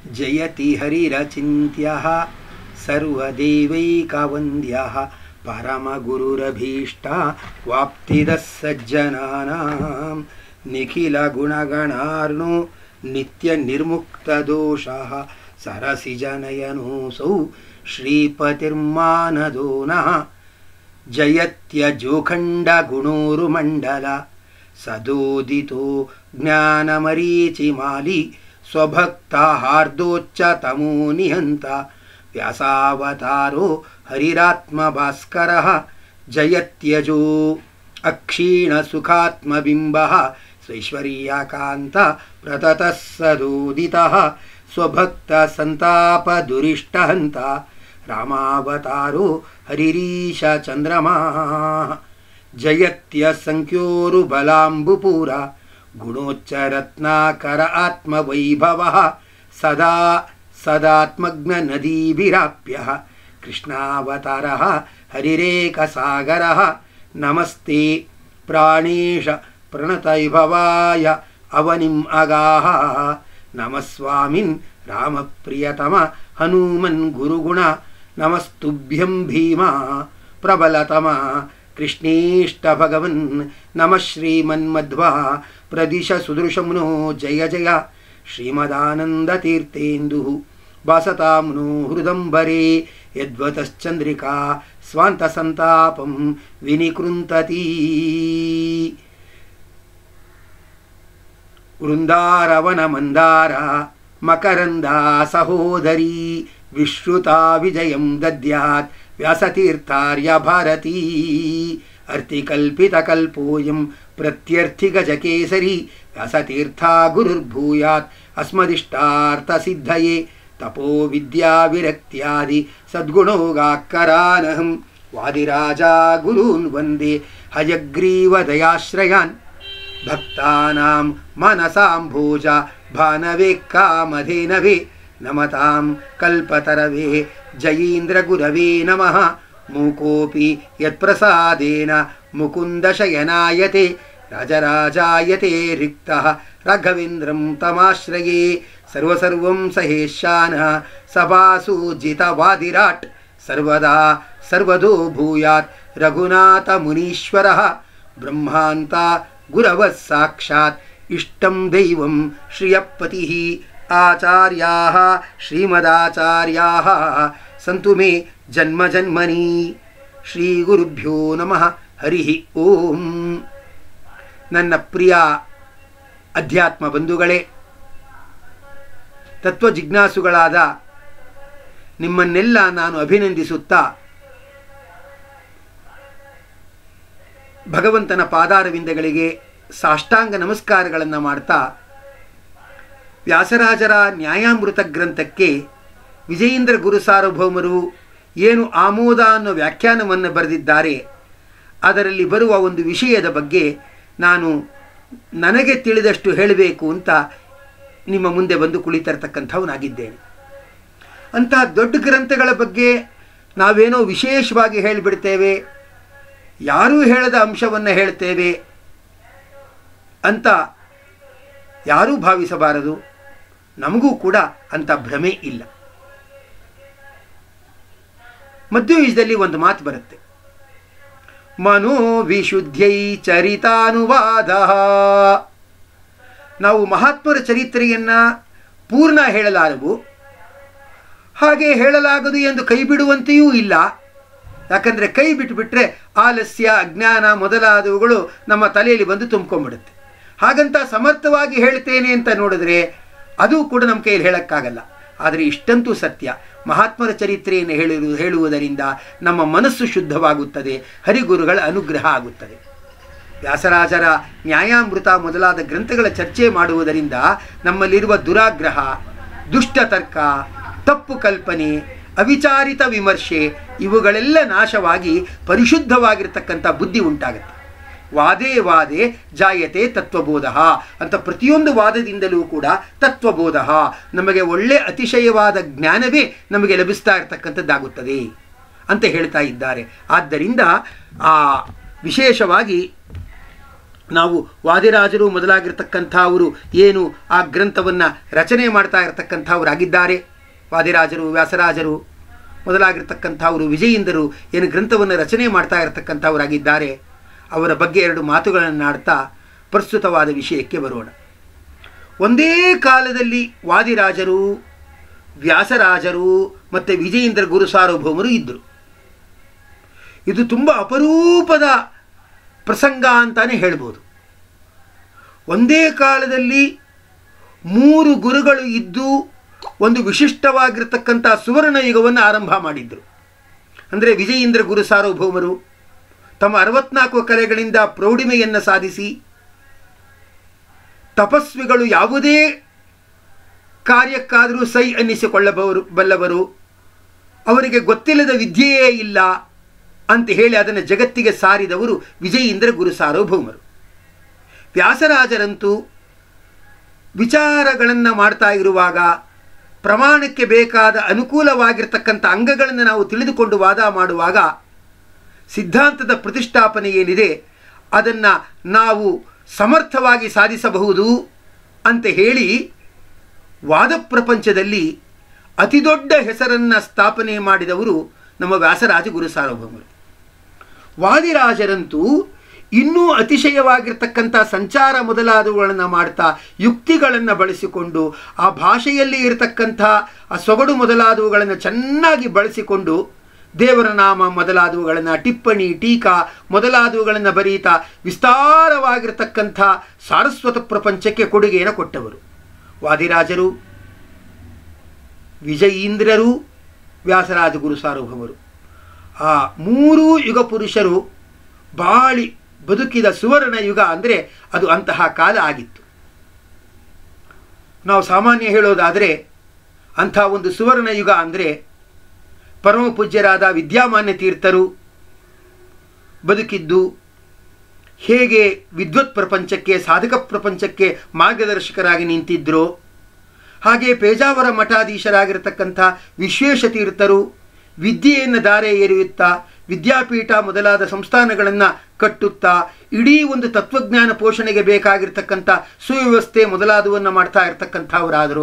ಜಯತಿ ಹರಿರಚಿಂತ್ಯಃ ಸರ್ವದೇವೈಕವಂದ್ಯಃ ಪರಮಗುರುರಭೀಷ್ಟ ವಾಪ್ತಿದಃ ಸಜ್ಜನಾನಾಂ ನಿಖಿಲ ಗುಣಗಣಾರ್ಣೋ ನಿತ್ಯ ನಿರ್ಮುಕ್ತದೋಷಃ ಸರಸಿಜನಯನೋऽಸೌ ಶ್ರೀಪತಿರ್ಮಾನದೋ ನಃ ಜಯತ್ಯಜೋಖಂಡಗುಣೋರುಮಂಡಲ ಸದೋದಿತೋ ಜ್ಞಾನಮರೀಚಿಮಾಲಿ ಸ್ವಭಕ್ತಾಹಾರ್ದೋಚ್ಚತಮೋ ನಿಹಂತ ವ್ಯಾಸಾವತಾರೋ ಹರಿರಾತ್ಮಭಾಸ್ಕರಃ ಜಯತ್ಯಜೋ ಅಕ್ಷೀಣಸುಖಾತ್ಮಬಿಂಬಃ ಸ್ವೈಶ್ವರ್ಯಕಾಂತ ಪ್ರತತಃ ಸದೋದಿತಃ ಸ್ವಭಕ್ತಸಂತಾಪದುರಿಷ್ಟಹಂತ ರಾಮಾವತಾರೋ ಹರಿರೀಶ ಚಂದ್ರಮಾ ಜಯತ್ಯಸಂಖ್ಯೋರುಬಲಾಂಬುಪೂರ ಗುಣೋಚ್ಚರತ್ನಾಕರ ಆತ್ಮವೈಭವಃ ಸದಾ ಸದಾತ್ಮಗ್ನನದೀಭಿರಾಪ್ಯಃ ಕೃಷ್ಣಾವತಾರಃ ಹರಿರೇಕಸಾಗರಃ ನಮಸ್ತೆ ಪ್ರಾಣೇಶ ಪ್ರಣತೈಭವಾಯ ಅವನಿಂ ಅಗಾಹ ನಮಸ್ವಾಮಿನ್ ರಾಮಪ್ರಿಯತಮ ಹನುಮನ್ ಗುರುಗುಣ ನಮಸ್ತುಭ್ಯಂ ಭೀಮಾ ಪ್ರಬಲತಮ ಕೃಷ್ಣೇಷ್ಟ ಭಗವನ್ ನಮಃ ಶ್ರೀಮನ್ಮಧ್ವಾ ಪ್ರದಿಶ ಸುದೃಶಂನೋ ಜಯ ಜಯ ಶ್ರೀಮದಾನಂದತೀರ್ಥೇಂದು ವಾಸತಾಂ नो ಹೃದಂಬರೇ ಯದ್ವತಶ್ಚಂದ್ರಿಕಾ ಸ್ವಾಂತಸಂತಾಪಂ ವಿನಿಕೃಂತತಿ ವೃಂದಾರವನ ಮಂದಾರ ಮಕರಂದ ಸಹೋದರಿ ವಿಶ್ರುತಾ ವಿಜಯಂ ದದ್ಯಾತ್ ವ್ಯಾಸತೀರ್ಥಾರ್ಯ ಭಾರತೀ ಅರ್ಥಿಕಲ್ಪಿತಕಲ್ಪೋಯಂ ಪ್ರತ್ಯರ್ಥಿಗಜಕೇಸರಿ ವ್ಯಾಸತೀರ್ಥಾ ಗುರುರ್ಭೂಯಾತ್ ಅಸ್ಮದಿಷ್ಟಾರ್ಥಸಿದ್ಧಯೇ ತಪೋ ವಿದ್ಯಾ ವಿರಕ್ತ್ಯಾದಿ ಸದ್ಗುಣೋಗಾಕರಾನಹಂ ವಾದಿರಾಜಾ ಗುರೂನ್ ವಂದೇ ಹಯಗ್ರೀವದಯಾಶ್ರಯಾನ್ ಭಕ್ತಾನಾಂ ಮನಸಾಂಭೋಜ ಭಾನವೇ ಕಾಮಧೇನವೇ ನಮತಾಂ ಕಲ್ಪತರವೇ ಜಯೀಂದ್ರಗುರವೇ ನಮಃ ಮೂಕೋಪಿ ಯತ್ಪ್ರಸಾದೇನ ಮುಕುಂದಶಯನಾಯತೆ ರಾಜರಾಜಾಯತೆ ರಿಕ್ತಃ ರಾಘವೇಂದ್ರಂ ತಮಾಶ್ರಯೇ ಸರ್ವಸರ್ವಂ ಸಹೇಶಾನಃ ಸಭಾಸು ಜಿತವಾದಿರಾಟ್ ಸರ್ವದಾ ಸರ್ವದೋ ಭೂಯಾತ್ ರಘುನಾಥ ಮುನೀಶ್ವರಃ ಬ್ರಹ್ಮಾಂತ ಗುರವಃ ಸಾಕ್ಷಾತ್ ಇಷ್ಟಂ ದೈವಂ ಶ್ರಿಯಪತಿಃ ಆಚಾರ್ಯಾಃ ಶ್ರೀಮದಾಚಾರ್ಯಾಃ ಸಂತು ಮೇ ಜನ್ಮ ಜನ್ಮನಿ ಶ್ರೀ ಗುರುಭ್ಯೋ ನಮಃ ಹರಿ ಓಂ. ನನ್ನ ಪ್ರಿಯ ಅಧ್ಯಾತ್ಮ ಬಂಧುಗಳೇ, ತತ್ವ ಜಿಜ್ಞಾಸುಗಳಾದ ನಿಮ್ಮನ್ನೆಲ್ಲ ನಾನು ಅಭಿನಂದಿಸುತ್ತಾ ಭಗವಂತನ ಪಾದಾರವಿಂದಗಳಿಗೆ ಸಾಷ್ಟಾಂಗ ನಮಸ್ಕಾರಗಳನ್ನು ಮಾಡ್ತಾ ವ್ಯಾಸರಾಜರ ನ್ಯಾಯಾಮೃತ ಗ್ರಂಥಕ್ಕೆ ವಿಜಯೇಂದ್ರ ಗುರು ಸಾರ್ವಭೌಮರು ಏನು ಆಮೋದ ಅನ್ನೋ ವ್ಯಾಖ್ಯಾನವನ್ನು ಬರೆದಿದ್ದಾರೆ, ಅದರಲ್ಲಿ ಬರುವ ಒಂದು ವಿಷಯದ ಬಗ್ಗೆ ನಾನು ನನಗೆ ತಿಳಿದಷ್ಟು ಹೇಳಬೇಕು ಅಂತ ನಿಮ್ಮ ಮುಂದೆ ಬಂದು ಕುಳಿತಿರ್ತಕ್ಕಂಥವನಾಗಿದ್ದೇನೆ. ಅಂತಹ ದೊಡ್ಡ ಗ್ರಂಥಗಳ ಬಗ್ಗೆ ನಾವೇನೋ ವಿಶೇಷವಾಗಿ ಹೇಳಿಬಿಡ್ತೇವೆ, ಯಾರೂ ಹೇಳದ ಅಂಶವನ್ನು ಹೇಳ್ತೇವೆ ಅಂತ ಯಾರೂ ಭಾವಿಸಬಾರದು. ನಮಗೂ ಕೂಡ ಅಂಥ ಭ್ರಮೆ ಇಲ್ಲ. ಮಧ್ವಯುಗದಲ್ಲಿ ಒಂದು ಮಾತು ಬರುತ್ತೆ, ಮನೋವಿಶುದ್ಧೈ ಚರಿತಾನುವಾದ. ನಾವು ಮಹಾತ್ಮರ ಚರಿತ್ರೆಯನ್ನು ಪೂರ್ಣ ಹೇಳಲಾರವು, ಹಾಗೆ ಹೇಳಲಾಗದು ಎಂದು ಕೈ ಬಿಡುವಂತೆಯೂ ಇಲ್ಲ. ಯಾಕಂದರೆ ಕೈ ಬಿಟ್ಟುಬಿಟ್ರೆ ಆಲಸ್ಯ, ಅಜ್ಞಾನ ಮೊದಲಾದವುಗಳು ನಮ್ಮ ತಲೆಯಲ್ಲಿ ಬಂದು ತುಂಬ್ಕೊಂಡ್ಬಿಡುತ್ತೆ. ಹಾಗಂತ ಸಮರ್ಥವಾಗಿ ಹೇಳ್ತೇನೆ ಅಂತ ನೋಡಿದ್ರೆ ಅದು ಕೂಡ ನಮ್ಮ ಕೈಯಲ್ಲಿ ಹೇಳೋಕ್ಕಾಗಲ್ಲ. ಆದರೆ ಇಷ್ಟಂತೂ ಸತ್ಯ, ಮಹಾತ್ಮರ ಚರಿತ್ರೆಯನ್ನು ಹೇಳುವುದರಿಂದ ನಮ್ಮ ಮನಸ್ಸು ಶುದ್ಧವಾಗುತ್ತದೆ, ಹರಿಗುರುಗಳ ಅನುಗ್ರಹ ಆಗುತ್ತದೆ. ವ್ಯಾಸರಾಜರ ನ್ಯಾಯಾಮೃತ ಮೊದಲಾದ ಗ್ರಂಥಗಳ ಚರ್ಚೆ ಮಾಡುವುದರಿಂದ ನಮ್ಮಲ್ಲಿರುವ ದುರಾಗ್ರಹ, ದುಷ್ಟತರ್ಕ, ತಪ್ಪು ಕಲ್ಪನೆ, ಅವಿಚಾರಿತ ವಿಮರ್ಶೆ ಇವುಗಳೆಲ್ಲ ನಾಶವಾಗಿ ಪರಿಶುದ್ಧವಾಗಿರ್ತಕ್ಕಂಥ ಬುದ್ಧಿ ಉಂಟಾಗುತ್ತೆ. ವಾದೇ ವಾದೇ ಜಾಯತೆ ತತ್ವಬೋಧ ಅಂತ ಪ್ರತಿಯೊಂದು ವಾದದಿಂದಲೂ ಕೂಡ ತತ್ವಬೋಧ, ನಮಗೆ ಒಳ್ಳೆ ಅತಿಶಯವಾದ ಜ್ಞಾನವೇ ನಮಗೆ ಲಭಿಸ್ತಾ ಇರತಕ್ಕಂಥದ್ದಾಗುತ್ತದೆ ಅಂತ ಹೇಳ್ತಾ ಇದ್ದಾರೆ. ಆದ್ದರಿಂದ ವಿಶೇಷವಾಗಿ ನಾವು ವಾದಿರಾಜರು ಮೊದಲಾಗಿರ್ತಕ್ಕಂಥ ಅವರು ಏನು ಆ ಗ್ರಂಥವನ್ನು ರಚನೆ ಮಾಡ್ತಾ ಇರತಕ್ಕಂಥವರಾಗಿದ್ದಾರೆ, ವಾದಿರಾಜರು, ವ್ಯಾಸರಾಜರು ಮೊದಲಾಗಿರ್ತಕ್ಕಂಥವರು, ವಿಜಯೀಂದ್ರರು ಏನು ಗ್ರಂಥವನ್ನು ರಚನೆ ಮಾಡ್ತಾ ಇರತಕ್ಕಂಥವರಾಗಿದ್ದಾರೆ, ಅವರ ಬಗ್ಗೆ ಎರಡು ಮಾತುಗಳನ್ನು ಆಡ್ತಾ ಪ್ರಸ್ತುತವಾದ ವಿಷಯಕ್ಕೆ ಬರೋಣ. ಒಂದೇ ಕಾಲದಲ್ಲಿ ವಾದಿರಾಜರು, ವ್ಯಾಸರಾಜರು ಮತ್ತು ವಿಜಯೀಂದ್ರ ಗುರು ಸಾರ್ವಭೌಮರು ಇದ್ದರು. ಇದು ತುಂಬ ಅಪರೂಪದ ಪ್ರಸಂಗ ಅಂತಾನೆ ಹೇಳ್ಬೋದು. ಒಂದೇ ಕಾಲದಲ್ಲಿ 3 ಗುರುಗಳು ಇದ್ದು ಒಂದು ವಿಶಿಷ್ಟವಾಗಿರ್ತಕ್ಕಂಥ ಸುವರ್ಣ ಯುಗವನ್ನು ಆರಂಭ ಮಾಡಿದ್ದರು. ಅಂದರೆ ವಿಜಯೀಂದ್ರ ಗುರು ಸಾರ್ವಭೌಮರು ತಮ್ಮ 64 ಕಲೆಗಳಿಂದ ಪ್ರೌಢಿಮೆಯನ್ನು ಸಾಧಿಸಿ, ತಪಸ್ವಿಗಳು ಯಾವುದೇ ಕಾರ್ಯಕ್ಕಾದರೂ ಸೈ ಅನ್ನಿಸಿಕೊಳ್ಳಬಲ್ಲವರು, ಅವರಿಗೆ ಗೊತ್ತಿಲ್ಲದ ವಿದ್ಯೆಯೇ ಇಲ್ಲ ಅಂತ ಹೇಳಿ ಅದನ್ನು ಜಗತ್ತಿಗೆ ಸಾರಿದವರು ವಿಜಯೀಂದ್ರ ಗುರು ಸಾರ್ವಭೌಮರು. ವ್ಯಾಸರಾಜರಂತೂ ವಿಚಾರಗಳನ್ನು ಮಾಡ್ತಾ ಇರುವಾಗ ಪ್ರಮಾಣಕ್ಕೆ ಬೇಕಾದ ಅನುಕೂಲವಾಗಿರ್ತಕ್ಕಂಥ ಅಂಗಗಳನ್ನು ನಾವು ತಿಳಿದುಕೊಂಡು ವಾದ ಮಾಡುವಾಗ ಸಿದ್ಧಾಂತದ ಪ್ರತಿಷ್ಠಾಪನೆ ಏನಿದೆ ಅದನ್ನು ನಾವು ಸಮರ್ಥವಾಗಿ ಸಾಧಿಸಬಹುದು ಅಂತ ಹೇಳಿ ವಾದ ಪ್ರಪಂಚದಲ್ಲಿ ಅತಿದೊಡ್ಡ ಹೆಸರನ್ನು ಸ್ಥಾಪನೆ ಮಾಡಿದವರು ನಮ್ಮ ವ್ಯಾಸರಾಜ ಗುರು ಸಾರ್ವಭೌಮರು. ವಾದಿರಾಜರಂತೂ ಇನ್ನೂ ಅತಿಶಯವಾಗಿರ್ತಕ್ಕಂಥ ಸಂಚಾರ ಮೊದಲಾದವುಗಳನ್ನು ಮಾಡ್ತಾ ಯುಕ್ತಿಗಳನ್ನು ಬಳಸಿಕೊಂಡು ಆ ಭಾಷೆಯಲ್ಲಿ ಇರತಕ್ಕಂಥ ಆ ಸೊಗಡು ಮೊದಲಾದವುಗಳನ್ನು ಚೆನ್ನಾಗಿ ಬಳಸಿಕೊಂಡು ದೇವರ ನಾಮ ಮೊದಲಾದವುಗಳನ್ನು, ಟಿಪ್ಪಣಿ, ಟೀಕಾ ಮೊದಲಾದವುಗಳನ್ನು ಬರೀತಾ ವಿಸ್ತಾರವಾಗಿರ್ತಕ್ಕಂಥ ಸಾರಸ್ವತ ಪ್ರಪಂಚಕ್ಕೆ ಕೊಡುಗೆಯನ್ನು ಕೊಟ್ಟವರು ವಾದಿರಾಜರು, ವಿಜಯೀಂದ್ರರು, ವ್ಯಾಸರಾಜ ಗುರು ಸಾರ್ವಭೌಮರು. ಆ 3 ಯುಗ ಪುರುಷರು ಬಾಳಿ ಬದುಕಿದ ಸುವರ್ಣ ಯುಗ ಅಂದರೆ ಅದು ಅಂತಹ ಕಾಲ ಆಗಿತ್ತು. ನಾವು ಸಾಮಾನ್ಯ ಹೇಳೋದಾದರೆ ಅಂಥ ಒಂದು ಸುವರ್ಣ ಯುಗ ಅಂದರೆ ಪರಮ ಪೂಜ್ಯರಾದ ವಿದ್ಯಾಮಾನ್ಯ ತೀರ್ಥರು ಬದುಕಿದ್ದು, ಹೇಗೆ ವಿದ್ವತ್ ಪ್ರಪಂಚಕ್ಕೆ, ಸಾಧಕ ಪ್ರಪಂಚಕ್ಕೆ ಮಾರ್ಗದರ್ಶಕರಾಗಿ ನಿಂತಿದ್ದರೋ, ಹಾಗೆ ಪೇಜಾವರ ಮಠಾಧೀಶರಾಗಿರ್ತಕ್ಕಂಥ ವಿಶ್ವೇಶ ತೀರ್ಥರು ವಿದ್ಯೆಯನ್ನು ದಾರೆ ಎರೆಯುತ್ತಾ ವಿದ್ಯಾಪೀಠ ಮೊದಲಾದ ಸಂಸ್ಥಾನಗಳನ್ನು ಕಟ್ಟುತ್ತಾ ಇಡೀ ಒಂದು ತತ್ವಜ್ಞಾನ ಪೋಷಣೆಗೆ ಬೇಕಾಗಿರ್ತಕ್ಕಂಥ ಸುವ್ಯವಸ್ಥೆ ಮೊದಲಾದವನ್ನು ಮಾಡ್ತಾ ಇರತಕ್ಕಂಥವರಾದರು.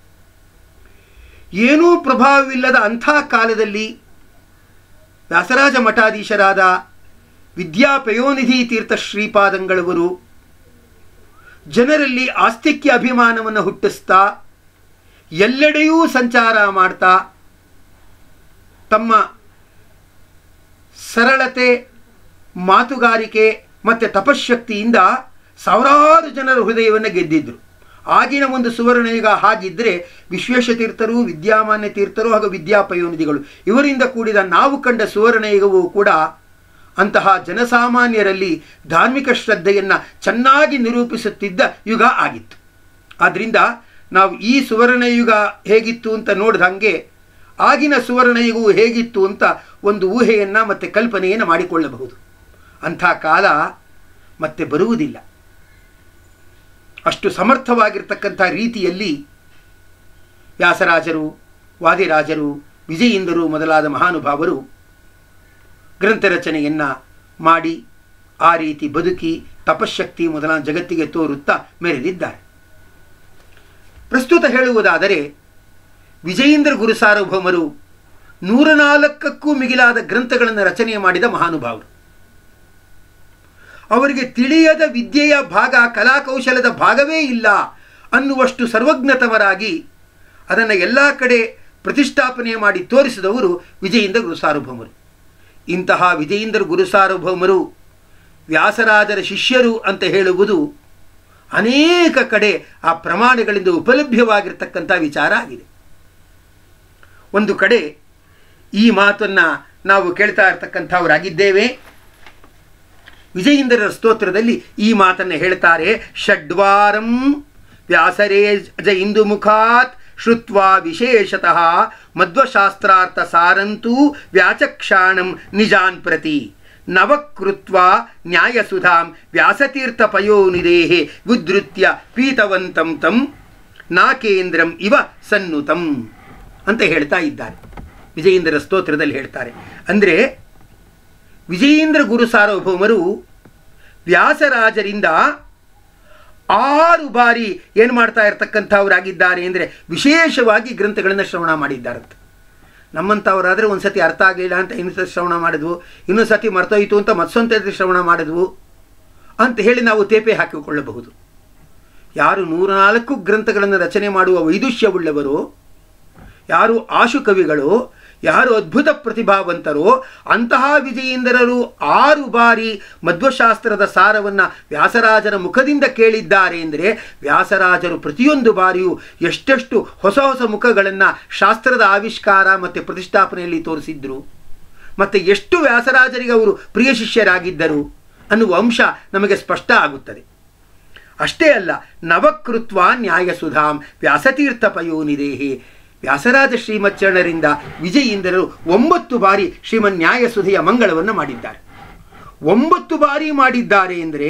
ಏನೂ ಪ್ರಭಾವವಿಲ್ಲದ ಅಂಥ ಕಾಲದಲ್ಲಿ ವ್ಯಾಸರಾಜ ಮಠಾಧೀಶರಾದ ವಿದ್ಯಾಪಯೋನಿಧಿ ತೀರ್ಥ ಶ್ರೀಪಾದಂಗಳವರು ಜನರಲ್ಲಿ ಆಸ್ತಿಕ್ಯ ಅಭಿಮಾನವನ್ನು ಹುಟ್ಟಿಸ್ತಾ ಎಲ್ಲೆಡೆಯೂ ಸಂಚಾರ ಮಾಡ್ತಾ ತಮ್ಮ ಸರಳತೆ, ಮಾತುಗಾರಿಕೆ ಮತ್ತು ತಪಶಕ್ತಿಯಿಂದ ಸಾವಿರಾರು ಜನರ ಹೃದಯವನ್ನು ಗೆದ್ದಿದ್ದರು. ಆಗಿನ ಒಂದು ಸುವರ್ಣಯುಗ ಹಾಗಿದ್ದರೆ ವಿಶ್ವೇಶತೀರ್ಥರು, ವಿದ್ಯಾಮಾನ್ಯ ತೀರ್ಥರು ಹಾಗೂ ವಿದ್ಯಾಪಯೋನಿಧಿಗಳು ಇವರಿಂದ ಕೂಡಿದ ನಾವು ಕಂಡ ಸುವರ್ಣಯುಗವೂ ಕೂಡ ಅಂತಹ ಜನಸಾಮಾನ್ಯರಲ್ಲಿ ಧಾರ್ಮಿಕ ಶ್ರದ್ಧೆಯನ್ನು ಚೆನ್ನಾಗಿ ನಿರೂಪಿಸುತ್ತಿದ್ದ ಯುಗ ಆಗಿತ್ತು. ಆದ್ದರಿಂದ ನಾವು ಈ ಸುವರ್ಣಯುಗ ಹೇಗಿತ್ತು ಅಂತ ನೋಡಿದಂಗೆ ಆಗಿನ ಸುವರ್ಣಯುಗವು ಹೇಗಿತ್ತು ಅಂತ ಒಂದು ಊಹೆಯನ್ನು ಮತ್ತು ಕಲ್ಪನೆಯನ್ನು ಮಾಡಿಕೊಳ್ಳಬಹುದು. ಅಂಥ ಕಾಲ ಮತ್ತೆ ಬರುವುದಿಲ್ಲ. ಅಷ್ಟು ಸಮರ್ಥವಾಗಿರ್ತಕ್ಕಂಥ ರೀತಿಯಲ್ಲಿ ವ್ಯಾಸರಾಜರು, ವಾದಿರಾಜರು, ವಿಜಯೀಂದ್ರರು ಮೊದಲಾದ ಮಹಾನುಭಾವರು ಗ್ರಂಥ ರಚನೆಯನ್ನು ಮಾಡಿ ಆ ರೀತಿ ಬದುಕಿ ತಪಶಕ್ತಿ ಮೊದಲಾದ ಜಗತ್ತಿಗೆ ತೋರುತ್ತಾ ಮೆರೆದಿದ್ದಾರೆ. ಪ್ರಸ್ತುತ ಹೇಳುವುದಾದರೆ ವಿಜಯೀಂದ್ರ ಗುರು ಸಾರ್ವಭೌಮರು 104ಕ್ಕೂ ಮಿಗಿಲಾದ ಗ್ರಂಥಗಳನ್ನು ರಚನೆ ಮಾಡಿದ ಮಹಾನುಭಾವರು. ಅವರಿಗೆ ತಿಳಿಯದ ವಿದ್ಯೆಯ ಭಾಗ, ಕಲಾಕೌಶಲದ ಭಾಗವೇ ಇಲ್ಲ ಅನ್ನುವಷ್ಟು ಸರ್ವಜ್ಞತವರಾಗಿ ಅದನ್ನು ಎಲ್ಲ ಕಡೆ ಪ್ರತಿಷ್ಠಾಪನೆ ಮಾಡಿ ತೋರಿಸಿದವರು ವಿಜಯೀಂದ್ರ ಗುರು ಸಾರ್ವಭೌಮರು. ಇಂತಹ ವಿಜಯೀಂದ್ರ ಗುರು ಸಾರ್ವಭೌಮರು ವ್ಯಾಸರಾಜರ ಶಿಷ್ಯರು ಅಂತ ಹೇಳುವುದು ಅನೇಕ ಕಡೆ ಆ ಪ್ರಮಾಣಗಳಿಂದ ಉಪಲಭ್ಯವಾಗಿರ್ತಕ್ಕಂಥ ವಿಚಾರ ಆಗಿದೆ. ಒಂದು ಕಡೆ ಈ ಮಾತನ್ನು ನಾವು ಕೇಳ್ತಾ ಇರ್ತಕ್ಕಂಥವರಾಗಿದ್ದೇವೆ. ವಿಜಯೀಂದ್ರರ ಸ್ತೋತ್ರದಲ್ಲಿ ಈ ಮಾತನ್ನು ಹೇಳ್ತಾರೆ. ಷಡ್ವಾರಂ ವ್ಯಾಸರೇಜ ಇಂದು ಮುಖಾತ್ ಶ್ರುತ್ವಾ ವಿಶೇಷತಃ ಮಧ್ವಶಾಸ್ತ್ರಾರ್ಥ ಸಾರಂತೂ ವ್ಯಾಚಕ್ಷಾಣಂ ನಿಜಾನ್ ಪ್ರತಿ ನವಕೃತ್ವಾ ನ್ಯಾಯಸುಧಾಂ ವ್ಯಾಸತೀರ್ಥ ಪಯೋನಿದೇಹೆ ಉದ್ಧೃತ್ಯ ಪೀತವಂತಂ ತಂ ನಾಕೇಂದ್ರಂ ಇವ ಸನ್ನುತಂ ಅಂತ ಹೇಳ್ತಾ ಇದ್ದಾರೆ. ವಿಜಯೀಂದ್ರ ಸ್ತೋತ್ರದಲ್ಲಿ ಹೇಳ್ತಾರೆ. ಅಂದರೆ ವಿಜಯೀಂದ್ರ ಗುರು ಸಾರ್ವಭೌಮರು ವ್ಯಾಸರಾಜರಿಂದ 6 ಬಾರಿ ಏನು ಮಾಡ್ತಾ ಇರ್ತಕ್ಕಂಥವರಾಗಿದ್ದಾರೆ ಅಂದರೆ ವಿಶೇಷವಾಗಿ ಗ್ರಂಥಗಳನ್ನು ಶ್ರವಣ ಮಾಡಿದ್ದಾರಂತೆ. ನಮ್ಮಂಥವರಾದರೆ ಒಂದು ಸತಿ ಅರ್ಥ ಆಗಲಿಲ್ಲ ಅಂತ ಇನ್ನೊಂದು ಸತಿ ಶ್ರವಣ ಮಾಡಿದ್ವು, ಇನ್ನೊಂದು ಸತಿ ಮರ್ತೋಯ್ತು ಅಂತ ಮತ್ತೊಂದು ಸತಿ ಶ್ರವಣ ಮಾಡಿದ್ವು ಅಂತ ಹೇಳಿ ನಾವು ತೇಪೆ ಹಾಕಿಕೊಳ್ಳಬಹುದು. ಯಾರು 104 ಗ್ರಂಥಗಳನ್ನು ರಚನೆ ಮಾಡುವ ವೈದುಷ್ಯವುಳ್ಳವರು, ಯಾರು ಆಶು ಕವಿಗಳು, ಯಾರು ಅದ್ಭುತ ಪ್ರತಿಭಾವಂತರೋ ಅಂತಹ ವಿಜಯೇಂದ್ರರು 6 ಬಾರಿ ಮಧ್ವಶಾಸ್ತ್ರದ ಸಾರವನ್ನು ವ್ಯಾಸರಾಜರ ಮುಖದಿಂದ ಕೇಳಿದ್ದಾರೆ ಅಂದರೆ ವ್ಯಾಸರಾಜರು ಪ್ರತಿಯೊಂದು ಬಾರಿಯೂ ಎಷ್ಟೆಷ್ಟು ಹೊಸ ಹೊಸ ಮುಖಗಳನ್ನು ಶಾಸ್ತ್ರದ ಆವಿಷ್ಕಾರ ಮತ್ತು ಪ್ರತಿಷ್ಠಾಪನೆಯಲ್ಲಿ ತೋರಿಸಿದ್ರು, ಮತ್ತು ಎಷ್ಟು ವ್ಯಾಸರಾಜರಿಗೆ ಅವರು ಪ್ರಿಯ ಶಿಷ್ಯರಾಗಿದ್ದರು ಅನ್ನುವ ಅಂಶ ನಮಗೆ ಸ್ಪಷ್ಟ ಆಗುತ್ತದೆ. ಅಷ್ಟೇ ಅಲ್ಲ, ನವಕೃತ್ವ ನ್ಯಾಯಸುಧಾಂ ವ್ಯಾಸತೀರ್ಥ ಪಯೋನಿದೇಹಿ, ವ್ಯಾಸರಾಜ ಶ್ರೀಮಚ್ಚರಣರಿಂದ ವಿಜಯೇಂದ್ರರು 9 ಬಾರಿ ಶ್ರೀಮನ್ ನ್ಯಾಯಸುಧೆಯ ಮಂಗಳವನ್ನು ಮಾಡಿದ್ದಾರೆ. 9 ಬಾರಿ ಮಾಡಿದ್ದಾರೆ ಅಂದರೆ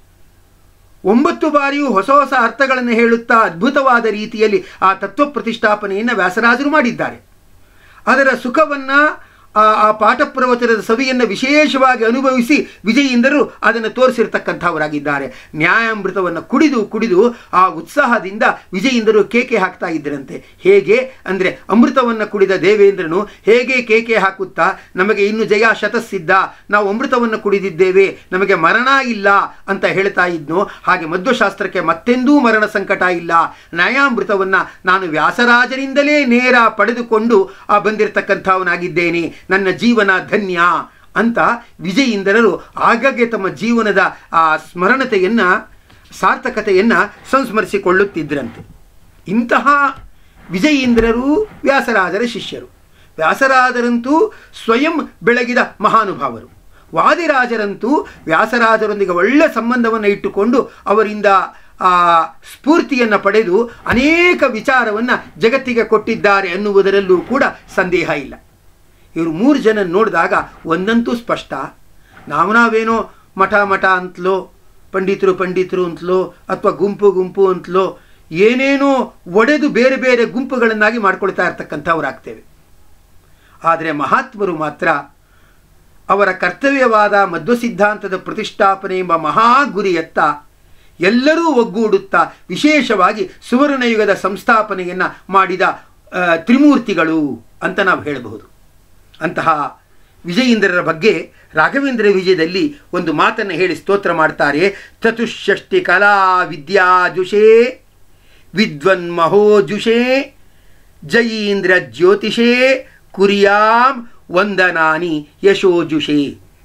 9 ಬಾರಿಯೂ ಹೊಸ ಹೊಸ ಅರ್ಥಗಳನ್ನು ಹೇಳುತ್ತಾ ಅದ್ಭುತವಾದ ರೀತಿಯಲ್ಲಿ ಆ ತತ್ವ ಪ್ರತಿಷ್ಠಾಪನೆಯನ್ನು ವ್ಯಾಸರಾಜರು ಮಾಡಿದ್ದಾರೆ. ಅದರ ಸುಖವನ್ನು ಆ ಪಾಠ ಪ್ರವಚನದ ಸವಿಯನ್ನು ವಿಶೇಷವಾಗಿ ಅನುಭವಿಸಿ ವಿಜಯೇಂದ್ರರು ಅದನ್ನು ತೋರಿಸಿರ್ತಕ್ಕಂಥವರಾಗಿದ್ದಾರೆ. ನ್ಯಾಯಾಮೃತವನ್ನು ಕುಡಿದು ಕುಡಿದು ಆ ಉತ್ಸಾಹದಿಂದ ವಿಜಯೇಂದ್ರರು ಕೇಕೆ ಹಾಕ್ತಾ ಇದ್ದರಂತೆ. ಹೇಗೆ ಅಂದರೆ ಅಮೃತವನ್ನು ಕುಡಿದ ದೇವೇಂದ್ರನು ಹೇಗೆ ಕೇಕೆ ಹಾಕುತ್ತಾ ನಮಗೆ ಇನ್ನು ಜಯ ಶತಸ್ಸಿದ್ದ, ನಾವು ಅಮೃತವನ್ನು ಕುಡಿದಿದ್ದೇವೆ, ನಮಗೆ ಮರಣ ಇಲ್ಲ ಅಂತ ಹೇಳ್ತಾ ಇದ್ನೋ ಹಾಗೆ ಮಧ್ವಶಾಸ್ತ್ರಕ್ಕೆ ಮತ್ತೆಂದೂ ಮರಣ ಸಂಕಟ ಇಲ್ಲ, ನ್ಯಾಯಾಮೃತವನ್ನು ನಾನು ವ್ಯಾಸರಾಜರಿಂದಲೇ ನೇರ ಪಡೆದುಕೊಂಡು ಬಂದಿರತಕ್ಕಂಥವನಾಗಿದ್ದೇನೆ, ನನ್ನ ಜೀವನ ಧನ್ಯ ಅಂತ ವಿಜಯೇಂದ್ರರು ಆಗಾಗ್ಗೆ ತಮ್ಮ ಜೀವನದ ಆ ಸ್ಮರಣತೆಯನ್ನು ಸಾರ್ಥಕತೆಯನ್ನು ಸಂಸ್ಮರಿಸಿಕೊಳ್ಳುತ್ತಿದ್ದರಂತೆ. ಇಂತಹ ವಿಜಯೇಂದ್ರರು ವ್ಯಾಸರಾಜರ ಶಿಷ್ಯರು. ವ್ಯಾಸರಾಜರಂತೂ ಸ್ವಯಂ ಬೆಳಗಿದ ಮಹಾನುಭಾವರು. ವಾದಿರಾಜರಂತೂ ವ್ಯಾಸರಾಜರೊಂದಿಗೆ ಒಳ್ಳೆಯ ಸಂಬಂಧವನ್ನು ಇಟ್ಟುಕೊಂಡು ಅವರಿಂದ ಸ್ಫೂರ್ತಿಯನ್ನು ಪಡೆದು ಅನೇಕ ವಿಚಾರವನ್ನು ಜಗತ್ತಿಗೆ ಕೊಟ್ಟಿದ್ದಾರೆ ಅನ್ನುವುದರಲ್ಲೂ ಕೂಡ ಸಂದೇಹ ಇಲ್ಲ. ಇವರು 3 ಜನ ನೋಡಿದಾಗ ಒಂದಂತೂ ಸ್ಪಷ್ಟ, ನಾವೇನೋ ಮಠ ಅಂತಲೋ ಪಂಡಿತರು ಅಂತಲೋ ಅಥವಾ ಗುಂಪು ಅಂತಲೋ ಏನೇನೋ ಒಡೆದು ಬೇರೆ ಬೇರೆ ಗುಂಪುಗಳನ್ನಾಗಿ ಮಾಡ್ಕೊಳ್ತಾ ಇರ್ತಕ್ಕಂಥವರಾಗ್ತೇವೆ. ಆದರೆ ಮಹಾತ್ಮರು ಮಾತ್ರ ಅವರ ಕರ್ತವ್ಯವಾದ ಮಧ್ವ ಸಿದ್ಧಾಂತದ ಪ್ರತಿಷ್ಠಾಪನೆ ಎಂಬ ಮಹಾ ಗುರಿಯತ್ತ ಎಲ್ಲರೂ ಒಗ್ಗೂಡುತ್ತಾ ವಿಶೇಷವಾಗಿ ಸುವರ್ಣಯುಗದ ಸಂಸ್ಥಾಪನೆಯನ್ನು ಮಾಡಿದ ತ್ರಿಮೂರ್ತಿಗಳು ಅಂತ ನಾವು ಹೇಳಬಹುದು. ಅಂತಹ ವಿಜಯೇಂದ್ರರ ಬಗ್ಗೆ ರಾಘವೇಂದ್ರ ವಿಜಯದಲ್ಲಿ ಒಂದು ಮಾತನ್ನು ಹೇಳಿ ಸ್ತೋತ್ರ ಮಾಡ್ತಾರೆ. ಚತುಷ್ಷಷ್ಟಿ ಕಲಾ ವಿದ್ಯಾಜುಷೇ ವಿದ್ವನ್ ಮಹೋಜುಷೇ ಜಯೀಂದ್ರ ಜ್ಯೋತಿಷೇ ಕುರಿಯಾಂ ವಂದನಾನಿ ಯಶೋಜುಷೇ.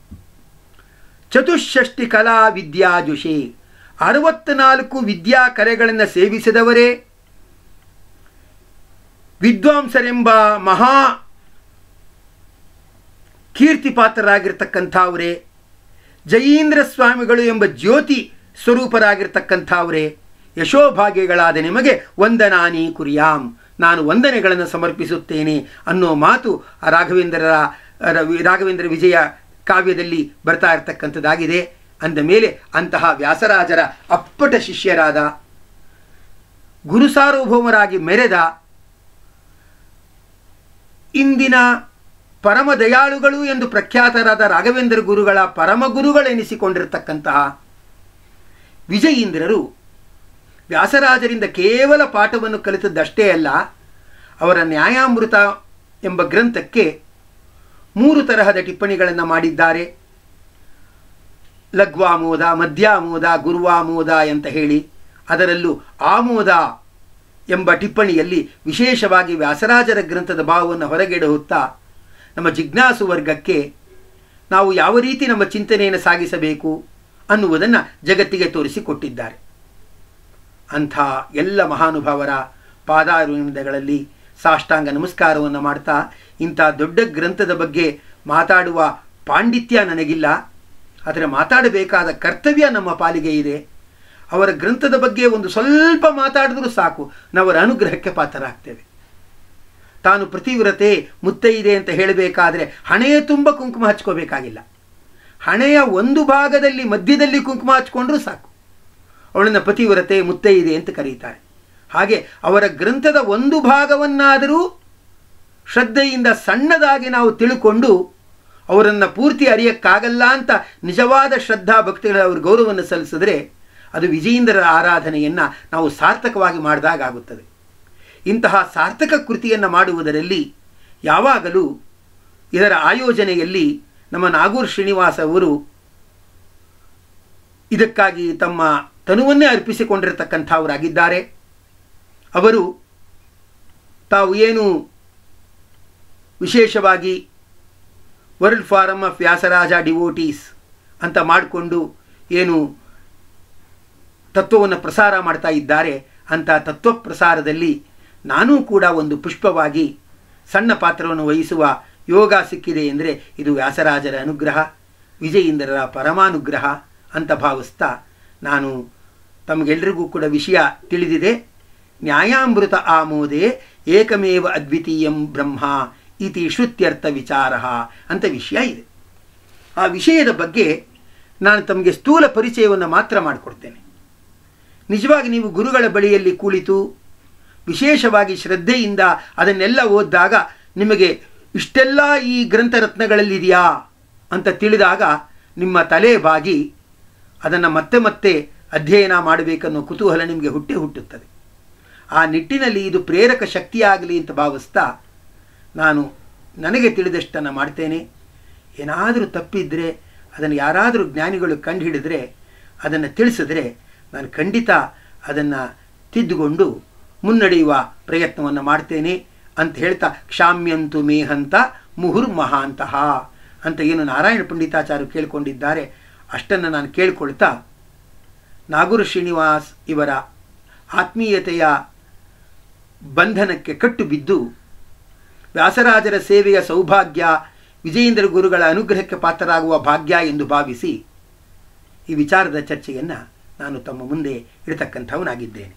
ಚತುಷ್ಷಷ್ಟಿ ಕಲಾ ವಿದ್ಯಾಜುಷೇ, 64 ವಿದ್ಯಾ ಕಲೆಗಳನ್ನು ಸೇವಿಸಿದವರೇ, ವಿದ್ವಾಂಸರೆಂಬ ಮಹಾ ಕೀರ್ತಿ ಪಾತ್ರರಾಗಿರ್ತಕ್ಕಂಥವರೇ, ಜಯೀಂದ್ರ ಸ್ವಾಮಿಗಳು ಎಂಬ ಜ್ಯೋತಿ ಸ್ವರೂಪರಾಗಿರ್ತಕ್ಕಂಥವರೇ, ಯಶೋಭಾಗ್ಯಗಳಾದ ನಿಮಗೆ ವಂದನಾನಿ ಕುರಿಯಾಂ, ನಾನು ವಂದನೆಗಳನ್ನು ಸಮರ್ಪಿಸುತ್ತೇನೆ ಅನ್ನೋ ಮಾತು ರಾಘವೇಂದ್ರ ವಿಜಯ ಕಾವ್ಯದಲ್ಲಿ ಬರ್ತಾ ಇರತಕ್ಕಂಥದ್ದಾಗಿದೆ. ಅಂದ ಮೇಲೆ ಅಂತಹ ವ್ಯಾಸರಾಜರ ಅಪ್ಪಟ ಶಿಷ್ಯರಾದ, ಗುರು ಸಾರ್ವಭೌಮರಾಗಿ ಮೆರೆದ, ಇಂದಿನ ಪರಮ ದಯಾಳುಗಳು ಎಂದು ಪ್ರಖ್ಯಾತರಾದ ರಾಘವೇಂದ್ರ ಗುರುಗಳ ಪರಮಗುರುಗಳೆನಿಸಿಕೊಂಡಿರತಕ್ಕಂತಹ ವಿಜಯೇಂದ್ರರು ವ್ಯಾಸರಾಜರಿಂದ ಕೇವಲ ಪಾಠವನ್ನು ಕಲಿತದ್ದಷ್ಟೇ ಅಲ್ಲ, ಅವರ ನ್ಯಾಯಾಮೃತ ಎಂಬ ಗ್ರಂಥಕ್ಕೆ 3 ತರಹದ ಟಿಪ್ಪಣಿಗಳನ್ನು ಮಾಡಿದ್ದಾರೆ. ಲಘ್ವಾಮೋದ, ಮಧ್ಯಾಮೋದ, ಗುರುವಾಮೋದ ಅಂತ ಹೇಳಿ, ಅದರಲ್ಲೂ ಆಮೋದ ಎಂಬ ಟಿಪ್ಪಣಿಯಲ್ಲಿ ವಿಶೇಷವಾಗಿ ವ್ಯಾಸರಾಜರ ಗ್ರಂಥದ ಭಾವವನ್ನು ಹೊರಗೆಡುತ್ತಾ ನಮ್ಮ ಜಿಜ್ಞಾಸು ವರ್ಗಕ್ಕೆ ನಾವು ಯಾವ ರೀತಿ ನಮ್ಮ ಚಿಂತನೆಯನ್ನು ಸಾಗಿಸಬೇಕು ಅನ್ನುವುದನ್ನು ಜಗತ್ತಿಗೆ ತೋರಿಸಿಕೊಟ್ಟಿದ್ದಾರೆ. ಅಂಥ ಎಲ್ಲ ಮಹಾನುಭಾವರ ಪಾದಾರವಿಂದಗಳಲ್ಲಿ ಸಾಷ್ಟಾಂಗ ನಮಸ್ಕಾರವನ್ನು ಮಾಡ್ತಾ, ಇಂಥ ದೊಡ್ಡ ಗ್ರಂಥದ ಬಗ್ಗೆ ಮಾತಾಡುವ ಪಾಂಡಿತ್ಯ ನನಗಿಲ್ಲ, ಆದರೆ ಮಾತಾಡಬೇಕಾದ ಕರ್ತವ್ಯ ನಮ್ಮ ಪಾಲಿಗೆ ಇದೆ. ಅವರ ಗ್ರಂಥದ ಬಗ್ಗೆ ಒಂದು ಸ್ವಲ್ಪ ಮಾತಾಡಿದ್ರೂ ಸಾಕು, ನಾವರ ಅನುಗ್ರಹಕ್ಕೆ ಪಾತ್ರರಾಗ್ತೇವೆ. ತಾನು ಪ್ರತಿವ್ರತೆ ಮುತ್ತೈದೆ ಅಂತ ಹೇಳಬೇಕಾದ್ರೆ ಹಣೆಯ ತುಂಬ ಕುಂಕುಮ ಹಚ್ಕೋಬೇಕಾಗಿಲ್ಲ, ಹಣೆಯ ಒಂದು ಭಾಗದಲ್ಲಿ ಮಧ್ಯದಲ್ಲಿ ಕುಂಕುಮ ಹಚ್ಕೊಂಡ್ರೂ ಸಾಕು, ಅವಳನ್ನು ಪತಿವ್ರತೆ ಮುತ್ತೈದೆ ಅಂತ ಕರೀತಾರೆ. ಹಾಗೆ ಅವರ ಗ್ರಂಥದ ಒಂದು ಭಾಗವನ್ನಾದರೂ ಶ್ರದ್ಧೆಯಿಂದ ಸಣ್ಣದಾಗಿ ನಾವು ತಿಳ್ಕೊಂಡು ಅವರನ್ನು ಪೂರ್ತಿ ಅರಿಯಕ್ಕಾಗಲ್ಲ ಅಂತ ನಿಜವಾದ ಶ್ರದ್ಧಾ ಭಕ್ತಿಗಳ ಅವ್ರ ಗೌರವವನ್ನು ಸಲ್ಲಿಸಿದ್ರೆ ಅದು ವಿಜಯೀಂದ್ರರ ಆರಾಧನೆಯನ್ನು ನಾವು ಸಾರ್ಥಕವಾಗಿ ಮಾಡಿದಾಗುತ್ತದೆ. ಇಂತಹ ಸಾರ್ಥಕ ಕೃತಿಯನ್ನು ಮಾಡುವುದರಲ್ಲಿ ಯಾವಾಗಲೂ ಇದರ ಆಯೋಜನೆಯಲ್ಲಿ ನಮ್ಮ ನಾಗೂರ್ ಶ್ರೀನಿವಾಸ ಅವರು ಇದಕ್ಕಾಗಿ ತಮ್ಮ ತನುವನ್ನೇ ಅರ್ಪಿಸಿಕೊಂಡಿರತಕ್ಕಂಥವರಾಗಿದ್ದಾರೆ. ಅವರು ತಾವು ಏನು ವಿಶೇಷವಾಗಿ world forum of Vyasaraja devotees ಅಂತ ಮಾಡಿಕೊಂಡು ಏನು ತತ್ವವನ್ನು ಪ್ರಸಾರ ಮಾಡ್ತಾ ಇದ್ದಾರೆ, ಅಂಥ ತತ್ವ ಪ್ರಸಾರದಲ್ಲಿ ನಾನೂ ಕೂಡ ಒಂದು ಪುಷ್ಪವಾಗಿ ಸಣ್ಣ ಪಾತ್ರವನ್ನು ವಹಿಸುವ ಯೋಗ ಸಿಕ್ಕಿದೆ ಎಂದರೆ ಇದು ವ್ಯಾಸರಾಜರ ಅನುಗ್ರಹ, ವಿಜಯೀಂದ್ರರ ಪರಮಾನುಗ್ರಹ ಅಂತ ಭಾವಿಸ್ತಾ ನಾನು ತಮಗೆಲ್ಲರಿಗೂ ಕೂಡ ವಿಷಯ ತಿಳಿದಿದೆ. ನ್ಯಾಯಾಮೃತ ಆಮೋದೆ ಏಕಮೇವ ಅದ್ವಿತೀಯಂ ಬ್ರಹ್ಮ ಇತಿ ಶ್ರುತ್ಯರ್ಥ ವಿಚಾರ ಅಂತ ವಿಷಯ ಇದೆ. ಆ ವಿಷಯದ ಬಗ್ಗೆ ನಾನು ತಮಗೆ ಸ್ಥೂಲ ಪರಿಚಯವನ್ನು ಮಾತ್ರ ಮಾಡಿಕೊಡ್ತೇನೆ. ನಿಜವಾಗಿ ನೀವು ಗುರುಗಳ ಬಳಿಯಲ್ಲಿ ಕುಳಿತು ವಿಶೇಷವಾಗಿ ಶ್ರದ್ಧೆಯಿಂದ ಅದನ್ನೆಲ್ಲ ಓದಿದಾಗ ನಿಮಗೆ ಇಷ್ಟೆಲ್ಲ ಈ ಗ್ರಂಥರತ್ನಗಳಲ್ಲಿದೆಯಾ ಅಂತ ತಿಳಿದಾಗ ನಿಮ್ಮ ತಲೆ ಬಾಗಿ ಅದನ್ನು ಮತ್ತೆ ಮತ್ತೆ ಅಧ್ಯಯನ ಮಾಡಬೇಕನ್ನೋ ಕುತೂಹಲ ನಿಮಗೆ ಹುಟ್ಟುತ್ತದೆ. ಆ ನಿಟ್ಟಿನಲ್ಲಿ ಇದು ಪ್ರೇರಕ ಶಕ್ತಿಯಾಗಲಿ ಅಂತ ಭಾವಿಸ್ತಾ ನಾನು ನನಗೆ ತಿಳಿದಷ್ಟನ್ನು ಮಾಡ್ತೇನೆ. ಏನಾದರೂ ತಪ್ಪಿದ್ದರೆ ಅದನ್ನು ಯಾರಾದರೂ ಜ್ಞಾನಿಗಳು ಕಂಡು ಹಿಡಿದ್ರೆ ಅದನ್ನು ತಿಳಿಸಿದ್ರೆ ನಾನು ಖಂಡಿತ ಅದನ್ನು ತಿದ್ದುಕೊಂಡು ಮುನ್ನಡೆಯುವ ಪ್ರಯತ್ನವನ್ನು ಮಾಡ್ತೇನೆ ಅಂತ ಹೇಳ್ತಾ ಕ್ಷಾಮ್ಯಂತು ಮೇಹಂತ ಮುಹುರ್ಮಹಾಂತಹ ಅಂತ ಏನು ನಾರಾಯಣ ಪಂಡಿತಾಚಾರ್ಯರು ಕೇಳಿಕೊಂಡಿದ್ದಾರೆ ಅಷ್ಟನ್ನು ನಾನು ಕೇಳಿಕೊಳ್ತಾ ನಾಗೂರ್ ಶ್ರೀನಿವಾಸ್ ಇವರ ಆತ್ಮೀಯತೆಯ ಬಂಧನಕ್ಕೆ ಕಟ್ಟು ಬಿದ್ದು ವ್ಯಾಸರಾಜರ ಸೇವೆಯ ಸೌಭಾಗ್ಯ, ವಿಜಯೀಂದ್ರ ಗುರುಗಳ ಅನುಗ್ರಹಕ್ಕೆ ಪಾತ್ರರಾಗುವ ಭಾಗ್ಯ ಎಂದು ಭಾವಿಸಿ ಈ ವಿಚಾರದ ಚರ್ಚೆಯನ್ನು ನಾನು ತಮ್ಮ ಮುಂದೆ ಇಡತಕ್ಕಂಥವನಾಗಿದ್ದೇನೆ.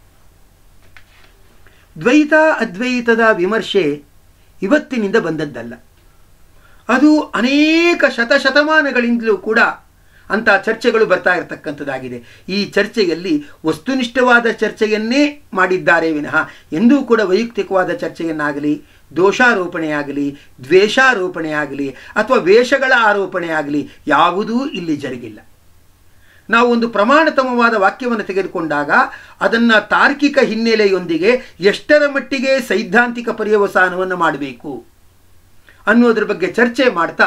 ದ್ವೈತ ಅದ್ವೈತದ ವಿಮರ್ಶೆ ಇವತ್ತಿನಿಂದ ಬಂದದ್ದಲ್ಲ. ಅದು ಅನೇಕ ಶತಶತಮಾನಗಳಿಂದಲೂ ಕೂಡ ಅಂಥ ಚರ್ಚೆಗಳು ಬರ್ತಾ ಇರತಕ್ಕಂಥದ್ದಾಗಿದೆ. ಈ ಚರ್ಚೆಯಲ್ಲಿ ವಸ್ತುನಿಷ್ಠವಾದ ಚರ್ಚೆಯನ್ನೇ ಮಾಡಿದ್ದಾರೆ ವಿನಃ ಎಂದೂ ಕೂಡ ವೈಯಕ್ತಿಕವಾದ ಚರ್ಚೆಯನ್ನಾಗಲಿ, ದೋಷಾರೋಪಣೆಯಾಗಲಿ, ದ್ವೇಷಾರೋಪಣೆಯಾಗಲಿ ಅಥವಾ ವೇಷಗಳ ಆರೋಪಣೆಯಾಗಲಿ ಯಾವುದೂ ಇಲ್ಲಿ ಜರುಗಿಲ್ಲ. ನಾವು ಒಂದು ಪ್ರಮಾಣತಮವಾದ ವಾಕ್ಯವನ್ನು ತೆಗೆದುಕೊಂಡಾಗ ಅದನ್ನು ತಾರ್ಕಿಕ ಹಿನ್ನೆಲೆಯೊಂದಿಗೆ ಎಷ್ಟರ ಮಟ್ಟಿಗೆ ಸೈದ್ಧಾಂತಿಕ ಪರ್ಯವಸಾನವನ್ನು ಮಾಡಬೇಕು ಅನ್ನೋದ್ರ ಬಗ್ಗೆ ಚರ್ಚೆ ಮಾಡ್ತಾ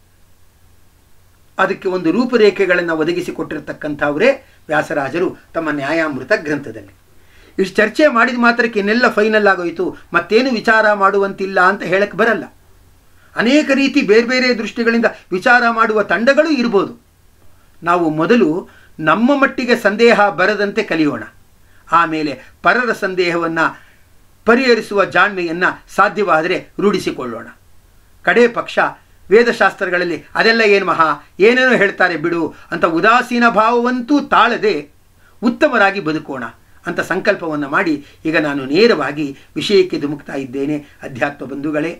ಅದಕ್ಕೆ ಒಂದು ರೂಪರೇಖೆಗಳನ್ನು ಒದಗಿಸಿಕೊಟ್ಟಿರತಕ್ಕಂಥವರೇ ವ್ಯಾಸರಾಜರು ತಮ್ಮ ನ್ಯಾಯಾಮೃತ ಗ್ರಂಥದಲ್ಲಿ. ಇಷ್ಟು ಚರ್ಚೆ ಮಾಡಿದ ಮಾತ್ರಕ್ಕೆ ಇನ್ನೆಲ್ಲ ಫೈನಲ್ ಆಗೋಯಿತು, ಮತ್ತೇನು ವಿಚಾರ ಮಾಡುವಂತಿಲ್ಲ ಅಂತ ಹೇಳಕ್ಕೆ ಬರಲ್ಲ. ಅನೇಕ ರೀತಿ ಬೇರೆ ಬೇರೆ ದೃಷ್ಟಿಗಳಿಂದ ವಿಚಾರ ಮಾಡುವ ತಂಡಗಳು ಇರ್ಬೋದು. ನಾವು ಮೊದಲು ನಮ್ಮ ಮಟ್ಟಿಗೆ ಸಂದೇಹ ಬರದಂತೆ ಕಲಿಯೋಣ, ಆಮೇಲೆ ಪರರ ಸಂದೇಹವನ್ನು ಪರಿಹರಿಸುವ ಜಾಣ್ಮೆಯನ್ನು ಸಾಧ್ಯವಾದರೆ ರೂಢಿಸಿಕೊಳ್ಳೋಣ. ಕಡೇ ಪಕ್ಷ ವೇದಶಾಸ್ತ್ರಗಳಲ್ಲಿ ಅದೆಲ್ಲ ಏನು ಮಹಾ, ಏನೇನೋ ಹೇಳ್ತಾರೆ ಬಿಡು ಅಂತ ಉದಾಸೀನ ಭಾವವಂತೂ ತಾಳದೆ ಉತ್ತಮರಾಗಿ ಬದುಕೋಣ ಅಂತ ಸಂಕಲ್ಪವನ್ನು ಮಾಡಿ ಈಗ ನಾನು ನೇರವಾಗಿ ವಿಷಯಕ್ಕೆ ಧುಮುಕ್ತಾ ಇದ್ದೇನೆ. ಅಧ್ಯಾತ್ಮ ಬಂಧುಗಳೇ,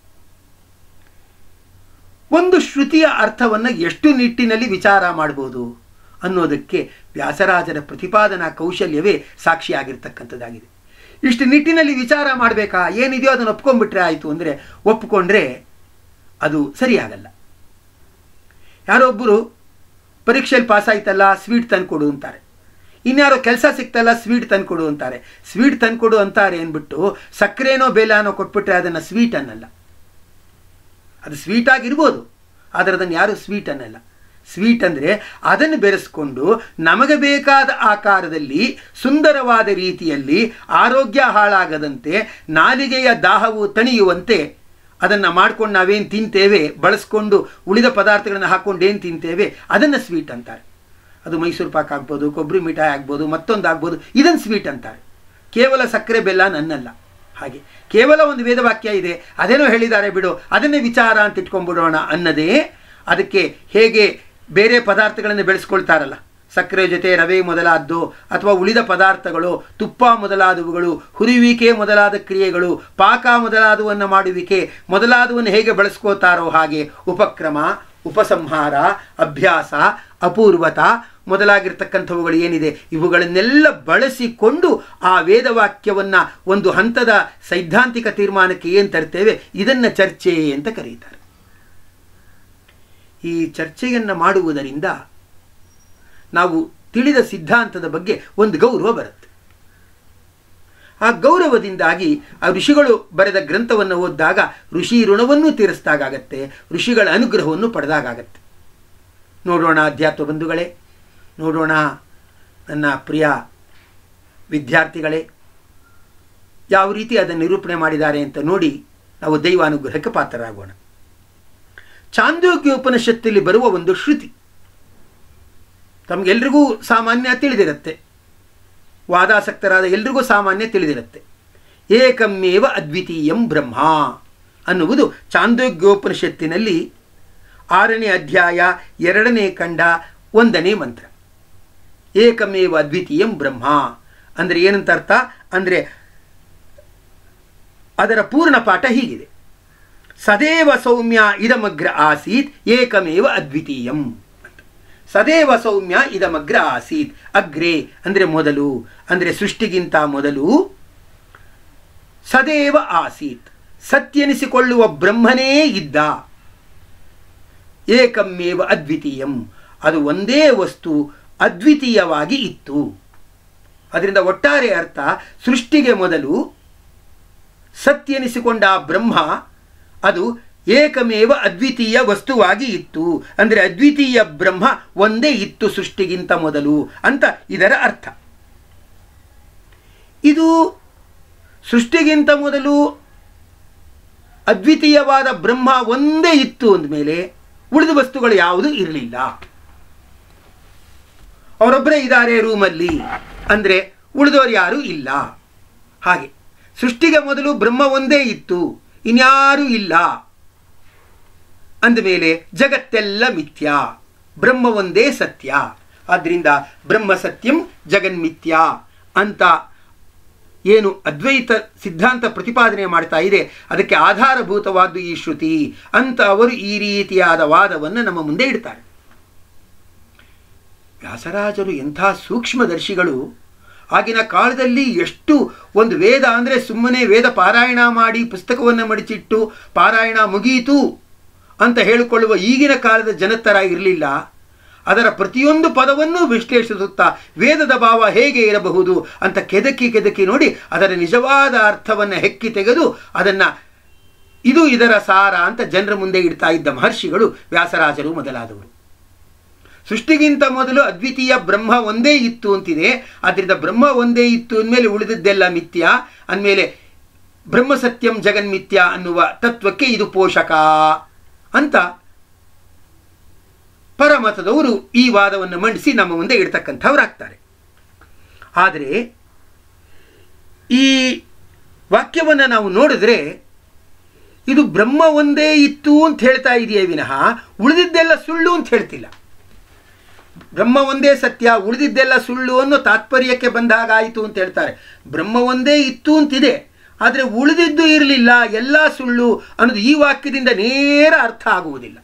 ಒಂದು ಶ್ರುತಿಯ ಅರ್ಥವನ್ನು ಎಷ್ಟು ನಿಟ್ಟಿನಲ್ಲಿ ವಿಚಾರ ಮಾಡ್ಬೋದು ಅನ್ನೋದಕ್ಕೆ ವ್ಯಾಸರಾಜರ ಪ್ರತಿಪಾದನಾ ಕೌಶಲ್ಯವೇ ಸಾಕ್ಷಿಯಾಗಿರ್ತಕ್ಕಂಥದ್ದಾಗಿದೆ. ಇಷ್ಟು ನಿಟ್ಟಿನಲ್ಲಿ ವಿಚಾರ ಮಾಡಬೇಕಾ, ಏನಿದೆಯೋ ಅದನ್ನು ಒಪ್ಕೊಂಡ್ಬಿಟ್ರೆ ಆಯಿತು ಅಂದರೆ ಒಪ್ಪಿಕೊಂಡ್ರೆ ಅದು ಸರಿಯಾಗಲ್ಲ. ಯಾರೊಬ್ಬರು ಪರೀಕ್ಷೆಯಲ್ಲಿ ಪಾಸ್ ಆಯ್ತಲ್ಲ ಸ್ವೀಟ್ ತಂದುಕೊಡು ಅಂತಾರೆ, ಇನ್ಯಾರೋ ಕೆಲಸ ಸಿಕ್ತಲ್ಲ ಸ್ವೀಟ್ ತಂದುಕೊಡು ಅಂತಾರೆ. ಸ್ವೀಟ್ ತಂದುಕೊಡು ಅಂತಾರೆ ಅಂದ್ಬಿಟ್ಟು ಸಕ್ಕರೆನೋ ಬೇಲನೋ ಕೊಟ್ಬಿಟ್ರೆ ಅದನ್ನು ಸ್ವೀಟ್ ಅನ್ನಲ್ಲ. ಅದು ಸ್ವೀಟಾಗಿರ್ಬೋದು, ಆದರೆ ಅದನ್ನು ಯಾರೂ ಸ್ವೀಟ್ ಅನ್ನಲ್ಲ. ಸ್ವೀಟ್ ಅಂದರೆ ಅದನ್ನು ಬೆರೆಸ್ಕೊಂಡು ನಮಗೆ ಬೇಕಾದ ಆಕಾರದಲ್ಲಿ ಸುಂದರವಾದ ರೀತಿಯಲ್ಲಿ ಆರೋಗ್ಯ ಹಾಳಾಗದಂತೆ ನಾಲಿಗೆಯ ದಾಹವು ತಣಿಯುವಂತೆ ಅದನ್ನು ಮಾಡ್ಕೊಂಡು ನಾವೇನು ತಿಂತೇವೆ, ಬಳಸ್ಕೊಂಡು ಉಳಿದ ಪದಾರ್ಥಗಳನ್ನು ಹಾಕ್ಕೊಂಡು ಏನು ತಿಂತೇವೆ ಅದನ್ನು ಸ್ವೀಟ್ ಅಂತಾರೆ. ಅದು ಮೈಸೂರು ಪಾಕ್ ಆಗ್ಬೋದು, ಕೊಬ್ಬರಿ ಮಿಠಾಯಿ ಆಗ್ಬೋದು, ಮತ್ತೊಂದು ಆಗ್ಬೋದು, ಇದನ್ನು ಸ್ವೀಟ್ ಅಂತಾರೆ. ಕೇವಲ ಸಕ್ಕರೆ ಬೆಲ್ಲ ನನ್ನಲ್ಲ. ಹಾಗೆ ಕೇವಲ ಒಂದು ವೇದವಾಕ್ಯ ಇದೆ, ಅದೇನೋ ಹೇಳಿದ್ದಾರೆ ಬಿಡು, ಅದನ್ನೇ ವಿಚಾರ ಅಂತ ಇಟ್ಕೊಂಡ್ಬಿಡೋಣ ಅನ್ನದೇ ಅದಕ್ಕೆ ಹೇಗೆ ಬೇರೆ ಪದಾರ್ಥಗಳನ್ನು ಬೆಳೆಸ್ಕೊಳ್ತಾರಲ್ಲ, ಸಕ್ಕರೆ ಜೊತೆ ರವೆ ಮೊದಲಾದ್ದು ಅಥವಾ ಉಳಿದ ಪದಾರ್ಥಗಳು, ತುಪ್ಪ ಮೊದಲಾದವುಗಳು, ಹುರಿಯುವಿಕೆ ಮೊದಲಾದ ಕ್ರಿಯೆಗಳು, ಪಾಕ ಮೊದಲಾದವನ್ನು ಮಾಡುವಿಕೆ ಮೊದಲಾದವನ್ನು ಹೇಗೆ ಬಳಸ್ಕೋತಾರೋ ಹಾಗೆ ಉಪಕ್ರಮ, ಉಪಸಂಹಾರ, ಅಭ್ಯಾಸ, ಅಪೂರ್ವತ ಮೊದಲಾಗಿರ್ತಕ್ಕಂಥವುಗಳು ಏನಿದೆ ಇವುಗಳನ್ನೆಲ್ಲ ಬಳಸಿಕೊಂಡು ಆ ವೇದವಾಕ್ಯವನ್ನು ಒಂದು ಹಂತದ ಸೈದ್ಧಾಂತಿಕ ತೀರ್ಮಾನಕ್ಕೆ ಏನು ತರ್ತೇವೆ ಇದನ್ನು ಚರ್ಚೆ ಅಂತ ಕರೀತಾರೆ. ಈ ಚರ್ಚೆಯನ್ನು ಮಾಡುವುದರಿಂದ ನಾವು ತಿಳಿದ ಸಿದ್ಧಾಂತದ ಬಗ್ಗೆ ಒಂದು ಗೌರವ ಬರುತ್ತೆ. ಆ ಗೌರವದಿಂದಾಗಿ ಆ ಋಷಿಗಳು ಬರೆದ ಗ್ರಂಥವನ್ನು ಓದಿದಾಗ ಋಷಿ ಋಣವನ್ನು ತೀರಿಸಿದಾಗತ್ತೆ, ಋಷಿಗಳ ಅನುಗ್ರಹವನ್ನು ಪಡೆದಾಗತ್ತೆ. ನೋಡೋಣ ಅಧ್ಯಾತ್ಮ ಬಂಧುಗಳೇ, ನೋಡೋಣ ನನ್ನ ಪ್ರಿಯ ವಿದ್ಯಾರ್ಥಿಗಳೇ, ಯಾವ ರೀತಿ ಅದನ್ನು ನಿರೂಪಣೆ ಮಾಡಿದ್ದಾರೆ ಅಂತ ನೋಡಿ ನಾವು ದೈವಾನುಗ್ರಹಕ್ಕೆ ಪಾತ್ರರಾಗೋಣ. ಚಾಂದೋಗ್ಯ ಉಪನಿಷತ್ತಲ್ಲಿ ಬರುವ ಒಂದು ಶ್ರುತಿ ತಮಗೆಲ್ರಿಗೂ ಸಾಮಾನ್ಯ ತಿಳಿದಿರುತ್ತೆ, ವಾದಾಸಕ್ತರಾದ ಎಲ್ರಿಗೂ ಸಾಮಾನ್ಯ ತಿಳಿದಿರುತ್ತೆ. ಏಕಮೇವ ಅದ್ವಿತೀಯಂ ಬ್ರಹ್ಮ ಅನ್ನುವುದು ಚಾಂದೋಗ್ಯೋಪನಿಷತ್ತಿನಲ್ಲಿ 6ನೇ ಅಧ್ಯಾಯ 2ನೇ ಖಂಡ 1ನೇ ಮಂತ್ರ. ಏಕಮೇವ ಅದ್ವಿತೀಯಂ ಬ್ರಹ್ಮ ಅಂದರೆ ಏನಂತ ಅರ್ಥ ಅಂದರೆ ಅದರ ಪೂರ್ಣ ಪಾಠ ಹೀಗಿದೆ: ಸದೇವ ಸೌಮ್ಯ ಇದಮಗ್ರ ಆಸೀತ್ ಏಕಮೇವ ಅದ್ವಿತೀಯಂ. ಸದೇವ ಸೌಮ್ಯ ಇದಮಗ್ರ ಆಸೀತ್. ಅಗ್ರೆ ಅಂದರೆ ಮೊದಲು, ಅಂದರೆ ಸೃಷ್ಟಿಗಿಂತ ಮೊದಲು. ಸದೇವ ಆಸೀತ್, ಸತ್ಯನಿಸಿಕೊಳ್ಳುವ ಬ್ರಹ್ಮನೇ ಇದ್ದ. ಏಕಮೇವ ಅದ್ವಿತೀಯಂ, ಅದು ಒಂದೇ ವಸ್ತು ಅದ್ವಿತೀಯವಾಗಿ ಇತ್ತು. ಅದರಿಂದ ಒಟ್ಟಾರೆ ಅರ್ಥ, ಸೃಷ್ಟಿಗೆ ಮೊದಲು ಸತ್ಯನಿಸಿಕೊಂಡ ಬ್ರಹ್ಮ ಅದು ಏಕಮೇವ ಅದ್ವಿತೀಯ ವಸ್ತುವಾಗಿ ಇತ್ತು. ಅಂದರೆ ಅದ್ವಿತೀಯ ಬ್ರಹ್ಮ ಒಂದೇ ಇತ್ತು ಸೃಷ್ಟಿಗಿಂತ ಮೊದಲು ಅಂತ ಇದರ ಅರ್ಥ. ಇದು ಸೃಷ್ಟಿಗಿಂತ ಮೊದಲು ಅದ್ವಿತೀಯವಾದ ಬ್ರಹ್ಮ ಒಂದೇ ಇತ್ತು ಅಂದಮೇಲೆ ಉಳಿದ ವಸ್ತುಗಳು ಯಾವುದೂ ಇರಲಿಲ್ಲ. ಅವರೊಬ್ಬರೇ ಇದ್ದಾರೆ ರೂಮಲ್ಲಿ ಅಂದರೆ ಉಳಿದವರು ಯಾರೂ ಇಲ್ಲ. ಹಾಗೆ ಸೃಷ್ಟಿಗೆ ಮೊದಲು ಬ್ರಹ್ಮ ಒಂದೇ ಇತ್ತು, ಇನ್ಯಾರೂ ಇಲ್ಲ ಅಂದಮೇಲೆ ಜಗತ್ತೆಲ್ಲ ಮಿಥ್ಯ, ಬ್ರಹ್ಮ ಒಂದೇ ಸತ್ಯ. ಆದ್ದರಿಂದ ಬ್ರಹ್ಮ ಸತ್ಯಂ ಜಗನ್ಮಿಥ್ಯ ಅಂತ ಏನು ಅದ್ವೈತ ಸಿದ್ಧಾಂತ ಪ್ರತಿಪಾದನೆ ಮಾಡ್ತಾ ಇದೆ, ಅದಕ್ಕೆ ಆಧಾರಭೂತವಾದ್ದು ಈ ಶ್ರುತಿ ಅಂತ ಅವರು ಈ ರೀತಿಯಾದ ವಾದವನ್ನು ನಮ್ಮ ಮುಂದೆ ಇಡ್ತಾರೆ. ವ್ಯಾಸರಾಜರು ಎಂಥ ಸೂಕ್ಷ್ಮದರ್ಶಿಗಳು! ಆಗಿನ ಕಾಲದಲ್ಲಿ ಎಷ್ಟು ಒಂದು ವೇದ ಅಂದರೆ ಸುಮ್ಮನೆ ವೇದ ಪಾರಾಯಣ ಮಾಡಿ ಪುಸ್ತಕವನ್ನು ಮಡಿಚಿಟ್ಟು ಪಾರಾಯಣ ಮುಗಿಯಿತು ಅಂತ ಹೇಳಿಕೊಳ್ಳುವ ಈಗಿನ ಕಾಲದ ಜನತರ ಇರಲಿಲ್ಲ. ಅದರ ಪ್ರತಿಯೊಂದು ಪದವನ್ನು ವಿಶ್ಲೇಷಿಸುತ್ತಾ ವೇದದ ಭಾವ ಹೇಗೆ ಇರಬಹುದು ಅಂತ ಕೆದಕಿ ನೋಡಿ ಅದರ ನಿಜವಾದ ಅರ್ಥವನ್ನು ಹೆಕ್ಕಿ ತೆಗೆದು ಅದನ್ನು ಇದು ಇದರ ಸಾರ ಅಂತ ಜನರ ಮುಂದೆ ಇಡ್ತಾ ಇದ್ದ ಮಹರ್ಷಿಗಳು ವ್ಯಾಸರಾಜರು ಮೊದಲಾದವರು. ಸೃಷ್ಟಿಗಿಂತ ಮೊದಲು ಅದ್ವಿತೀಯ ಬ್ರಹ್ಮ ಒಂದೇ ಇತ್ತು ಅಂತಿದೆ. ಆದ್ದರಿಂದ ಬ್ರಹ್ಮ ಒಂದೇ ಇತ್ತು ಅಂದಮೇಲೆ ಉಳಿದದ್ದೆಲ್ಲ ಮಿಥ್ಯ, ಅಂದಮೇಲೆ ಬ್ರಹ್ಮ ಸತ್ಯಂ ಜಗನ್ಮಿಥ್ಯ ಅನ್ನುವ ತತ್ವಕ್ಕೆ ಇದು ಪೋಷಕ ಅಂತ ಪರಮತದವರು ಈ ವಾದವನ್ನು ಮಂಡಿಸಿ ನಮ್ಮ ಮುಂದೆ ಇಡ್ತಕ್ಕಂಥವರಾಗ್ತಾರೆ. ಆದರೆ ಈ ವಾಕ್ಯವನ್ನು ನಾವು ನೋಡಿದ್ರೆ ಇದು ಬ್ರಹ್ಮ ಒಂದೇ ಇತ್ತು ಅಂತ ಹೇಳ್ತಾ ಇದೆಯೇ ವಿನಃ ಉಳಿದಿದ್ದೆಲ್ಲ ಸುಳ್ಳು ಅಂತ ಹೇಳ್ತಿಲ್ಲ. ಬ್ರಹ್ಮ ಒಂದೇ ಸತ್ಯ, ಉಳಿದಿದ್ದೆಲ್ಲ ಸುಳ್ಳು ಅನ್ನೋ ತಾತ್ಪರ್ಯಕ್ಕೆ ಬಂದಾಗ ಆಯಿತು ಅಂತ ಹೇಳ್ತಾರೆ. ಬ್ರಹ್ಮ ಒಂದೇ ಇತ್ತು ಅಂತಿದೆ, ಆದರೆ ಉಳಿದಿದ್ದು ಇರಲಿಲ್ಲ, ಎಲ್ಲ ಸುಳ್ಳು ಅನ್ನೋದು ಈ ವಾಕ್ಯದಿಂದ ನೇರ ಅರ್ಥ ಆಗುವುದಿಲ್ಲ.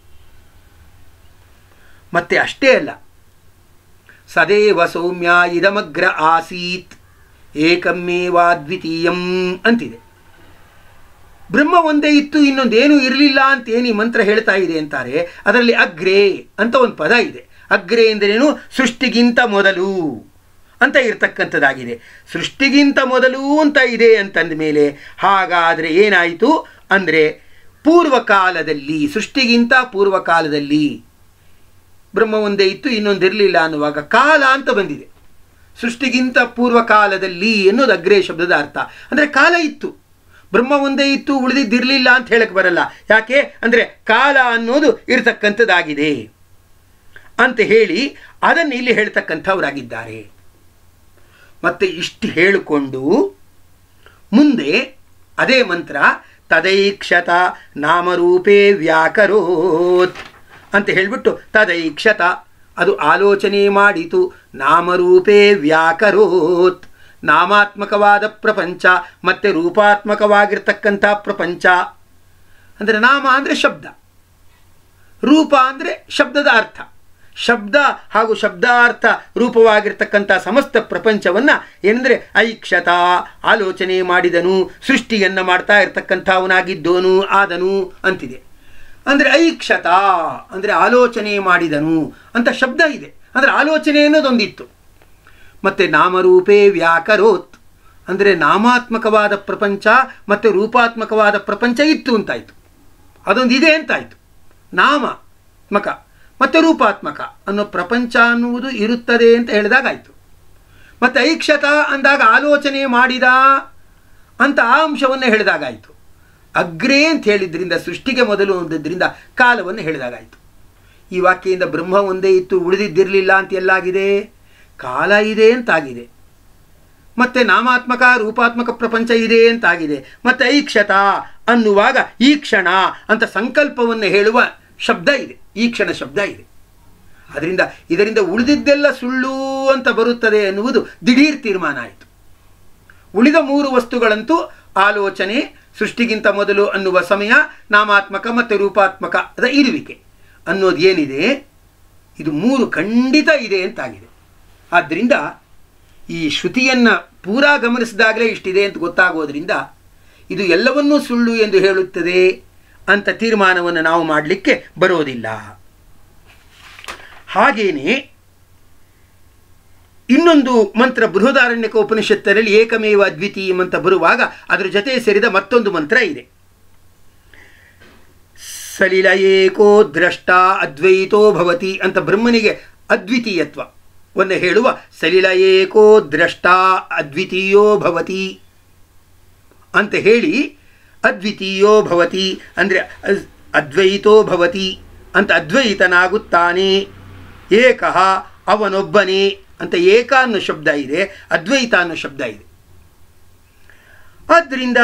ಮತ್ತೆ ಅಷ್ಟೇ ಅಲ್ಲ, ಸದೇವ ಸೌಮ್ಯ ಇದಮಗ್ರ ಆಸೀತ್ ಏಕಮೇವಾದ್ವಿತೀಯಂ ಅಂತಿದೆ. ಬ್ರಹ್ಮ ಒಂದೇ ಇತ್ತು, ಇನ್ನೊಂದೇನೂ ಇರಲಿಲ್ಲ ಅಂತ ಏನು ಈ ಮಂತ್ರ ಹೇಳ್ತಾ ಇದೆ ಅಂತಾರೆ. ಅದರಲ್ಲಿ ಅಗ್ರೆ ಅಂತ ಒಂದು ಪದ ಇದೆ. ಅಗ್ರೆ ಎಂದರೇನು? ಸೃಷ್ಟಿಗಿಂತ ಮೊದಲು ಅಂತ ಇರ್ತಕ್ಕಂಥದ್ದಾಗಿದೆ. ಸೃಷ್ಟಿಗಿಂತ ಮೊದಲು ಅಂತ ಇದೆ ಅಂತಂದ ಮೇಲೆ ಹಾಗಾದರೆ ಏನಾಯಿತು ಅಂದರೆ ಪೂರ್ವಕಾಲದಲ್ಲಿ, ಸೃಷ್ಟಿಗಿಂತ ಪೂರ್ವಕಾಲದಲ್ಲಿ ಬ್ರಹ್ಮ ಒಂದೇ ಇತ್ತು ಇನ್ನೊಂದಿರಲಿಲ್ಲ ಅನ್ನುವಾಗ ಕಾಲ ಅಂತ ಬಂದಿದೆ. ಸೃಷ್ಟಿಗಿಂತ ಪೂರ್ವಕಾಲದಲ್ಲಿ ಎನ್ನುವುದು ಅಗ್ರೆ ಶಬ್ದದ ಅರ್ಥ. ಅಂದರೆ ಕಾಲ ಇತ್ತು, ಬ್ರಹ್ಮ ಒಂದೇ ಇತ್ತು ಉಳಿದಿದ್ದಿರಲಿಲ್ಲ ಅಂತ ಹೇಳಕ್ಕೆ ಬರಲ್ಲ. ಯಾಕೆ ಅಂದರೆ ಕಾಲ ಅನ್ನೋದು ಇರತಕ್ಕಂಥದ್ದಾಗಿದೆ ಅಂತ ಹೇಳಿ ಅದನ್ನು ಇಲ್ಲಿ ಹೇಳ್ತಕ್ಕಂಥವರಾಗಿದ್ದಾರೆ. ಮತ್ತೆ ಇಷ್ಟು ಹೇಳಿಕೊಂಡು ಮುಂದೆ ಅದೇ ಮಂತ್ರ ತದೈಕ್ಷತ ನಾಮರೂಪೇ ವ್ಯಾಕರೋತ್ ಅಂತ ಹೇಳಿಬಿಟ್ಟು ತದೈಕ್ಷತ ಅದು ಆಲೋಚನೆ ಮಾಡಿತು, ನಾಮರೂಪೇ ವ್ಯಾಕರೋತ್ ನಾಮಾತ್ಮಕವಾದ ಪ್ರಪಂಚ ಮತ್ತು ರೂಪಾತ್ಮಕವಾಗಿರ್ತಕ್ಕಂಥ ಪ್ರಪಂಚ. ಅಂದರೆ ನಾಮ ಅಂದರೆ ಶಬ್ದ, ರೂಪ ಅಂದರೆ ಶಬ್ದದ ಅರ್ಥ, ಶಬ್ದ ಹಾಗೂ ಶಬ್ದಾರ್ಥ ರೂಪವಾಗಿರ್ತಕ್ಕಂಥ ಸಮಸ್ತ ಪ್ರಪಂಚವನ್ನು ಏನಂದರೆ ಐಕ್ಷತ ಆಲೋಚನೆ ಮಾಡಿದನು, ಸೃಷ್ಟಿಯನ್ನು ಮಾಡ್ತಾ ಇರ್ತಕ್ಕಂಥವನಾಗಿದ್ದೋನು ಆದನು ಅಂತಿದೆ. ಅಂದರೆ ಐಕ್ಷತ ಅಂದರೆ ಆಲೋಚನೆ ಮಾಡಿದನು ಅಂತ ಶಬ್ದ ಇದೆ. ಅಂದರೆ ಆಲೋಚನೆ ಅನ್ನೋದೊಂದಿತ್ತು. ಮತ್ತು ನಾಮರೂಪೇ ವ್ಯಾಕರೋತ್ ಅಂದರೆ ನಾಮಾತ್ಮಕವಾದ ಪ್ರಪಂಚ ಮತ್ತು ರೂಪಾತ್ಮಕವಾದ ಪ್ರಪಂಚ ಇತ್ತು ಅಂತಾಯಿತು. ಅದೊಂದು ಇದೆ ಅಂತಾಯಿತು. ನಾಮಾತ್ಮಕ ಮತ್ತು ರೂಪಾತ್ಮಕ ಅನ್ನೋ ಪ್ರಪಂಚ ಅನ್ನುವುದು ಇರುತ್ತದೆ ಅಂತ ಹೇಳಿದಾಗಾಯಿತು. ಮತ್ತು ಐಕ್ಷತ ಅಂದಾಗ ಆಲೋಚನೆ ಮಾಡಿದ ಅಂತ ಆ ಅಂಶವನ್ನು ಹೇಳಿದಾಗಾಯಿತು. ಅಗ್ರೇ ಅಂತ ಹೇಳಿದ್ರಿಂದ ಸೃಷ್ಟಿಗೆ ಮೊದಲು ಅಂದದ್ರಿಂದ ಕಾಲವನ್ನು ಹೇಳಿದಾಗಾಯಿತು. ಈ ವಾಕ್ಯದಿಂದ ಬ್ರಹ್ಮ ಒಂದೇ ಇತ್ತು, ಉಳಿದಿದ್ದಿರಲಿಲ್ಲ ಅಂತ ಎಲ್ಲಾಗಿದೆ? ಕಾಲ ಇದೆ ಅಂತಾಗಿದೆ. ಮತ್ತು ನಾಮಾತ್ಮಕ ರೂಪಾತ್ಮಕ ಪ್ರಪಂಚ ಇದೆ ಅಂತಾಗಿದೆ. ಮತ್ತು ಐಕ್ಷತ ಅನ್ನುವಾಗ ಈ ಕ್ಷಣ ಅಂತ ಸಂಕಲ್ಪವನ್ನು ಹೇಳುವ ಶಬ್ದ ಇದೆ, ಈ ಕ್ಷಣ ಶಬ್ದ ಇದೆ. ಅದರಿಂದ ಇದರಿಂದ ಉಳಿದಿದ್ದೆಲ್ಲ ಸುಳ್ಳು ಅಂತ ಬರುತ್ತದೆ ಎನ್ನುವುದು ದಿಢೀರ್ ತೀರ್ಮಾನ ಆಯಿತು. ಉಳಿದ 3 ವಸ್ತುಗಳಂತೂ ಆಲೋಚನೆ, ಸೃಷ್ಟಿಗಿಂತ ಮೊದಲು ಅನ್ನುವ ಸಮಯ, ನಾಮಾತ್ಮಕ ಮತ್ತು ರೂಪಾತ್ಮಕದ ಇರುವಿಕೆ ಅನ್ನೋದು ಏನಿದೆ, ಇದು 3 ಖಂಡಿತ ಇದೆ ಅಂತಾಗಿದೆ. ಆದ್ದರಿಂದ ಈ ಶ್ರುತಿಯನ್ನು ಪೂರಾ ಗಮನಿಸಿದಾಗಲೇ ಇಷ್ಟಿದೆ ಅಂತ ಗೊತ್ತಾಗೋದ್ರಿಂದ ಇದು ಎಲ್ಲವನ್ನೂ ಸುಳ್ಳು ಎಂದು ಹೇಳುತ್ತದೆ ಅಂತ ತೀರ್ಮಾನವನ್ನು ನಾವು ಮಾಡಲಿಕ್ಕೆ ಬರೋದಿಲ್ಲ. ಹಾಗೇನೆ ಇನ್ನೊಂದು ಮಂತ್ರ ಬೃಹದಾರಣ್ಯಕ ಉಪನಿಷತ್ತರಲ್ಲಿ ಏಕಮೇವ ಅದ್ವಿತೀಯಂ ಅಂತ ಬರುವಾಗ ಅದರ ಜೊತೆ ಸೇರಿದ ಮತ್ತೊಂದು ಮಂತ್ರ ಇದೆ. ಸಲಿಲ ಏಕೋ ದ್ರಷ್ಟ ಅದ್ವೈತೋ ಭವತಿ ಅಂತ ಬ್ರಹ್ಮನಿಗೆ ಅದ್ವಿತೀಯತ್ವವನ್ನು ಹೇಳುವ ಸಲಿಲ ಏಕೋ ದ್ರಷ್ಟ ಅದ್ವಿತೀಯೋ ಭವತಿ ಅಂತ ಹೇಳಿ ಅದ್ವಿತೀಯೋ ಭವತಿ ಅಂದರೆ ಅದ್ವೈತೋ ಭವತಿ ಅಂತ ಅದ್ವೈತನಾಗುತ್ತಾನೆ. ಏಕಃ ಅವನೊಬ್ಬನೇ ಅಂತ ಏಕ ಅನ್ನೋ ಶಬ್ದ ಇದೆ, ಅದ್ವೈತ ಅನ್ನೋ ಶಬ್ದ ಇದೆ. ಆದ್ದರಿಂದ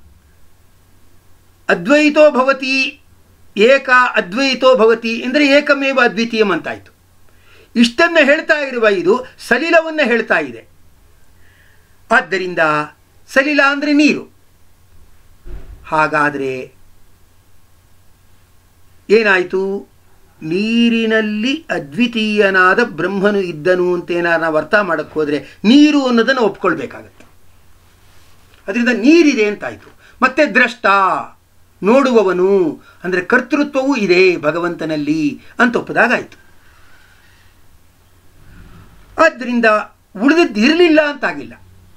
ಅದ್ವೈತೋ ಭವತಿ, ಏಕ ಅದ್ವೈತೋ ಭವತಿ ಅಂದರೆ ಏಕಮೇವ ಅದ್ವಿತೀಯಂ ಅಂತಾಯಿತು. ಇಷ್ಟನ್ನು ಹೇಳ್ತಾ ಇರುವ ಇದು ಸಲಿಲವನ್ನು ಹೇಳ್ತಾ ಇದೆ. ಆದ್ದರಿಂದ ಸಲಿಲ ಅಂದರೆ ನೀರು. ಹಾಗಾದರೆ ಏನಾಯಿತು? ನೀರಿನಲ್ಲಿ ಅದ್ವಿತೀಯನಾದ ಬ್ರಹ್ಮನು ಇದ್ದನು ಅಂತೇನಾರು ನಾವು ಅರ್ಥ ಮಾಡೋಕ್ಕೆ ಹೋದರೆ ನೀರು ಅನ್ನೋದನ್ನು ಒಪ್ಕೊಳ್ಬೇಕಾಗತ್ತೆ. ಅದರಿಂದ ನೀರಿದೆ ಅಂತಾಯಿತು. ಮತ್ತೆ ದ್ರಷ್ಟ ನೋಡುವವನು ಅಂದರೆ ಕರ್ತೃತ್ವವೂ ಇದೆ ಭಗವಂತನಲ್ಲಿ ಅಂತ ಒಪ್ಪದಾಗಾಯಿತು. ಆದ್ದರಿಂದ ಉಳಿದಿದ್ದಿರಲಿಲ್ಲ ಅಂತಾಗಿಲ್ಲ.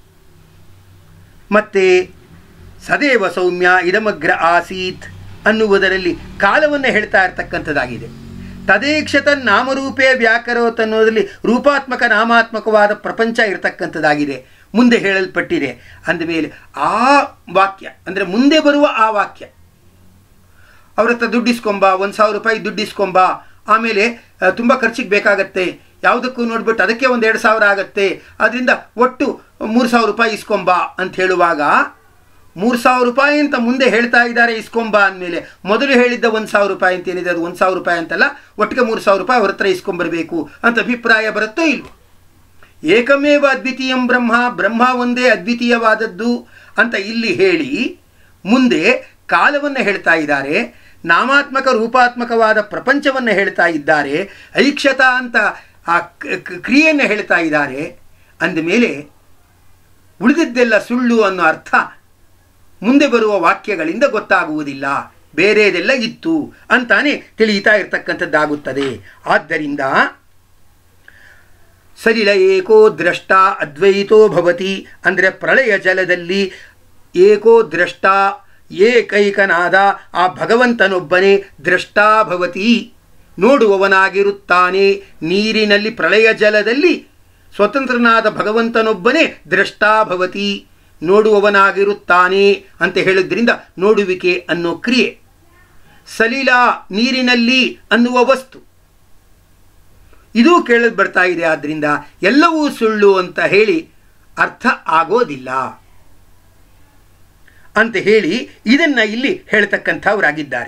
ಮತ್ತೆ ಸದೇವ ಸೌಮ್ಯ ಇದಮಗ್ರ ಆಸೀತ್ ಅನ್ನುವುದರಲ್ಲಿ ಕಾಲವನ್ನು ಹೇಳ್ತಾ ಇರ್ತಕ್ಕಂಥದ್ದಾಗಿದೆ. ತದೇಕ್ಷತ ನಾಮರೂಪೇ ವ್ಯಾಕರೋತ್ ಅನ್ನೋದರಲ್ಲಿ ರೂಪಾತ್ಮಕ ನಾಮಾತ್ಮಕವಾದ ಪ್ರಪಂಚ ಇರತಕ್ಕಂಥದ್ದಾಗಿದೆ, ಮುಂದೆ ಹೇಳಲ್ಪಟ್ಟಿದೆ. ಅಂದಮೇಲೆ ಆ ವಾಕ್ಯ ಅಂದರೆ ಮುಂದೆ ಬರುವ ಆ ವಾಕ್ಯ, ಅವ್ರ ಹತ್ರ ದುಡ್ಡಿಸ್ಕೊಂಬ, 1,000 ರೂಪಾಯಿ ದುಡ್ಡಿಸ್ಕೊಂಬ, ಆಮೇಲೆ ತುಂಬ ಖರ್ಚಿಗೆ ಬೇಕಾಗತ್ತೆ, ಯಾವುದಕ್ಕೂ ನೋಡ್ಬಿಟ್ಟು ಅದಕ್ಕೆ 1,000-2,000 ಆಗತ್ತೆ, ಅದರಿಂದ ಒಟ್ಟು 3,000 ರೂಪಾಯಿ ಇಸ್ಕೊಂಬ ಅಂತ ಹೇಳುವಾಗ 3,000 ರೂಪಾಯಿ ಅಂತ ಮುಂದೆ ಹೇಳ್ತಾ ಇದ್ದಾರೆ ಇಸ್ಕೊಂಬ ಅಂದಮೇಲೆ ಮೊದಲು ಹೇಳಿದ್ದ 1,000 ರೂಪಾಯಿ ಅಂತ ಏನಿದೆ ಅದು 1,000 ರೂಪಾಯಿ ಅಂತಲ್ಲ, ಒಟ್ಟಿಗೆ 3,000 ರೂಪಾಯಿ ಅವ್ರ ಹತ್ರ ಇಸ್ಕೊಂಬರಬೇಕು ಅಂತ ಅಭಿಪ್ರಾಯ ಬರುತ್ತೋ ಇಲ್ವೋ? ಏಕಮೇವ ಅದ್ವಿತೀಯಂ ಬ್ರಹ್ಮ, ಬ್ರಹ್ಮ ಒಂದೇ ಅದ್ವಿತೀಯವಾದದ್ದು ಅಂತ ಇಲ್ಲಿ ಹೇಳಿ ಮುಂದೆ ಕಾಲವನ್ನು ಹೇಳ್ತಾ ಇದ್ದಾರೆ, ನಾಮಾತ್ಮಕ ರೂಪಾತ್ಮಕವಾದ ಪ್ರಪಂಚವನ್ನು ಹೇಳ್ತಾ ಇದ್ದಾರೆ, ಐಕ್ಷತ ಅಂತ ಆ ಕ್ರಿಯೆಯನ್ನು ಹೇಳ್ತಾ ಇದ್ದಾರೆ. ಅಂದಮೇಲೆ ಉಳಿದಿದ್ದೆಲ್ಲ ಸುಳ್ಳು ಅನ್ನೋ ಅರ್ಥ ಮುಂದೆ ಬರುವ ವಾಕ್ಯಗಳಿಂದ ಗೊತ್ತಾಗುವುದಿಲ್ಲ, ಬೇರೆದೆಲ್ಲ ಇತ್ತು ಅಂತಾನೆ ತಿಳಿಯುತ್ತಾ ಇರ್ತಕ್ಕಂಥದ್ದಾಗುತ್ತದೆ. ಆದ್ದರಿಂದ ಸಲಿಲ ಏಕೋ ದ್ರಷ್ಟ ಅದ್ವೈತೋ ಭವತಿ ಅಂದರೆ ಪ್ರಳಯ ಜಲದಲ್ಲಿ ಏಕೋ ದ್ರಷ್ಟ ಏಕೈಕನಾದ ಆ ಭಗವಂತನೊಬ್ಬನೇ ದ್ರಷ್ಟಾ ಭವತಿ ನೋಡುವವನಾಗಿರುತ್ತಾನೆ. ನೀರಿನಲ್ಲಿ ಪ್ರಳಯ ಜಲದಲ್ಲಿ ಸ್ವತಂತ್ರನಾದ ಭಗವಂತನೊಬ್ಬನೇ ದ್ರಷ್ಟಾ ಭವತಿ ನೋಡುವವನಾಗಿರುತ್ತಾನೆ ಅಂತ ಹೇಳಿದ್ರಿಂದ ನೋಡುವಿಕೆ ಅನ್ನೋ ಕ್ರಿಯೆ, ಸಲಿಲ ನೀರಿನಲ್ಲಿ ಅನ್ನುವ ವಸ್ತು, ಇದು ಕೇಳಲು ಬರ್ತಾ ಇದೆ. ಆದ್ದರಿಂದ ಎಲ್ಲವೂ ಸುಳ್ಳು ಅಂತ ಹೇಳಿ ಅರ್ಥ ಆಗೋದಿಲ್ಲ ಅಂತ ಹೇಳಿ ಇದನ್ನ ಇಲ್ಲಿ ಹೇಳ್ತಕ್ಕಂಥವರಾಗಿದ್ದಾರೆ.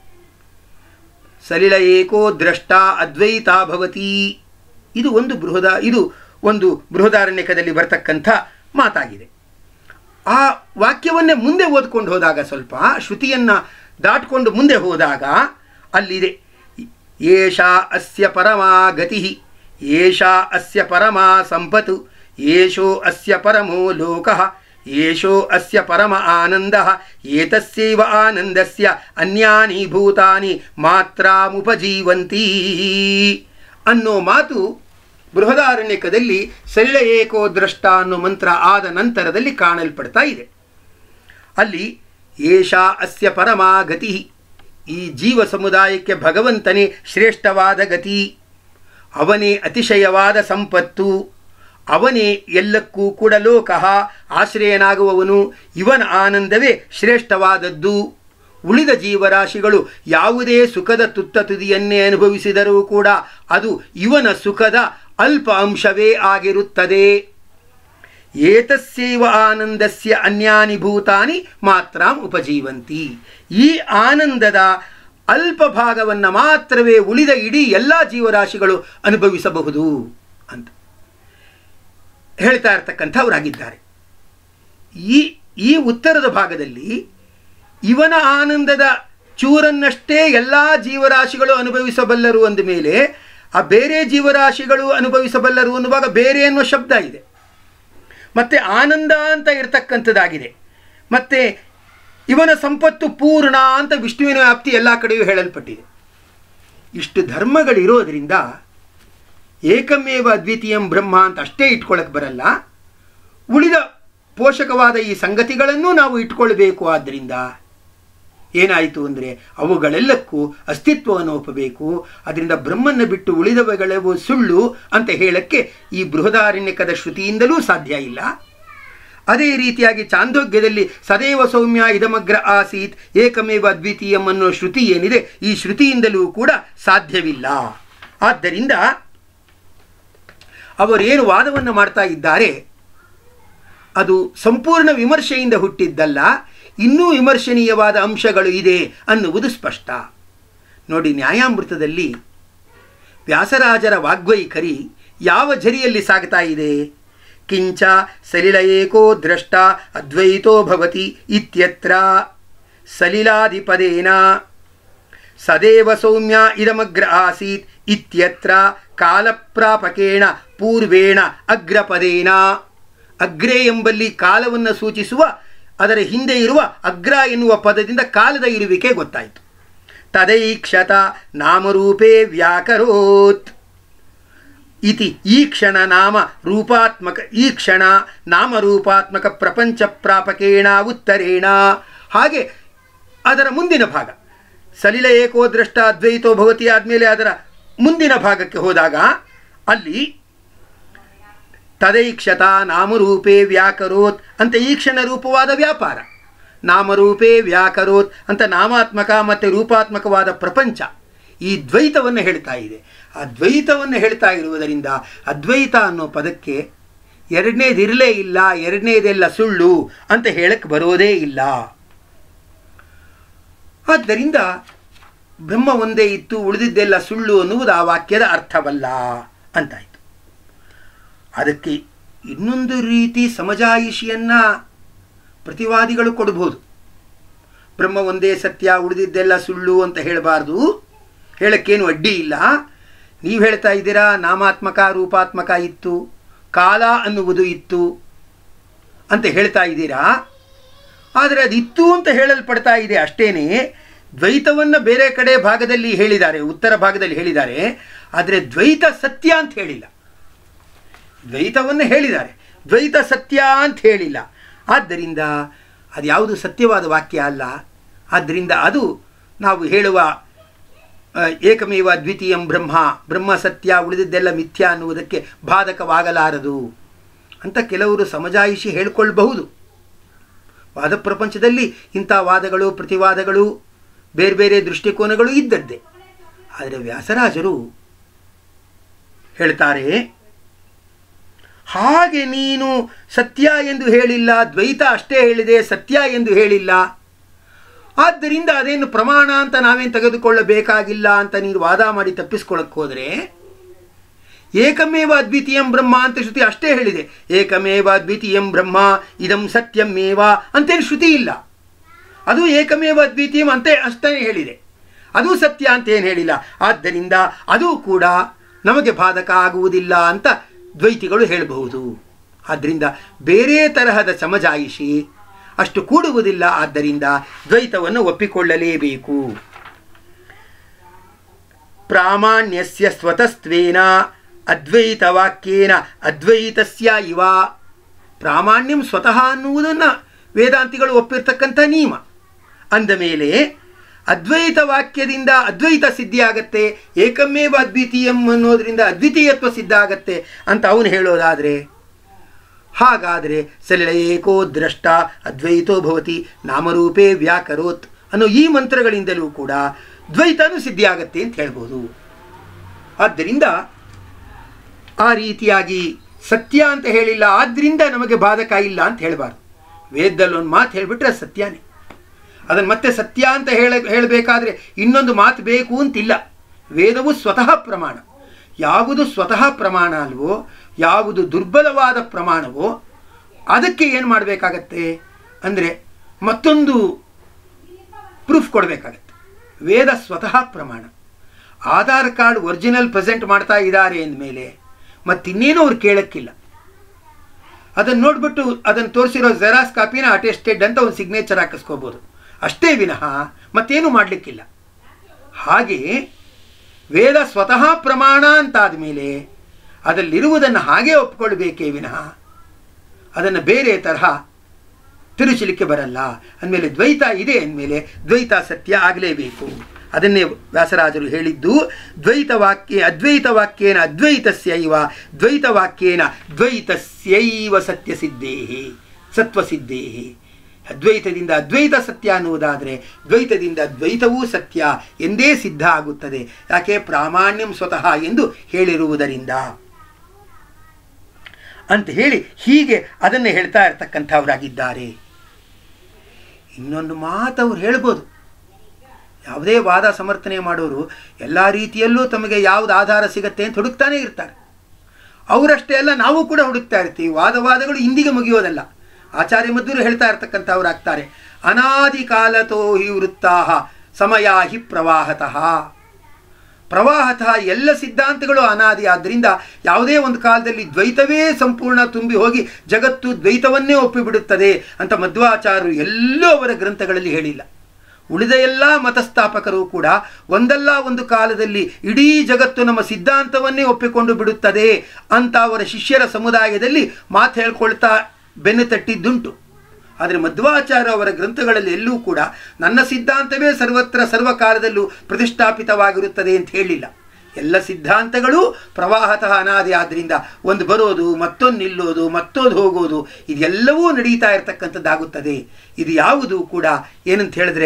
ಸಲಿಲ ಏಕೋ ದ್ರಷ್ಟ ಅದ್ವೈತ ಭವತಿ, ಇದು ಒಂದು ಬೃಹದಾರಣ್ಯಕದಲ್ಲಿ ಬರ್ತಕ್ಕಂಥ ಮಾತಾಗಿದೆ. ಆ ವಾಕ್ಯವನ್ನೇ ಮುಂದೆ ಓದ್ಕೊಂಡು ಹೋದಾಗ, ಸ್ವಲ್ಪ ಶ್ರುತಿಯನ್ನು ದಾಟ್ಕೊಂಡು ಮುಂದೆ ಹೋದಾಗ ಅಲ್ಲಿದೆ, ಏಷಾ ಅಸ್ಯ ಪರಮಾ ಗತಿ, ಏಷಾ ಅಸ್ಯ ಪರಮಾ ಸಂಪತ್ತು, ಏಷೋ ಅಸ್ಯ ಪರಮೋ ಲೋಕಃ, ಯೇಷೋ ಅಸ್ಯ ಪರಮ ಆನಂದಃ ಏತಸ್ಯೈವ ಆನಂದಸ್ಯ ಅನ್ಯಾನಿ ಭೂತಾನಿ ಮಾತ್ರಾಮುಪಜೀವಂತಿ ಅನ್ನೋ ಮಾತು ಬೃಹದಾರಣ್ಯಕದಲ್ಲಿ ಸಲಿಲ ಏಕೋ ದ್ರಷ್ಟ ಅನ್ನೋ ಮಂತ್ರ ಆದ ನಂತರದಲ್ಲಿ ಕಾಣಲ್ಪಡ್ತಾ ಇದೆ. ಅಲ್ಲಿ ಏಷಾ ಅಸ್ಯ ಪರಮಾ ಗತಿ, ಈ ಜೀವ ಸಮುದಾಯಕ್ಕೆ ಭಗವಂತನೇ ಶ್ರೇಷ್ಠವಾದ ಗತಿ, ಅವನೇ ಅತಿಶಯವಾದ ಸಂಪತ್ತು, ಅವನೇ ಎಲ್ಲಕ್ಕೂ ಕೂಡ ಲೋಕಃ ಆಶ್ರಯನಾಗುವವನು, ಇವನ ಆನಂದವೇ ಶ್ರೇಷ್ಠವಾದದ್ದು. ಉಳಿದ ಜೀವರಾಶಿಗಳು ಯಾವುದೇ ಸುಖದ ತುತ್ತ ತುದಿಯನ್ನೇ ಅನುಭವಿಸಿದರೂ ಕೂಡ ಅದು ಇವನ ಸುಖದ ಅಲ್ಪ ಅಂಶವೇ ಆಗಿರುತ್ತದೆ. ಏತಸ್ಯೈವ ಆನಂದಸ್ಯ ಅನ್ಯಾನಿ ಭೂತಾನಿ ಮಾತ್ರಾಂ ಉಪಜೀವಂತಿ, ಈ ಆನಂದದ ಅಲ್ಪ ಭಾಗವನ್ನು ಮಾತ್ರವೇ ಉಳಿದ ಇಡೀ ಎಲ್ಲ ಜೀವರಾಶಿಗಳು ಅನುಭವಿಸಬಹುದು ಅಂತ ಹೇಳ್ತಾ ಇರ್ತಕ್ಕಂಥವರಾಗಿದ್ದಾರೆ. ಈ ಉತ್ತರದ ಭಾಗದಲ್ಲಿ ಇವನ ಆನಂದದ ಚೂರನ್ನಷ್ಟೇ ಎಲ್ಲ ಜೀವರಾಶಿಗಳು ಅನುಭವಿಸಬಲ್ಲರು ಅಂದ ಮೇಲೆ ಆ ಬೇರೆ ಜೀವರಾಶಿಗಳು ಅನುಭವಿಸಬಲ್ಲರು ಅನ್ನುವಾಗ ಬೇರೆ ಅನ್ನೋ ಶಬ್ದ ಇದೆ, ಮತ್ತು ಆನಂದ ಅಂತ ಇರತಕ್ಕಂಥದ್ದಾಗಿದೆ, ಮತ್ತು ಇವನ ಸಂಪತ್ತು ಪೂರ್ಣ ಅಂತ ವಿಷ್ಣುವಿನ ವ್ಯಾಪ್ತಿ ಎಲ್ಲ ಕಡೆಯೂ ಹೇಳಲ್ಪಟ್ಟಿದೆ. ಇಷ್ಟು ಧರ್ಮಗಳಿರೋದರಿಂದ ಏಕಮೇವ ಅದ್ವಿತೀಯಂ ಬ್ರಹ್ಮ ಅಂತ ಅಷ್ಟೇ ಇಟ್ಕೊಳ್ಳೋಕ್ಕೆ ಬರಲ್ಲ, ಉಳಿದ ಪೋಷಕವಾದ ಈ ಸಂಗತಿಗಳನ್ನು ನಾವು ಇಟ್ಕೊಳ್ಬೇಕು. ಆದ್ದರಿಂದ ಏನಾಯಿತು ಅಂದರೆ ಅವುಗಳೆಲ್ಲಕ್ಕೂ ಅಸ್ತಿತ್ವವನ್ನು ಒಪ್ಪಬೇಕು. ಅದರಿಂದ ಬ್ರಹ್ಮನ್ನು ಬಿಟ್ಟು ಉಳಿದವುಗಳೆವು ಸುಳ್ಳು ಅಂತ ಹೇಳಕ್ಕೆ ಈ ಬೃಹದಾರಣ್ಯಕದ ಶ್ರುತಿಯಿಂದಲೂ ಸಾಧ್ಯ ಇಲ್ಲ. ಅದೇ ರೀತಿಯಾಗಿ ಚಾಂದೋಗ್ಯದಲ್ಲಿ ಸದೇವ ಸೌಮ್ಯ ಇದಮಗ್ರ ಆಸೀತ್ ಏಕಮೇವ ಅದ್ವಿತೀಯಂ ಅನ್ನೋ ಶ್ರುತಿ ಏನಿದೆ, ಈ ಶ್ರುತಿಯಿಂದಲೂ ಕೂಡ ಸಾಧ್ಯವಿಲ್ಲ. ಆದ್ದರಿಂದ ಅವರೇನು ವಾದವನ್ನು ಮಾಡ್ತಾ ಇದ್ದಾರೆ ಅದು ಸಂಪೂರ್ಣ ವಿಮರ್ಶೆಯಿಂದ ಹುಟ್ಟಿದ್ದಲ್ಲ, ಇನ್ನೂ ವಿಮರ್ಶನೀಯವಾದ ಅಂಶಗಳು ಇದೆ ಅನ್ನುವುದು ಸ್ಪಷ್ಟ. ನೋಡಿ, ನ್ಯಾಯಾಮೃತದಲ್ಲಿ ವ್ಯಾಸರಾಜರ ವಾಗ್ವೈಖರಿ ಯಾವ ಝರಿಯಲ್ಲಿ ಸಾಗ್ತಾ ಇದೆ? ಕಿಂಚ ಸಲಿಲ ಏಕೋ ದ್ರಷ್ಟ ಅದ್ವೈತೋ ಭವತಿ ಇತ್ಯತ್ರ ಸಲಿಲಾದಿಪದೇನ ಸದೇವ ಸೌಮ್ಯ ಇದಮಗ್ರ ಆಸೀತ್ ಇತ್ಯತ್ರ ಕಾಲಪ್ರಾಪಕೇಣ ಪೂರ್ವೇಣ ಅಗ್ರಪದೇನ. ಅಗ್ರೆ ಎಂಬಲ್ಲಿ ಕಾಲವನ್ನು ಸೂಚಿಸುವ, ಅದರ ಹಿಂದೆ ಇರುವ ಅಗ್ರ ಎನ್ನುವ ಪದದಿಂದ ಕಾಲದ ಇರುವಿಕೆ ಗೊತ್ತಾಯಿತು. ತದೈಕ್ಷತ ನಾಮರೂಪೇ ವ್ಯಾಕರೋತ್ ಇತಿ ಈಕ್ಷಣ ನಾಮ ರೂಪಾತ್ಮಕ ಈಕ್ಷಣ ನಾಮರೂಪಾತ್ಮಕ ಪ್ರಪಂಚ ಪ್ರಾಪಕೇಣ ಉತ್ತರೇಣ. ಹಾಗೆ ಅದರ ಮುಂದಿನ ಭಾಗ ಸಲಿಲ ಏಕೋ ದ್ರಷ್ಟ ಅದ್ವೈತೋ ಭವತಿ ಆದಮೇಲೆ ಅದರ ಮುಂದಿನ ಭಾಗಕ್ಕೆ ಹೋದಾಗ ಅಲ್ಲಿ ತದೈಕ್ಷತ ನಾಮರೂಪೇ ವ್ಯಾಕರೋತ್ ಅಂತ ಈಕ್ಷಣ ರೂಪವಾದ ವ್ಯಾಪಾರ, ನಾಮರೂಪೇ ವ್ಯಾಕರೋತ್ ಅಂತ ನಾಮಾತ್ಮಕ ಮತ್ತು ರೂಪಾತ್ಮಕವಾದ ಪ್ರಪಂಚ, ಈ ದ್ವೈತವನ್ನು ಹೇಳ್ತಾ ಇದೆ. ಆ ದ್ವೈತವನ್ನು ಹೇಳ್ತಾ ಇರುವುದರಿಂದ ಅದ್ವೈತ ಅನ್ನೋ ಪದಕ್ಕೆ ಎರಡನೇದಿರಲೇ ಇಲ್ಲ, ಎರಡನೇದೆಲ್ಲ ಸುಳ್ಳು ಅಂತ ಹೇಳಕ್ಕೆ ಬರೋದೇ ಇಲ್ಲ. ಆದ್ದರಿಂದ ಬ್ರಹ್ಮ ಒಂದೇ ಇತ್ತು, ಉಳಿದಿದ್ದೆಲ್ಲ ಸುಳ್ಳು ಅನ್ನುವುದು ಆ ವಾಕ್ಯದ ಅರ್ಥವಲ್ಲ ಅಂತಾಯಿತು. ಅದಕ್ಕೆ ಇನ್ನೊಂದು ರೀತಿ ಸಮಜಾಯಿಷಿಯನ್ನು ಪ್ರತಿವಾದಿಗಳು ಕೊಡಬಹುದು. ಬ್ರಹ್ಮ ಒಂದೇ ಸತ್ಯ, ಉಳಿದಿದ್ದೆಲ್ಲ ಸುಳ್ಳು ಅಂತ ಹೇಳಬಾರ್ದು, ಹೇಳಕ್ಕೇನು ಅಡ್ಡಿ ಇಲ್ಲ. ನೀವು ಹೇಳ್ತಾ ಇದ್ದೀರಾ ನಾಮಾತ್ಮಕ ರೂಪಾತ್ಮಕ ಇತ್ತು, ಕಾಲ ಅನ್ನುವುದು ಇತ್ತು ಅಂತ ಹೇಳ್ತಾ ಇದ್ದೀರಾ. ಆದರೆ ಅದಿತ್ತು ಅಂತ ಹೇಳಲ್ಪಡ್ತಾ ಇದೆ ಅಷ್ಟೇನೆ. ದ್ವೈತವನ್ನು ಬೇರೆ ಕಡೆ ಭಾಗದಲ್ಲಿ ಹೇಳಿದ್ದಾರೆ, ಉತ್ತರ ಭಾಗದಲ್ಲಿ ಹೇಳಿದ್ದಾರೆ, ಆದರೆ ದ್ವೈತ ಸತ್ಯ ಅಂತ ಹೇಳಿಲ್ಲ. ದ್ವೈತವನ್ನು ಹೇಳಿದ್ದಾರೆ, ದ್ವೈತ ಸತ್ಯ ಅಂತ ಹೇಳಿಲ್ಲ. ಆದ್ದರಿಂದ ಅದು ಯಾವುದು ಸತ್ಯವಾದ ವಾಕ್ಯ ಅಲ್ಲ. ಆದ್ದರಿಂದ ಅದು ನಾವು ಹೇಳುವ ಏಕಮೇವ ದ್ವಿತೀಯಂ ಬ್ರಹ್ಮ, ಬ್ರಹ್ಮ ಸತ್ಯ, ಉಳಿದಿದ್ದೆಲ್ಲ ಮಿಥ್ಯ ಅನ್ನುವುದಕ್ಕೆ ಬಾಧಕವಾಗಲಾರದು ಅಂತ ಕೆಲವರು ಸಮಜಾಯಿಷಿ ಹೇಳಿಕೊಳ್ಳಬಹುದು. ವಾದ ಪ್ರಪಂಚದಲ್ಲಿ ಇಂಥ ವಾದಗಳು ಪ್ರತಿವಾದಗಳು ಬೇರೆ ಬೇರೆ ದೃಷ್ಟಿಕೋನಗಳು ಇದ್ದದ್ದೇ. ಆದರೆ ವ್ಯಾಸರಾಜರು ಹೇಳ್ತಾರೆ, ಹಾಗೆ ನೀನು ಸತ್ಯ ಎಂದು ಹೇಳಿಲ್ಲ, ದ್ವೈತ ಅಷ್ಟೇ ಹೇಳಿದೆ, ಸತ್ಯ ಎಂದು ಹೇಳಿಲ್ಲ. ಆದ್ದರಿಂದ ಅದೇನು ಪ್ರಮಾಣ ಅಂತ ನಾವೇನು ತೆಗೆದುಕೊಳ್ಳಬೇಕಾಗಿಲ್ಲ ಅಂತ ನೀನು ವಾದ ಮಾಡಿ ತಪ್ಪಿಸ್ಕೊಳ್ಳಕ್ಕೆ ಹೋದರೆ, ಏಕಮೇವ ಅದ್ವಿತೀಯಂ ಬ್ರಹ್ಮ ಅಂತ ಶ್ರುತಿ ಅಷ್ಟೇ ಹೇಳಿದೆ. ಏಕಮೇವ ಅದ್ವಿತೀಯಂ ಬ್ರಹ್ಮ ಇದಂ ಸತ್ಯಮೇವ ಅಂತೇನು ಶ್ರುತಿ ಇಲ್ಲ. ಅದು ಏಕಮೇವ ಅದ್ವಿತೀಯಂ ಅಂತ ಅಷ್ಟೇ ಹೇಳಿದೆ, ಅದು ಸತ್ಯ ಅಂತ ಏನು ಹೇಳಿಲ್ಲ. ಆದ್ದರಿಂದ ಅದು ಕೂಡ ನಮಗೆ ಬಾಧಕ ಆಗುವುದಿಲ್ಲ ಅಂತ ದ್ವೈತಿಗಳು ಹೇಳಬಹುದು. ಆದ್ದರಿಂದ ಬೇರೆ ತರಹದ ಸಮಜಾಯಿಷಿ ಅಷ್ಟು ಕೂಡುವುದಿಲ್ಲ. ಆದ್ದರಿಂದ ದ್ವೈತವನ್ನು ಒಪ್ಪಿಕೊಳ್ಳಲೇಬೇಕು. ಪ್ರಾಮಾಣ್ಯಸ್ಯ ಸ್ವತಸ್ತ್ವೇನ ಅದ್ವೈತವಾಕ್ಯೇನ ಅದ್ವೈತಸ್ಯ ಇವ. ಪ್ರಾಮಾಣ್ಯಂ ಸ್ವತಃ ಅನ್ನುವುದನ್ನು ವೇದಾಂತಿಗಳು ಒಪ್ಪಿರ್ತಕ್ಕಂಥ ನಿಯಮ. ಅಂದಮೇಲೆ ಅದ್ವೈತ ವಾಕ್ಯದಿಂದ ಅದ್ವೈತ ಸಿದ್ಧಿ ಆಗತ್ತೆ, ಏಕಮೇವ ಅದ್ವಿತೀಯಂ ಅನ್ನೋದರಿಂದ ಅದ್ವಿತೀಯತ್ವ ಸಿದ್ಧ ಆಗತ್ತೆ ಅಂತ ಅವನು ಹೇಳೋದಾದರೆ, ಹಾಗಾದರೆ ಸಲಿಳೇಕೋ ದ್ರಷ್ಟ ಅದ್ವೈತೋ ಭವತಿ ನಾಮರೂಪೇ ವ್ಯಾಕರೋತ್ ಅನ್ನೋ ಈ ಮಂತ್ರಗಳಿಂದಲೂ ಕೂಡ ದ್ವೈತನೂ ಸಿದ್ಧಿಯಾಗತ್ತೆ ಅಂತ ಹೇಳ್ಬೋದು. ಆದ್ದರಿಂದ ಆ ರೀತಿಯಾಗಿ ಸತ್ಯ ಅಂತ ಹೇಳಿಲ್ಲ, ಆದ್ದರಿಂದ ನಮಗೆ ಬಾಧಕ ಇಲ್ಲ ಅಂತ ಹೇಳಬಾರ್ದು. ವೇದದಲ್ಲಿ ಒಂದು ಮಾತು ಹೇಳಿಬಿಟ್ರೆ ಸತ್ಯನೇ. ಅದನ್ನು ಮತ್ತೆ ಸತ್ಯ ಅಂತ ಹೇಳಬೇಕಾದ್ರೆ ಇನ್ನೊಂದು ಮಾತು ಬೇಕು ಅಂತಿಲ್ಲ. ವೇದವು ಸ್ವತಃ ಪ್ರಮಾಣ. ಯಾವುದು ಸ್ವತಃ ಪ್ರಮಾಣ ಅಲ್ವೋ, ಯಾವುದು ದುರ್ಬಲವಾದ ಪ್ರಮಾಣವೋ ಅದಕ್ಕೆ ಏನು ಮಾಡಬೇಕಾಗತ್ತೆ ಅಂದರೆ ಮತ್ತೊಂದು ಪ್ರೂಫ್ ಕೊಡಬೇಕಾಗತ್ತೆ. ವೇದ ಸ್ವತಃ ಪ್ರಮಾಣ. ಆಧಾರ್ ಕಾರ್ಡ್ ಒರಿಜಿನಲ್ ಪ್ರೆಸೆಂಟ್ ಮಾಡ್ತಾ ಇದ್ದಾರೆ ಅಂದಮೇಲೆ ಮತ್ತಿನ್ನೇನೂ ಅವ್ರು ಕೇಳೋಕ್ಕಿಲ್ಲ. ಅದನ್ನು ನೋಡಿಬಿಟ್ಟು ಅದನ್ನು ತೋರಿಸಿರೋ ಜೆರಾಕ್ಸ್ ಕಾಪಿನ ಅಟೆಸ್ಟೆಡ್ ಅಂತ ಒಂದು ಸಿಗ್ನೇಚರ್ ಹಾಕಿಸ್ಕೋಬೋದು, ಅಷ್ಟೇ ವಿನಃ ಮತ್ತೇನು ಮಾಡಲಿಕ್ಕಿಲ್ಲ. ಹಾಗೆ ವೇದ ಸ್ವತಃ ಪ್ರಮಾಣ ಅಂತಾದ ಮೇಲೆ ಅದರಲ್ಲಿರುವುದನ್ನು ಹಾಗೇ ಒಪ್ಪಿಕೊಳ್ಬೇಕೇ ವಿನಃ ಅದನ್ನು ಬೇರೆ ತರಹ ತಿರುಚಲಿಕ್ಕೆ ಬರಲ್ಲ. ಅಂದಮೇಲೆ ದ್ವೈತ ಇದೆ ಅಂದಮೇಲೆ ದ್ವೈತ ಸತ್ಯ ಆಗಲೇಬೇಕು. ಅದನ್ನೇ ವ್ಯಾಸರಾಜರು ಹೇಳಿದ್ದು, ಅದ್ವೈತವಾಕ್ಯೇನ ಅದ್ವೈತಸ್ಯೈವ ದ್ವೈತವಾಕ್ಯೇನ ದ್ವೈತಸ್ಯೈವ ಸತ್ಯಸಿದ್ಧೇಹಿ ಸತ್ವಸಿದ್ಧೇಹಿ. ಅದ್ವೈತದಿಂದ ಅದ್ವೈತ ಸತ್ಯ ಅನ್ನುವುದಾದರೆ ದ್ವೈತದಿಂದ ದ್ವೈತವೂ ಸತ್ಯ ಎಂದೇ ಸಿದ್ಧ ಆಗುತ್ತದೆ. ಯಾಕೆ? ಪ್ರಾಮಾಣ್ಯಂ ಸ್ವತಃ ಎಂದು ಹೇಳಿರುವುದರಿಂದ ಅಂತ ಹೇಳಿ ಹೀಗೆ ಅದನ್ನು ಹೇಳ್ತಾ ಇರ್ತಕ್ಕಂಥವರಾಗಿದ್ದಾರೆ. ಇನ್ನೊಂದು ಮಾತು ಅವ್ರು ಹೇಳ್ಬೋದು, ಯಾವುದೇ ವಾದ ಸಮರ್ಥನೆ ಮಾಡೋರು ಎಲ್ಲ ರೀತಿಯಲ್ಲೂ ತಮಗೆ ಯಾವುದು ಆಧಾರ ಸಿಗತ್ತೆ ಅಂತ ಹುಡುಕ್ತಾನೆ ಇರ್ತಾರೆ. ಅವರಷ್ಟೇ ಅಲ್ಲ, ನಾವು ಕೂಡ ಹುಡುಕ್ತಾ ಇರ್ತೀವಿ. ವಾದಗಳು ಇಂದಿಗೆ ಮುಗಿಯೋದಲ್ಲ. ಆಚಾರ್ಯ ಮಧ್ವರು ಹೇಳ್ತಾ ಇರ್ತಕ್ಕಂಥವ್ರಾಗ್ತಾರೆ, ಅನಾದಿ ಕಾಲತೋ ಹಿ ವೃತ್ತಾ ಸಮಯ ಹಿ ಪ್ರವಾಹತಃ. ಪ್ರವಾಹತಃ ಎಲ್ಲ ಸಿದ್ಧಾಂತಗಳು ಅನಾದಿ. ಆದ್ದರಿಂದ ಯಾವುದೇ ಒಂದು ಕಾಲದಲ್ಲಿ ದ್ವೈತವೇ ಸಂಪೂರ್ಣ ತುಂಬಿ ಹೋಗಿ ಜಗತ್ತು ದ್ವೈತವನ್ನೇ ಒಪ್ಪಿಬಿಡುತ್ತದೆ ಅಂತ ಮಧ್ವಾಚಾರ್ಯರು ಎಲ್ಲೂ ಅವರ ಗ್ರಂಥಗಳಲ್ಲಿ ಹೇಳಿಲ್ಲ. ಉಳಿದ ಎಲ್ಲ ಮತಸ್ಥಾಪಕರು ಕೂಡ ಒಂದಲ್ಲ ಒಂದು ಕಾಲದಲ್ಲಿ ಇಡೀ ಜಗತ್ತು ನಮ್ಮ ಸಿದ್ಧಾಂತವನ್ನೇ ಒಪ್ಪಿಕೊಂಡು ಬಿಡುತ್ತದೆ ಅಂತ ಅವರ ಶಿಷ್ಯರ ಸಮುದಾಯದಲ್ಲಿ ಮಾತು ಹೇಳ್ಕೊಳ್ತಾ ಬೆನ್ನು ತಟ್ಟಿದ್ದುಂಟು. ಆದರೆ ಮಧ್ವಾಚಾರ್ಯ ಅವರ ಗ್ರಂಥಗಳಲ್ಲಿ ಎಲ್ಲೂ ಕೂಡ ನನ್ನ ಸಿದ್ಧಾಂತವೇ ಸರ್ವತ್ರ ಸರ್ವಕಾಲದಲ್ಲೂ ಪ್ರತಿಷ್ಠಾಪಿತವಾಗಿರುತ್ತದೆ ಅಂತ ಹೇಳಿಲ್ಲ. ಎಲ್ಲ ಸಿದ್ಧಾಂತಗಳು ಪ್ರವಾಹತಃ ಅನಾದಿ. ಆದ್ದರಿಂದ ಒಂದು ಬರೋದು, ಮತ್ತೊಂದು ನಿಲ್ಲೋದು, ಮತ್ತೊಂದು ಹೋಗೋದು, ಇದೆಲ್ಲವೂ ನಡೀತಾ ಇರತಕ್ಕಂಥದ್ದಾಗುತ್ತದೆ. ಇದು ಯಾವುದು ಕೂಡ ಏನಂತ ಹೇಳಿದ್ರೆ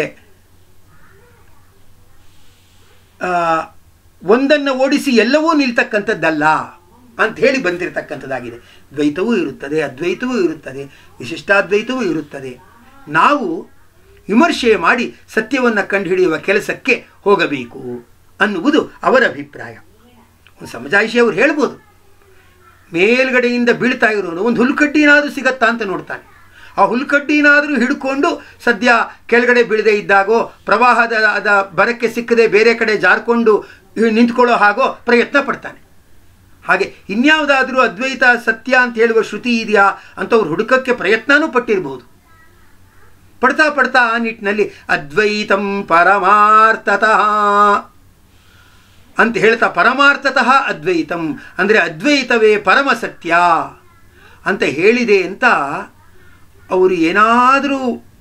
ಒಂದನ್ನು ಓಡಿಸಿ ಎಲ್ಲವೂ ನಿಲ್ತಕ್ಕಂಥದ್ದಲ್ಲ ಅಂತ ಹೇಳಿ ಬಂದಿರತಕ್ಕಂಥದ್ದಾಗಿದೆ. ದ್ವೈತವೂ ಇರುತ್ತದೆ, ಅದ್ವೈತವೂ ಇರುತ್ತದೆ, ವಿಶಿಷ್ಟಾದ್ವೈತವೂ ಇರುತ್ತದೆ. ನಾವು ವಿಮರ್ಶೆ ಮಾಡಿ ಸತ್ಯವನ್ನು ಕಂಡುಹಿಡಿಯುವ ಕೆಲಸಕ್ಕೆ ಹೋಗಬೇಕು ಅನ್ನುವುದು ಅವರ ಅಭಿಪ್ರಾಯ. ಒಂದು ಸಮಜಾಯಿಷಿ ಅವರು ಹೇಳ್ಬೋದು, ಮೇಲ್ಗಡೆಯಿಂದ ಬೀಳ್ತಾ ಇರೋನು ಒಂದು ಹುಲ್ಕಡ್ಡಿನಾದರೂ ಸಿಗತ್ತಾ ಅಂತ ನೋಡ್ತಾನೆ. ಆ ಹುಲ್ಕಡ್ಡಿನಾದರೂ ಹಿಡ್ಕೊಂಡು ಸದ್ಯ ಕೆಳಗಡೆ ಬೀಳದೆ ಇದ್ದಾಗೋ, ಪ್ರವಾಹದ ಬರಕ್ಕೆ ಸಿಕ್ಕದೆ ಬೇರೆ ಕಡೆ ಜಾರ್ಕೊಂಡು ನಿಂತ್ಕೊಳ್ಳೋ ಹಾಗೋ ಪ್ರಯತ್ನ ಪಡ್ತಾನೆ. ಹಾಗೆ ಇನ್ಯಾವುದಾದ್ರೂ ಅದ್ವೈತ ಸತ್ಯ ಅಂತ ಹೇಳುವ ಶ್ರುತಿ ಇದೆಯಾ ಅಂತ ಅವ್ರು ಹುಡುಕಕ್ಕೆ ಪ್ರಯತ್ನನೂ ಪಟ್ಟಿರ್ಬೋದು. ಪಡ್ತಾ ಆ ನಿಟ್ಟಿನಲ್ಲಿ ಅದ್ವೈತಂ ಪರಮಾರ್ಥತಃ ಅಂತ ಹೇಳ್ತಾ, ಪರಮಾರ್ಥತಃ ಅದ್ವೈತಂ ಅಂದರೆ ಅದ್ವೈತವೇ ಪರಮ ಸತ್ಯ ಅಂತ ಹೇಳಿದೆ ಅಂತ ಅವರು ಏನಾದರೂ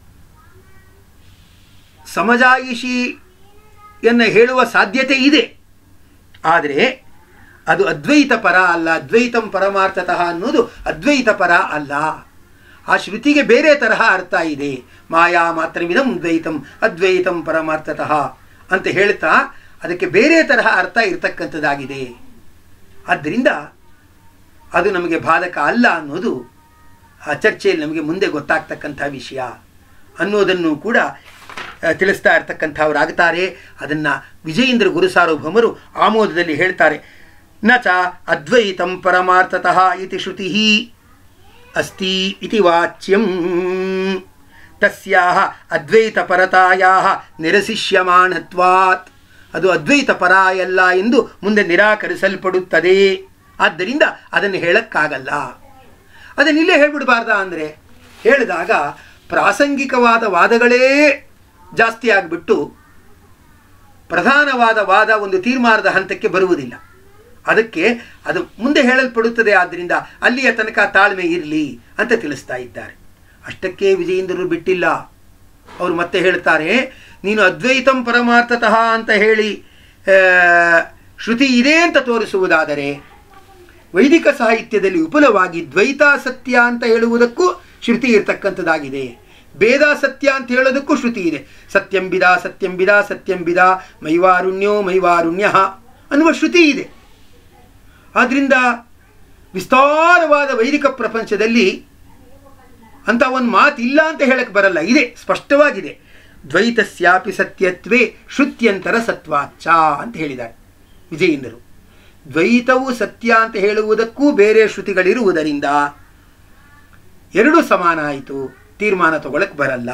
ಸಮಜಾಯಿಷಿಯನ್ನು ಹೇಳುವ ಸಾಧ್ಯತೆ ಇದೆ. ಆದರೆ ಅದು ಅದ್ವೈತ ಪರ ಅಲ್ಲ. ಅದ್ವೈತಂ ಪರಮಾರ್ಥತಃ ಅನ್ನೋದು ಅದ್ವೈತ ಪರ ಅಲ್ಲ. ಆ ಶ್ರುತಿಗೆ ಬೇರೆ ತರಹ ಅರ್ಥ ಇದೆ. ಮಾಯಾ ಮಾತ್ರಮಿದಂ ದ್ವೈತಂ ಅದ್ವೈತಂ ಪರಮಾರ್ಥತಃ ಅಂತ ಹೇಳ್ತಾ ಅದಕ್ಕೆ ಬೇರೆ ತರಹ ಅರ್ಥ ಇರತಕ್ಕಂಥದ್ದಾಗಿದೆ. ಆದ್ದರಿಂದ ಅದು ನಮಗೆ ಬಾಧಕ ಅಲ್ಲ ಅನ್ನೋದು ಆ ಚರ್ಚೆಯಲ್ಲಿ ನಮಗೆ ಮುಂದೆ ಗೊತ್ತಾಗ್ತಕ್ಕಂಥ ವಿಷಯ ಅನ್ನೋದನ್ನು ಕೂಡ ತಿಳಿಸ್ತಾ ಇರ್ತಕ್ಕಂಥವ್ರಾಗ್ತಾರೆ. ಅದನ್ನು ವಿಜಯೇಂದ್ರ ಗುರುಸಾರ್ವಭೌಮರು ಆಮೋದದಲ್ಲಿ ಹೇಳ್ತಾರೆ. ನ ಚ ಅದ್ವೈತಂ ಪರಮಾರ್ಥತಃ ಇತಿ ಶ್ರುತಿ ಅಸ್ತಿ ಇತಿ ವಾಚ್ಯಂ ತಸ್ಯಾಹ ಅದ್ವೈತ ಪರತಾಯಾಹ ನಿರಸಿಷ್ಯಮಾನತ್ವಾತ್. ಅದು ಅದ್ವೈತ ಪರ ಅಲ್ಲ ಎಂದು ಮುಂದೆ ನಿರಾಕರಿಸಲ್ಪಡುತ್ತದೆ. ಆದ್ದರಿಂದ ಅದನ್ನು ಹೇಳಕ್ಕಾಗಲ್ಲ. ಅದನ್ನಿಲ್ಲೇ ಹೇಳ್ಬಿಡ್ಬಾರ್ದಾ ಅಂದರೆ ಹೇಳಿದಾಗ ಪ್ರಾಸಂಗಿಕವಾದ ವಾದಗಳೇ ಜಾಸ್ತಿ ಆಗಿಬಿಟ್ಟು ಪ್ರಧಾನವಾದ ವಾದ ಒಂದು ತೀರ್ಮಾನದ ಹಂತಕ್ಕೆ ಬರುವುದಿಲ್ಲ. ಅದಕ್ಕೆ ಅದು ಮುಂದೆ ಹೇಳಲ್ಪಡುತ್ತದೆ. ಆದ್ದರಿಂದ ಅಲ್ಲಿಯ ತನಕ ತಾಳ್ಮೆ ಇರಲಿ ಅಂತ ತಿಳಿಸ್ತಾ ಇದ್ದಾರೆ. ಅಷ್ಟಕ್ಕೆ ವಿಜಯೇಂದ್ರರು ಬಿಟ್ಟಿಲ್ಲ. ಅವರು ಮತ್ತೆ ಹೇಳ್ತಾರೆ, ನೀನು ಅದ್ವೈತಂ ಪರಮಾರ್ಥತಃ ಅಂತ ಹೇಳಿ ಶ್ರುತಿ ಇದೆ ಅಂತ ತೋರಿಸುವುದಾದರೆ ವೈದಿಕ ಸಾಹಿತ್ಯದಲ್ಲಿ ವಿಪುಲವಾಗಿ ದ್ವೈತ ಸತ್ಯ ಅಂತ ಹೇಳುವುದಕ್ಕೂ ಶ್ರುತಿ ಇರತಕ್ಕಂಥದ್ದಾಗಿದೆ. ಭೇದ ಸತ್ಯ ಅಂತ ಹೇಳೋದಕ್ಕೂ ಶ್ರುತಿ ಇದೆ. ಸತ್ಯಂಬಿದ ಸತ್ಯಂಬಿದ ಸತ್ಯಂಬಿದ ಮೈವಾರುಣ್ಯೋ ಮೈವಾರುಣ್ಯ ಅನ್ನುವ ಶ್ರುತಿ ಇದೆ. ಆದ್ದರಿಂದ ವಿಸ್ತಾರವಾದ ವೈದಿಕ ಪ್ರಪಂಚದಲ್ಲಿ ಅಂತ ಒಂದು ಮಾತಿಲ್ಲ ಅಂತ ಹೇಳಕ್ಕೆ ಬರಲ್ಲ. ಇದೆ, ಸ್ಪಷ್ಟವಾಗಿದೆ. ದ್ವೈತಸ್ಯಾಪಿ ಸತ್ಯತ್ವೇ ಶ್ರುತ್ಯಂತರ ಸತ್ವಾಚ್ಚ ಅಂತ ಹೇಳಿದ್ದಾರೆ ವಿಜಯೇಂದ್ರರು. ದ್ವೈತವು ಸತ್ಯ ಅಂತ ಹೇಳುವುದಕ್ಕೂ ಬೇರೆ ಶ್ರುತಿಗಳಿರುವುದರಿಂದ ಎರಡೂ ಸಮಾನ ಆಯಿತು, ತೀರ್ಮಾನ ತಗೊಳಕ್ಕೆ ಬರಲ್ಲ.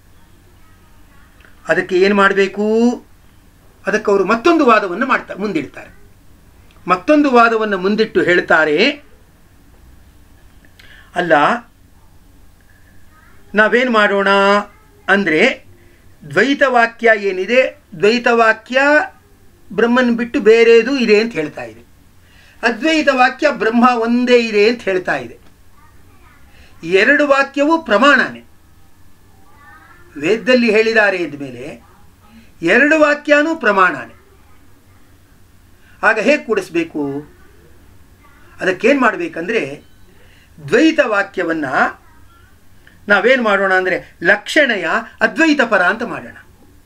ಅದಕ್ಕೆ ಏನು ಮಾಡಬೇಕು? ಅದಕ್ಕೆ ಅವರು ಮತ್ತೊಂದು ವಾದವನ್ನು ಮುಂದಿಡ್ತಾರೆ. ಮತ್ತೊಂದು ವಾದವನ್ನು ಮುಂದಿಟ್ಟು ಹೇಳ್ತಾರೆ, ಅಲ್ಲ ನಾವೇನು ಮಾಡೋಣ ಅಂದರೆ ದ್ವೈತವಾಕ್ಯ ಏನಿದೆ, ದ್ವೈತವಾಕ್ಯ ಬ್ರಹ್ಮನ್ ಬಿಟ್ಟು ಬೇರೆದು ಇದೆ ಅಂತ ಹೇಳ್ತಾ ಇದೆ. ಅದ್ವೈತ ವಾಕ್ಯ ಬ್ರಹ್ಮ ಒಂದೇ ಇದೆ ಅಂತ ಹೇಳ್ತಾ ಇದೆ. ಎರಡು ವಾಕ್ಯವೂ ಪ್ರಮಾಣನೇ. ವೇದದಲ್ಲಿ ಹೇಳಿದ್ದಾರೆ ಅಂದಮೇಲೆ ಎರಡು ವಾಕ್ಯನೂ ಪ್ರಮಾಣನೇ. ಆಗ ಹೇಗೆ ಕೂಡಿಸ್ಬೇಕು? ಅದಕ್ಕೇನು ಮಾಡಬೇಕಂದ್ರೆ ದ್ವೈತ ವಾಕ್ಯವನ್ನು ನಾವೇನು ಮಾಡೋಣ ಅಂದರೆ ಲಕ್ಷಣಯ ಅದ್ವೈತ ಪರ ಅಂತ ಮಾಡೋಣ.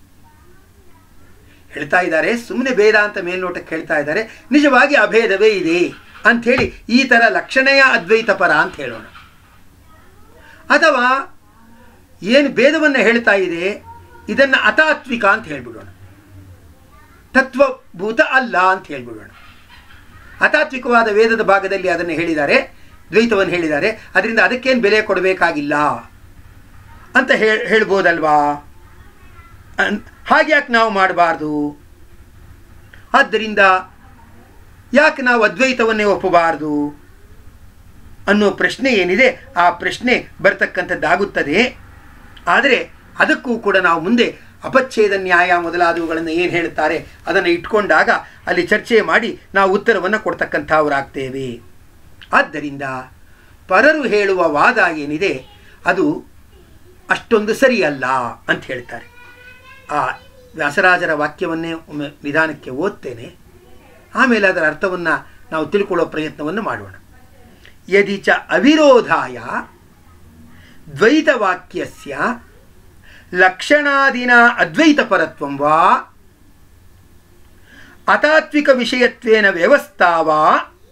ಹೇಳ್ತಾ ಇದ್ದಾರೆ, ಸುಮ್ಮನೆ ಭೇದ ಅಂತ ಮೇಲ್ನೋಟಕ್ಕೆ ಹೇಳ್ತಾ ಇದ್ದಾರೆ, ನಿಜವಾಗಿ ಅಭೇದವೇ ಇದೆ ಅಂಥೇಳಿ ಈ ಥರ ಲಕ್ಷಣಯ ಅದ್ವೈತ ಪರ ಅಂತ ಹೇಳೋಣ. ಅಥವಾ ಏನು ಭೇದವನ್ನು ಹೇಳ್ತಾ ಇದೆ ಇದನ್ನು ಅತಾತ್ವಿಕ ಅಂತ ಹೇಳ್ಬಿಡೋಣ, ತತ್ವಭೂತ ಅಲ್ಲ ಅಂತ ಹೇಳ್ಬಿಡೋಣ. ಅತಾತ್ವಿಕವಾದ ವೇದದ ಭಾಗದಲ್ಲಿ ಅದನ್ನು ಹೇಳಿದ್ದಾರೆ, ದ್ವೈತವನ್ನು ಹೇಳಿದ್ದಾರೆ, ಅದರಿಂದ ಅದಕ್ಕೇನು ಬೆಲೆ ಕೊಡಬೇಕಾಗಿಲ್ಲ ಅಂತ ಹೇಳ್ಬೋದಲ್ವಾ? ಹಾಗ್ಯಾಕೆ ನಾವು ಮಾಡಬಾರ್ದು? ಆದ್ದರಿಂದ ಯಾಕೆ ನಾವು ಅದ್ವೈತವನ್ನೇ ಒಪ್ಪಬಾರ್ದು ಅನ್ನೋ ಪ್ರಶ್ನೆ ಏನಿದೆ ಆ ಪ್ರಶ್ನೆ ಬರ್ತಕ್ಕಂಥದ್ದಾಗುತ್ತದೆ. ಆದರೆ ಅದಕ್ಕೂ ಕೂಡ ನಾವು ಮುಂದೆ ಅಪಚ್ಛೇದ ನ್ಯಾಯ ಮೊದಲಾದವುಗಳನ್ನು ಏನು ಹೇಳ್ತಾರೆ ಅದನ್ನು ಇಟ್ಕೊಂಡಾಗ ಅಲ್ಲಿ ಚರ್ಚೆ ಮಾಡಿ ನಾವು ಉತ್ತರವನ್ನು ಕೊಡ್ತಕ್ಕಂಥವರಾಗ್ತೇವೆ. ಆದ್ದರಿಂದ ಪರರು ಹೇಳುವ ವಾದ ಏನಿದೆ ಅದು ಅಷ್ಟೊಂದು ಸರಿಯಲ್ಲ ಅಂತ ಹೇಳ್ತಾರೆ. ಆ ವ್ಯಾಸರಾಜರ ವಾಕ್ಯವನ್ನೇ ಒಮ್ಮೆ ನಿಧಾನಕ್ಕೆ ಓದ್ತೇನೆ, ಆಮೇಲೆ ಅದರ ಅರ್ಥವನ್ನು ನಾವು ತಿಳ್ಕೊಳ್ಳೋ ಪ್ರಯತ್ನವನ್ನು ಮಾಡೋಣ. ಯದಿ ಚ ಅವಿರೋಧಾಯ ದ್ವೈತವಾಕ್ಯಸ್ಯ ಲಕ್ಷಣಾದಿನ ಅದ್ವೈತಪರತ್ವಂ ವಾ ಅತಾತ್ವಿಕ ವಿಷಯತ್ವೇನ ವ್ಯವಸ್ಥಾ ವಾ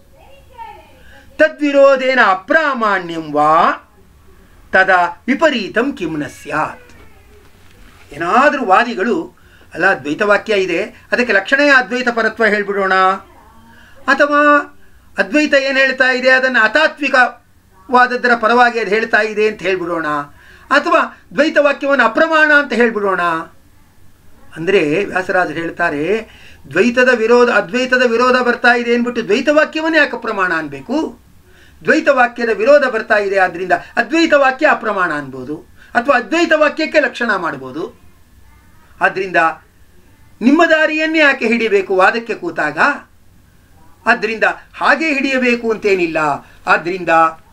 ತದ್ವಿರೋಧೇನ ಅಪ್ರಾಮಾಣ್ಯಂ ವಾ ತದಾ ವಿಪರೀತಂ ಕಿಂ ನ ಸ್ಯಾತ್. ಏನಾದರೂ ವಾದಿಗಳು ಅಲ್ಲ ದ್ವೈತವಾಕ್ಯ ಇದೆ ಅದಕ್ಕೆ ಲಕ್ಷಣೆಯ ಅದ್ವೈತ ಪರತ್ವ ಹೇಳ್ಬಿಡೋಣ, ಅಥವಾ ಅದ್ವೈತ ಏನು ಹೇಳ್ತಾ ಇದೆ ಅದನ್ನು ಅತಾತ್ವಿಕವಾದದ್ದರ ಪರವಾಗಿ ಅದು ಹೇಳ್ತಾ ಇದೆ ಅಂತ ಹೇಳ್ಬಿಡೋಣ, ಅಥವಾ ದ್ವೈತವಾಕ್ಯವನ್ನು ಅಪ್ರಮಾಣ ಅಂತ ಹೇಳ್ಬಿಡೋಣ ಅಂದರೆ ವ್ಯಾಸರಾಜರು ಹೇಳ್ತಾರೆ ಅದ್ವೈತದ ವಿರೋಧ ಬರ್ತಾ ಇದೆ ಅಂದ್ಬಿಟ್ಟು ದ್ವೈತವಾಕ್ಯವನ್ನೇ ಯಾಕೆ ಅಪ್ರಮಾಣ ಅನ್ಬೇಕು? ದ್ವೈತವಾಕ್ಯದ ವಿರೋಧ ಬರ್ತಾ ಇದೆ, ಆದ್ದರಿಂದ ಅದ್ವೈತವಾಕ್ಯ ಅಪ್ರಮಾಣ ಅನ್ಬೋದು, ಅಥವಾ ಅದ್ವೈತ ವಾಕ್ಯಕ್ಕೆ ಲಕ್ಷಣ ಮಾಡ್ಬೋದು. ಆದ್ದರಿಂದ ನಿಮ್ಮ ದಾರಿಯನ್ನೇ ಯಾಕೆ ಹಿಡಿಯಬೇಕು ವಾದಕ್ಕೆ ಕೂತಾಗ? ಆದ್ದರಿಂದ ಹಾಗೆ ಹಿಡಿಯಬೇಕು ಅಂತೇನಿಲ್ಲ. ಆದ್ದರಿಂದ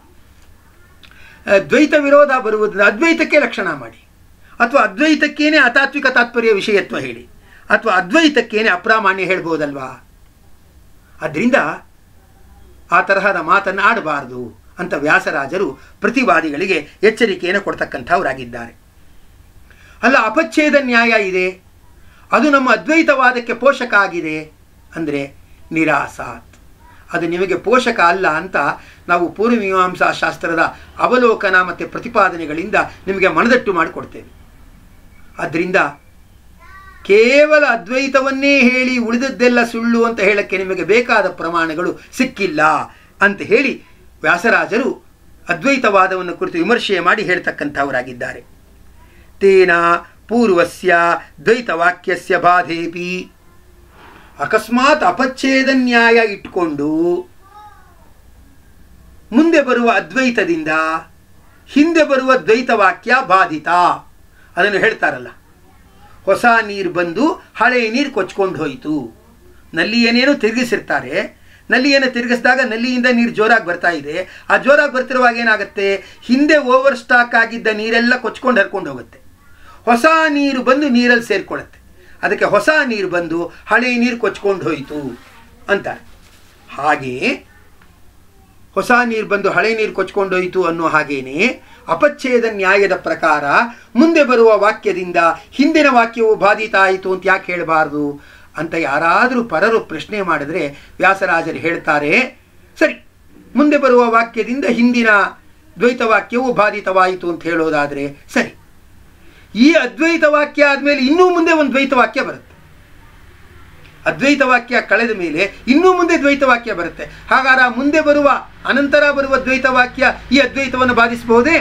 ದ್ವೈತ ವಿರೋಧ ಬರುವುದರಿಂದ ಅದ್ವೈತಕ್ಕೆ ಲಕ್ಷಣ ಮಾಡಿ, ಅಥವಾ ಅದ್ವೈತಕ್ಕೇನೆ ಅತಾತ್ವಿಕ ತಾತ್ಪರ್ಯ ವಿಷಯತ್ವ ಹೇಳಿ, ಅಥವಾ ಅದ್ವೈತಕ್ಕೇನೆ ಅಪ್ರಾಮಾಣ್ಯ ಹೇಳ್ಬೋದಲ್ವಾ? ಆದ್ದರಿಂದ ಆ ತರಹದ ಮಾತನ್ನು ಆಡಬಾರದು ಅಂತ ವ್ಯಾಸರಾಜರು ಪ್ರತಿವಾದಿಗಳಿಗೆ ಎಚ್ಚರಿಕೆಯನ್ನು ಕೊಡ್ತಕ್ಕಂಥವರಾಗಿದ್ದಾರೆ. ಅಲ್ಲ ಅಪಚ್ಛೇದ ನ್ಯಾಯ ಇದೆ, ಅದು ನಮ್ಮ ಅದ್ವೈತವಾದಕ್ಕೆ ಪೋಷಕ ಆಗಿದೆ ಅಂದರೆ ನಿರಾಸಾತ್, ಅದು ನಿಮಗೆ ಪೋಷಕ ಅಲ್ಲ ಅಂತ ನಾವು ಪೂರ್ವಮೀಮಾಂಸಾ ಶಾಸ್ತ್ರದ ಅವಲೋಕನ ಮತ್ತು ಪ್ರತಿಪಾದನೆಗಳಿಂದ ನಿಮಗೆ ಮನದಟ್ಟು ಮಾಡಿಕೊಡ್ತೇವೆ. ಆದ್ದರಿಂದ ಕೇವಲ ಅದ್ವೈತವನ್ನೇ ಹೇಳಿ ಉಳಿದದ್ದೆಲ್ಲ ಸುಳ್ಳು ಅಂತ ಹೇಳಕ್ಕೆ ನಿಮಗೆ ಬೇಕಾದ ಪ್ರಮಾಣಗಳು ಸಿಕ್ಕಿಲ್ಲ ಅಂತ ಹೇಳಿ ವ್ಯಾಸರಾಜರು ಅದ್ವೈತವಾದವನ್ನು ಕುರಿತು ವಿಮರ್ಶೆ ಮಾಡಿ ಹೇಳ್ತಕ್ಕಂಥವರಾಗಿದ್ದಾರೆ. ತೇನ ಪೂರ್ವಸ್ಯ ದ್ವೈತವಾಕ್ಯಸ್ಯ ಬಾಧೇಪಿ, ಅಕಸ್ಮಾತ್ ಅಪಚ್ಛೇದ ನ್ಯಾಯ ಇಟ್ಕೊಂಡು ಮುಂದೆ ಬರುವ ಅದ್ವೈತದಿಂದ ಹಿಂದೆ ಬರುವ ದ್ವೈತ ವಾಕ್ಯ ಬಾಧಿತ. ಅದನ್ನು ಹೇಳ್ತಾರಲ್ಲ, ಹೊಸ ನೀರು ಬಂದು ಹಳೆಯ ನೀರು ಕೊಚ್ಕೊಂಡು ಹೋಯಿತು. ನಲ್ಲಿ ಏನೇನೋ ತಿರುಗಿಸಿರ್ತಾರೆ, ನಲ್ಲಿಯನ್ನು ತಿರುಗಿಸಿದಾಗ ನಲ್ಲಿಯಿಂದ ನೀರು ಜೋರಾಗಿ ಬರ್ತಾ ಇದೆ. ಆ ಜೋರಾಗಿ ಬರ್ತಿರುವಾಗ ಏನಾಗುತ್ತೆ, ಹಿಂದೆ ಓವರ್ ಸ್ಟಾಕ್ ಆಗಿದ್ದ ನೀರೆಲ್ಲ ಕೊಚ್ಕೊಂಡು ಹರ್ಕೊಂಡು ಹೋಗುತ್ತೆ. ಹೊಸ ನೀರು ಬಂದು ನೀರಲ್ಲಿ ಸೇರಿಕೊಳ್ಳುತ್ತೆ. ಅದಕ್ಕೆ ಹೊಸ ನೀರು ಬಂದು ಹಳೆಯ ನೀರು ಕೊಚ್ಕೊಂಡು ಹೋಯಿತು ಅಂತಾರೆ. ಹಾಗೆಯೇ ಹೊಸ ನೀರು ಬಂದು ಹಳೆ ನೀರು ಕೊಚ್ಕೊಂಡು ಹೋಯಿತು ಅನ್ನೋ ಹಾಗೇನೆ ಅಪಚ್ಛೇದ ನ್ಯಾಯದ ಪ್ರಕಾರ ಮುಂದೆ ಬರುವ ವಾಕ್ಯದಿಂದ ಹಿಂದಿನ ವಾಕ್ಯವು ಬಾಧಿತ ಆಯಿತು ಅಂತ ಯಾಕೆ ಹೇಳಬಾರ್ದು ಅಂತ ಯಾರಾದರೂ ಪರರು ಪ್ರಶ್ನೆ ಮಾಡಿದ್ರೆ ವ್ಯಾಸರಾಜರು ಹೇಳ್ತಾರೆ, ಸರಿ, ಮುಂದೆ ಬರುವ ವಾಕ್ಯದಿಂದ ಹಿಂದಿನ ದ್ವೈತ ವಾಕ್ಯವು ಬಾಧಿತವಾಯಿತು ಅಂತ ಹೇಳೋದಾದರೆ ಸರಿ. ಈ ಅದ್ವೈತ ವಾಕ್ಯ ಆದಮೇಲೆ ಇನ್ನೂ ಮುಂದೆ ಒಂದು ದ್ವೈತ ವಾಕ್ಯ ಬರುತ್ತೆ. ಅದ್ವೈತ ವಾಕ್ಯ ಕಳೆದ ಮೇಲೆ ಇನ್ನೂ ಮುಂದೆ ದ್ವೈತ ವಾಕ್ಯ ಬರುತ್ತೆ. ಹಾಗಾದ್ರೆ ಮುಂದೆ ಬರುವ ಅನಂತರ ಬರುವ ದ್ವೈತ ವಾಕ್ಯ ಈ ಅದ್ವೈತವನ್ನು ಬಾಧಿಸಬಹುದೇ?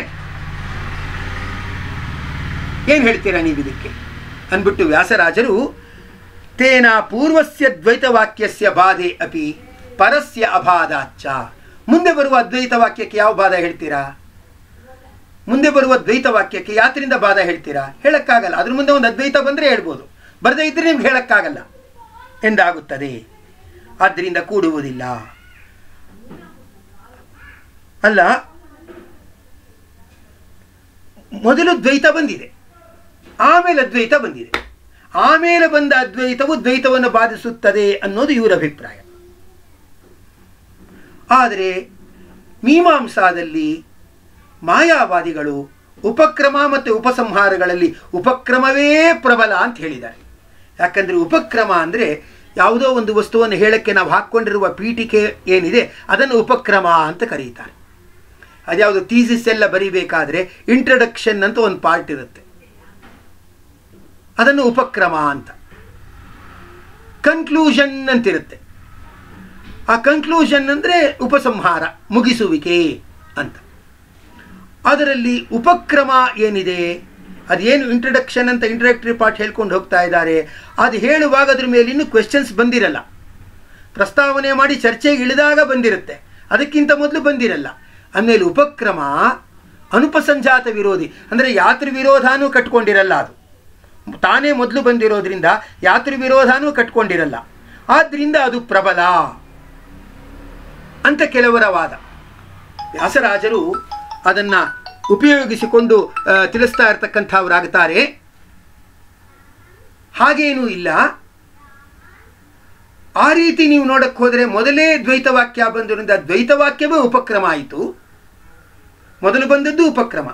ಏನು ಹೇಳ್ತೀರಾ ನೀವು ಇದಕ್ಕೆ ಅಂದ್ಬಿಟ್ಟು ವ್ಯಾಸರಾಜರು ತೇನ ಪೂರ್ವಸ್ಯ ದ್ವೈತ ವಾಕ್ಯಸ್ಯ ಬಾಧೆ ಅಪಿ ಪರಸ್ಯ ಅಬಾಧಾಚ್ಚ. ಮುಂದೆ ಬರುವ ಅದ್ವೈತ ವಾಕ್ಯಕ್ಕೆ ಯಾವ ಬಾಧ ಹೇಳ್ತೀರಾ? ಮುಂದೆ ಬರುವ ದ್ವೈತ ವಾಕ್ಯಕ್ಕೆ ಯಾತ್ರಿಂದ ಬಾಧ ಹೇಳ್ತೀರಾ? ಹೇಳಕ್ಕಾಗಲ್ಲ. ಅದ್ರ ಮುಂದೆ ಒಂದು ಅದ್ವೈತ ಬಂದರೆ ಹೇಳ್ಬೋದು, ಬರದೇ ಇದ್ರೆ ನಿಮ್ಗೆ ಹೇಳಕ್ಕಾಗಲ್ಲ ಎಂದಾಗುತ್ತದೆ. ಆದ್ದರಿಂದ ಕೂಡುವುದಿಲ್ಲ. ಅಲ್ಲ, ಮೊದಲು ದ್ವೈತ ಬಂದಿದೆ, ಆಮೇಲೆ ಅದ್ವೈತ ಬಂದಿದೆ. ಆಮೇಲೆ ಬಂದ ಅದ್ವೈತವು ದ್ವೈತವನ್ನು ಬಾಧಿಸುತ್ತದೆ ಅನ್ನೋದು ಇವರ ಅಭಿಪ್ರಾಯ. ಆದರೆ ಮೀಮಾಂಸಾದಲ್ಲಿ ಮಾಯಾವಾದಿಗಳು ಉಪಕ್ರಮ ಮತ್ತು ಉಪಸಂಹಾರಗಳಲ್ಲಿ ಉಪಕ್ರಮವೇ ಪ್ರಬಲ ಅಂತ ಹೇಳಿದ್ದಾರೆ. ಯಾಕಂದರೆ ಉಪಕ್ರಮ ಅಂದರೆ ಯಾವುದೋ ಒಂದು ವಸ್ತುವನ್ನು ಹೇಳಕ್ಕೆ ನಾವು ಹಾಕ್ಕೊಂಡಿರುವ ಪೀಠಿಕೆ ಏನಿದೆ ಅದನ್ನು ಉಪಕ್ರಮ ಅಂತ ಕರೀತಾರೆ. ಅದ್ಯಾವುದು ಥೀಸಿಸ್ ಎಲ್ಲ ಬರೀಬೇಕಾದ್ರೆ ಇಂಟ್ರಡಕ್ಷನ್ ಅಂತ ಒಂದು ಪಾರ್ಟ್ ಇರುತ್ತೆ, ಅದನ್ನು ಉಪಕ್ರಮ ಅಂತ. ಕನ್ಕ್ಲೂಷನ್ ಅಂತಿರುತ್ತೆ, ಆ ಕನ್ಕ್ಲೂಷನ್ ಅಂದರೆ ಉಪಸಂಹಾರ, ಮುಗಿಸುವಿಕೆ ಅಂತ. ಅದರಲ್ಲಿ ಉಪಕ್ರಮ ಏನಿದೆ, ಅದೇನು ಇಂಟ್ರಡಕ್ಷನ್ ಅಂತ ಇಂಟ್ರಡಕ್ಟರಿ ಪಾರ್ಟ್ ಹೇಳ್ಕೊಂಡು ಹೋಗ್ತಾ ಇದ್ದಾರೆ, ಅದು ಹೇಳುವಾಗ ಅದ್ರ ಮೇಲೆ ಇನ್ನೂ ಕ್ವೆಶ್ಚನ್ಸ್ ಬಂದಿರಲ್ಲ. ಪ್ರಸ್ತಾವನೆ ಮಾಡಿ ಚರ್ಚೆಗೆ ಇಳಿದಾಗ ಬಂದಿರುತ್ತೆ, ಅದಕ್ಕಿಂತ ಮೊದಲು ಬಂದಿರಲ್ಲ. ಆಮೇಲೆ ಉಪಕ್ರಮ ಅನುಪಸಂಜಾತ ವಿರೋಧಿ, ಅಂದರೆ ಯಾತೃ ವಿರೋಧಾನೂ ಕಟ್ಕೊಂಡಿರಲ್ಲ. ಅದು ತಾನೇ ಮೊದಲು ಬಂದಿರೋದ್ರಿಂದ ಯಾತೃ ವಿರೋಧಾನೂ ಕಟ್ಕೊಂಡಿರಲ್ಲ. ಆದ್ದರಿಂದ ಅದು ಪ್ರಬಲ ಅಂತ ಕೆಲವರ ವಾದ. ವ್ಯಾಸರಾಜರು ಅದನ್ನು ಉಪಯೋಗಿಸಿಕೊಂಡು ತಿಳಿಸ್ತಾ ಇರ್ತಕ್ಕಂಥವರಾಗುತ್ತಾರೆ. ಹಾಗೇನೂ ಇಲ್ಲ. ಆ ರೀತಿ ನೀವು ನೋಡಕ್ಕೆ ಹೋದರೆ ಮೊದಲೇ ದ್ವೈತ ವಾಕ್ಯ ಬಂದರಿಂದ ದ್ವೈತ ವಾಕ್ಯವೇ ಉಪಕ್ರಮ ಆಯಿತು. ಮೊದಲು ಬಂದದ್ದು ಉಪಕ್ರಮ,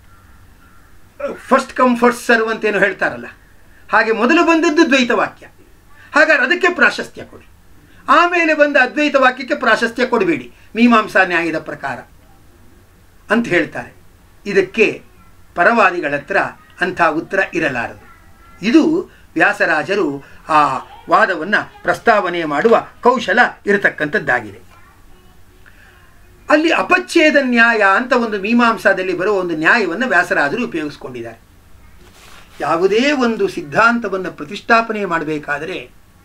ಫಸ್ಟ್ ಕಮ್ ಫಸ್ಟ್ ಸರ್ವ್ ಅಂತೇನು ಹೇಳ್ತಾರಲ್ಲ, ಹಾಗೆ ಮೊದಲು ಬಂದದ್ದು ದ್ವೈತ ವಾಕ್ಯ. ಹಾಗಾದ್ರೆ ಅದಕ್ಕೆ ಪ್ರಾಶಸ್ತ್ಯ ಕೊಡಿ. ಆಮೇಲೆ ಬಂದ ಅದ್ವೈತ ವಾಕ್ಯಕ್ಕೆ ಪ್ರಾಶಸ್ತ್ಯ ಕೊಡಬೇಡಿ ಮೀಮಾಂಸಾ ನ್ಯಾಯದ ಪ್ರಕಾರ ಅಂತ ಹೇಳ್ತಾರೆ. ಇದಕ್ಕೆ ಪರವಾದಿಗಳ ಹತ್ರ ಅಂಥ ಉತ್ತರ ಇರಲಾರದು. ಇದು ವ್ಯಾಸರಾಜರು ಆ ವಾದವನ್ನು ಪ್ರಸ್ತಾವನೆ ಮಾಡುವ ಕೌಶಲ ಇರತಕ್ಕಂಥದ್ದಾಗಿದೆ. ಅಲ್ಲಿ ಅಪಚ್ಛೇದ ನ್ಯಾಯ ಅಂತ ಒಂದು ಮೀಮಾಂಸಾದಲ್ಲಿ ಬರುವ ಒಂದು ನ್ಯಾಯವನ್ನು ವ್ಯಾಸರಾಜರು ಉಪಯೋಗಿಸ್ಕೊಂಡಿದ್ದಾರೆ. ಯಾವುದೇ ಒಂದು ಸಿದ್ಧಾಂತವನ್ನು ಪ್ರತಿಷ್ಠಾಪನೆ ಮಾಡಬೇಕಾದರೆ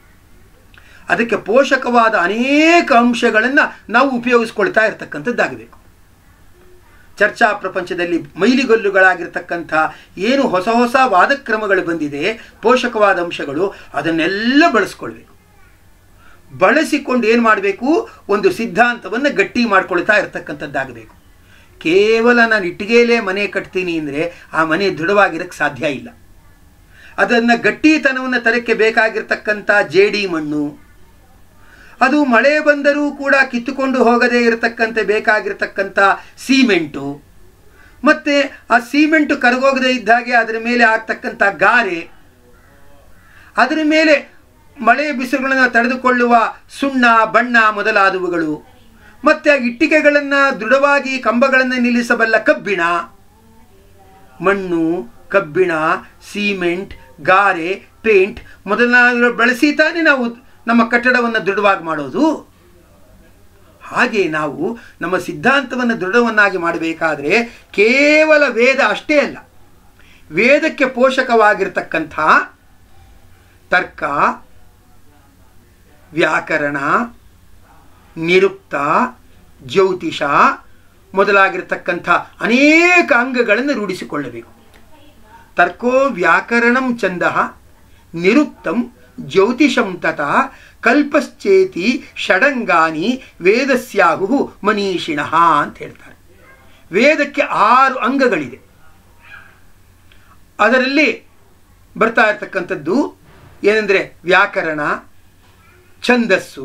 ಅದಕ್ಕೆ ಪೋಷಕವಾದ ಅನೇಕ ಅಂಶಗಳನ್ನು ನಾವು ಉಪಯೋಗಿಸ್ಕೊಳ್ತಾ ಇರತಕ್ಕಂಥದ್ದಾಗಬೇಕು. ಚರ್ಚಾ ಪ್ರಪಂಚದಲ್ಲಿ ಮೈಲಿಗಲ್ಲುಗಳಾಗಿರ್ತಕ್ಕಂಥ ಏನು ಹೊಸ ಹೊಸ ವಾದಕ್ರಮಗಳು ಬಂದಿದೆ, ಪೋಷಕವಾದ ಅಂಶಗಳು, ಅದನ್ನೆಲ್ಲ ಬಳಸ್ಕೊಳ್ಬೇಕು. ಬಳಸಿಕೊಂಡು ಏನು ಮಾಡಬೇಕು, ಒಂದು ಸಿದ್ಧಾಂತವನ್ನು ಗಟ್ಟಿ ಮಾಡ್ಕೊಳ್ತಾ ಇರತಕ್ಕಂಥದ್ದಾಗಬೇಕು. ಕೇವಲ ನಾನು ಇಟ್ಟಿಗೆಯಲ್ಲೇ ಮನೆ ಕಟ್ತೀನಿ ಅಂದರೆ ಆ ಮನೆ ದೃಢವಾಗಿರೋಕ್ಕೆ ಸಾಧ್ಯ ಇಲ್ಲ. ಅದನ್ನು ಗಟ್ಟಿತನವನ್ನು ತರಕ್ಕೆ ಬೇಕಾಗಿರ್ತಕ್ಕಂಥ ಜೇಡಿ ಮಣ್ಣು, ಅದು ಮಳೆ ಬಂದರೂ ಕೂಡ ಕಿತ್ತುಕೊಂಡು ಹೋಗದೇ ಇರತಕ್ಕಂಥ ಬೇಕಾಗಿರ್ತಕ್ಕಂಥ ಸೀಮೆಂಟು, ಮತ್ತು ಆ ಸೀಮೆಂಟು ಕರಗೋಗದೇ ಇದ್ದಾಗೆ ಅದರ ಮೇಲೆ ಆಗ್ತಕ್ಕಂಥ ಗಾರೆ, ಅದರ ಮೇಲೆ ಮಳೆ ಬಿಸಿಲುಗಳನ್ನು ತಡೆದುಕೊಳ್ಳುವ ಸುಣ್ಣ, ಬಣ್ಣ ಮೊದಲಾದವುಗಳು, ಮತ್ತು ಆ ಇಟ್ಟಿಗೆಗಳನ್ನು ದೃಢವಾಗಿ ಕಂಬಗಳನ್ನು ನಿಲ್ಲಿಸಬಲ್ಲ ಕಬ್ಬಿಣ, ಮಣ್ಣು, ಕಬ್ಬಿಣ, ಸಿಮೆಂಟ್, ಗಾರೆ, ಪೇಂಟ್ ಮೊದಲನ ಬಳಸಿ ತಾನೇ ನಾವು ನಮ್ಮ ಕಟ್ಟಡವನ್ನು ದೃಢವಾಗಿ ಮಾಡೋದು. ಹಾಗೆ ನಾವು ನಮ್ಮ ಸಿದ್ಧಾಂತವನ್ನು ದೃಢವನ್ನಾಗಿ ಮಾಡಬೇಕಾದ್ರೆ ಕೇವಲ ವೇದ ಅಷ್ಟೇ ಅಲ್ಲ, ವೇದಕ್ಕೆ ಪೋಷಕವಾಗಿರ್ತಕ್ಕಂಥ ತರ್ಕ, ವ್ಯಾಕರಣ, ನಿರುಕ್ತ, ಜ್ಯೋತಿಷ ಮೊದಲಾಗಿರತಕ್ಕಂಥ ಅನೇಕ ಅಂಗಗಳನ್ನು ರೂಢಿಸಿಕೊಳ್ಳಬೇಕು. ತರ್ಕೋ ವ್ಯಾಕರಣಂ ಛಂದಃ ನಿರುಕ್ತಂ ಜ್ಯೋತಿಷಂ ತಥಾ ಕಲ್ಪಶ್ಚೇತಿ ಷಡಂಗಾನಿ ವೇದಸ್ಯಾಹು ಮನೀಷಿಣಃ ಅಂತ ಹೇಳ್ತಾರೆ. ವೇದಕ್ಕೆ 6 ಅಂಗಗಳಿದೆ. ಅದರಲ್ಲಿ ಬರ್ತಾ ಇರತಕ್ಕಂಥದ್ದು ಏನೆಂದರೆ ವ್ಯಾಕರಣ, ಛಂದಸ್ಸು,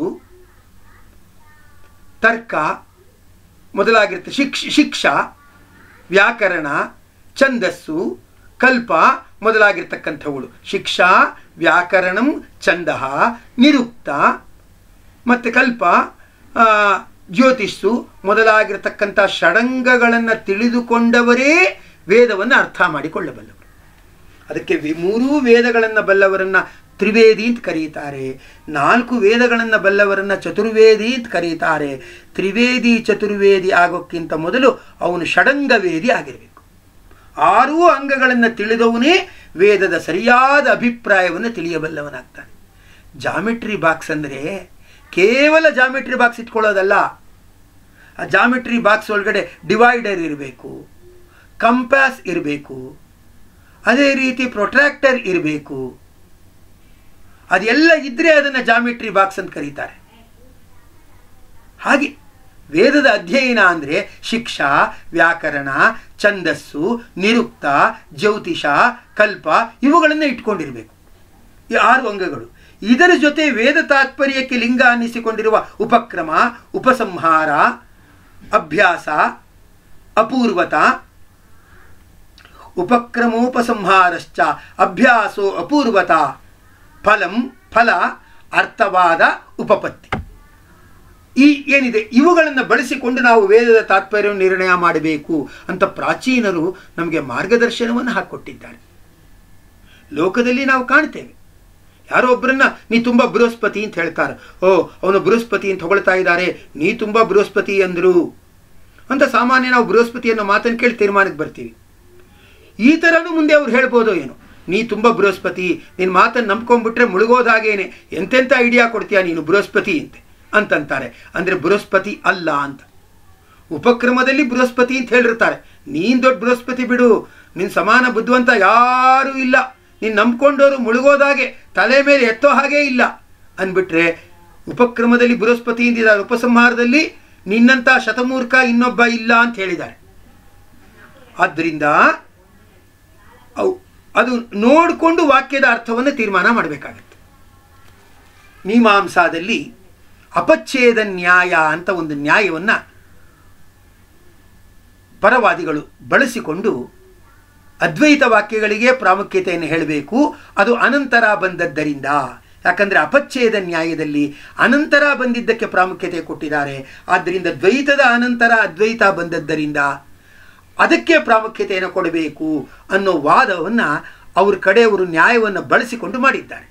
ತರ್ಕ ಮೊದಲಾಗಿರುತ್ತೆ. ಶಿಕ್ಷಾ, ವ್ಯಾಕರಣ, ಛಂದಸ್ಸು, ಕಲ್ಪ ಮೊದಲಾಗಿರ್ತಕ್ಕಂಥವುಗಳು. ಶಿಕ್ಷಾ, ವ್ಯಾಕರಣಂ, ಛಂದಃ, ನಿರುಕ್ತ ಮತ್ತು ಕಲ್ಪ, ಜ್ಯೋತಿಷು ಮೊದಲಾಗಿರ್ತಕ್ಕಂಥ ಷಡಂಗಗಳನ್ನು ತಿಳಿದುಕೊಂಡವರೇ ವೇದವನ್ನು ಅರ್ಥ ಮಾಡಿಕೊಳ್ಳಬಲ್ಲವರು. ಅದಕ್ಕೆ 3 ವೇದಗಳನ್ನು ಬಲ್ಲವರನ್ನು ತ್ರಿವೇದಿ ಅಂತ ಕರೀತಾರೆ. 4 ವೇದಗಳನ್ನು ಬಲ್ಲವರನ್ನು ಚತುರ್ವೇದಿ ಅಂತ ಕರೀತಾರೆ. ತ್ರಿವೇದಿ ಚತುರ್ವೇದಿ ಆಗೋಕ್ಕಿಂತ ಮೊದಲು ಅವನು ಷಡಂಗವೇದಿ ಆಗಿರಬೇಕು. 6 ಅಂಗಗಳನ್ನು ತಿಳಿದವನೇ ವೇದದ ಸರಿಯಾದ ಅಭಿಪ್ರಾಯವನ್ನು ತಿಳಿಯಬಲ್ಲವನಾಗ್ತಾನೆ. ಜಾಮಿಟ್ರಿ ಬಾಕ್ಸ್ ಅಂದರೆ ಕೇವಲ ಜಾಮಿಟ್ರಿ ಬಾಕ್ಸ್ ಇಟ್ಕೊಳ್ಳೋದಲ್ಲ. ಆ ಜಾಮಿಟ್ರಿ ಬಾಕ್ಸ್ ಒಳಗಡೆ ಡಿವೈಡರ್ ಇರಬೇಕು, ಕಂಪಾಸ್ ಇರಬೇಕು, ಅದೇ ರೀತಿ ಪ್ರೊಟ್ರಾಕ್ಟರ್ ಇರಬೇಕು. ಅದೆಲ್ಲ ಇದ್ದರೆ ಅದನ್ನು ಜಾಮಿಟ್ರಿ ಬಾಕ್ಸ್ ಅಂತ ಕರೀತಾರೆ. ಹಾಗೆ ವೇದದ ಅಧ್ಯಯನ ಅಂದರೆ ಶಿಕ್ಷಾ, ವ್ಯಾಕರಣ, ಛಂದಸ್ಸು, ನಿರುಕ್ತ, ಜ್ಯೋತಿಷ, ಕಲ್ಪ ಇವುಗಳನ್ನು ಇಟ್ಕೊಂಡಿರಬೇಕು. ಈ 6 ಅಂಗಗಳು. ಇದರ ಜೊತೆ ವೇದ ತಾತ್ಪರ್ಯಕ್ಕೆ ಲಿಂಗ ಅನ್ನಿಸಿಕೊಂಡಿರುವ ಉಪಕ್ರಮ, ಉಪಸಂಹಾರ, ಅಭ್ಯಾಸ, ಅಪೂರ್ವತ, ಉಪಕ್ರಮೋಪಸಂಹಾರಶ್ಚ ಅಭ್ಯಾಸೋ ಅಪೂರ್ವತ, ಫಲಂ ಫಲ, ಅರ್ಥವಾದ, ಉಪಪತ್ತಿ. ಈ ಏನಿದೆ ಇವುಗಳನ್ನು ಬಳಸಿಕೊಂಡು ನಾವು ವೇದದ ತಾತ್ಪರ್ಯವನ್ನು ನಿರ್ಣಯ ಮಾಡಬೇಕು ಅಂತ ಪ್ರಾಚೀನರು ನಮಗೆ ಮಾರ್ಗದರ್ಶನವನ್ನು ಹಾಕಿಕೊಟ್ಟಿದ್ದಾರೆ. ಲೋಕದಲ್ಲಿ ನಾವು ಕಾಣ್ತೇವೆ, ಯಾರೋ ಒಬ್ಬರನ್ನ ನೀ ತುಂಬ ಬೃಹಸ್ಪತಿ ಅಂತ ಹೇಳ್ತಾರೆ. ಓ, ಅವನು ಬೃಹಸ್ಪತಿ ಅಂತ ಹೊಗಳ್ತಾ ಇದ್ದಾರೆ, ನೀ ತುಂಬ ಬೃಹಸ್ಪತಿ ಅಂದರು ಅಂತ ಸಾಮಾನ್ಯ ನಾವು ಬೃಹಸ್ಪತಿ ಅನ್ನೋ ಮಾತನ್ನು ಕೇಳಿ ತೀರ್ಮಾನಕ್ಕೆ ಬರ್ತೀವಿ. ಈ ಥರನೂ ಮುಂದೆ ಅವ್ರು ಹೇಳ್ಬೋದು, ಏನು ನೀ ತುಂಬ ಬೃಹಸ್ಪತಿ, ನಿನ್ನ ಮಾತನ್ನು ನಂಬ್ಕೊಂಡ್ಬಿಟ್ರೆ ಮುಳುಗೋದಾಗೇನೆ, ಎಂತೆಂಥ ಐಡಿಯಾ ಕೊಡ್ತೀಯ ನೀನು ಬೃಹಸ್ಪತಿ ಅಂತಂತಾರೆ. ಅಂದರೆ ಬೃಹಸ್ಪತಿ ಅಲ್ಲ ಅಂತ. ಉಪಕ್ರಮದಲ್ಲಿ ಬೃಹಸ್ಪತಿ ಅಂತ ಹೇಳಿರ್ತಾರೆ. ನೀನು ದೊಡ್ಡ ಬೃಹಸ್ಪತಿ ಬಿಡು, ನಿನ್ನ ಸಮಾನ ಬುದ್ಧಿವಂತ ಯಾರೂ ಇಲ್ಲ, ನೀನು ನಂಬ್ಕೊಂಡವರು ಮುಳುಗೋದಾಗೆ, ತಲೆ ಮೇಲೆ ಎತ್ತೋ ಹಾಗೇ ಇಲ್ಲ ಅಂದ್ಬಿಟ್ರೆ ಉಪಕ್ರಮದಲ್ಲಿ ಬೃಹಸ್ಪತಿ ಅಂದಿದ್ದಾರೆ. ಉಪಸಂಹಾರದಲ್ಲಿ ನಿನ್ನಂಥ ಶತಮೂರ್ಖ ಇನ್ನೊಬ್ಬ ಇಲ್ಲ ಅಂತ ಹೇಳಿದ್ದಾರೆ. ಆದ್ದರಿಂದ ಅದು ನೋಡಿಕೊಂಡು ವಾಕ್ಯದ ಅರ್ಥವನ್ನು ತೀರ್ಮಾನ ಮಾಡಬೇಕಾಗತ್ತೆ. ಮೀಮಾಂಸಾದಲ್ಲಿ ಅಪಚ್ಛೇದ ನ್ಯಾಯ ಅಂತ ಒಂದು ನ್ಯಾಯವನ್ನು ಪರವಾದಿಗಳು ಬಳಸಿಕೊಂಡು ಅದ್ವೈತ ವಾಕ್ಯಗಳಿಗೆ ಪ್ರಾಮುಖ್ಯತೆಯನ್ನು ಹೇಳಬೇಕು. ಅದು ಅನಂತರ ಬಂದದ್ದರಿಂದ, ಯಾಕಂದರೆ ಅಪಚ್ಛೇದ ನ್ಯಾಯದಲ್ಲಿ ಅನಂತರ ಬಂದಿದ್ದಕ್ಕೆ ಪ್ರಾಮುಖ್ಯತೆ ಕೊಟ್ಟಿದ್ದಾರೆ. ಆದ್ದರಿಂದ ದ್ವೈತದ ಅನಂತರ ಅದ್ವೈತ ಬಂದದ್ದರಿಂದ ಅದಕ್ಕೆ ಪ್ರಾಮುಖ್ಯತೆಯನ್ನು ಕೊಡಬೇಕು ಅನ್ನೋ ವಾದವನ್ನು ಅವ್ರ ಕಡೆಯವರು ನ್ಯಾಯವನ್ನು ಬಳಸಿಕೊಂಡು ಮಾಡಿದ್ದಾರೆ.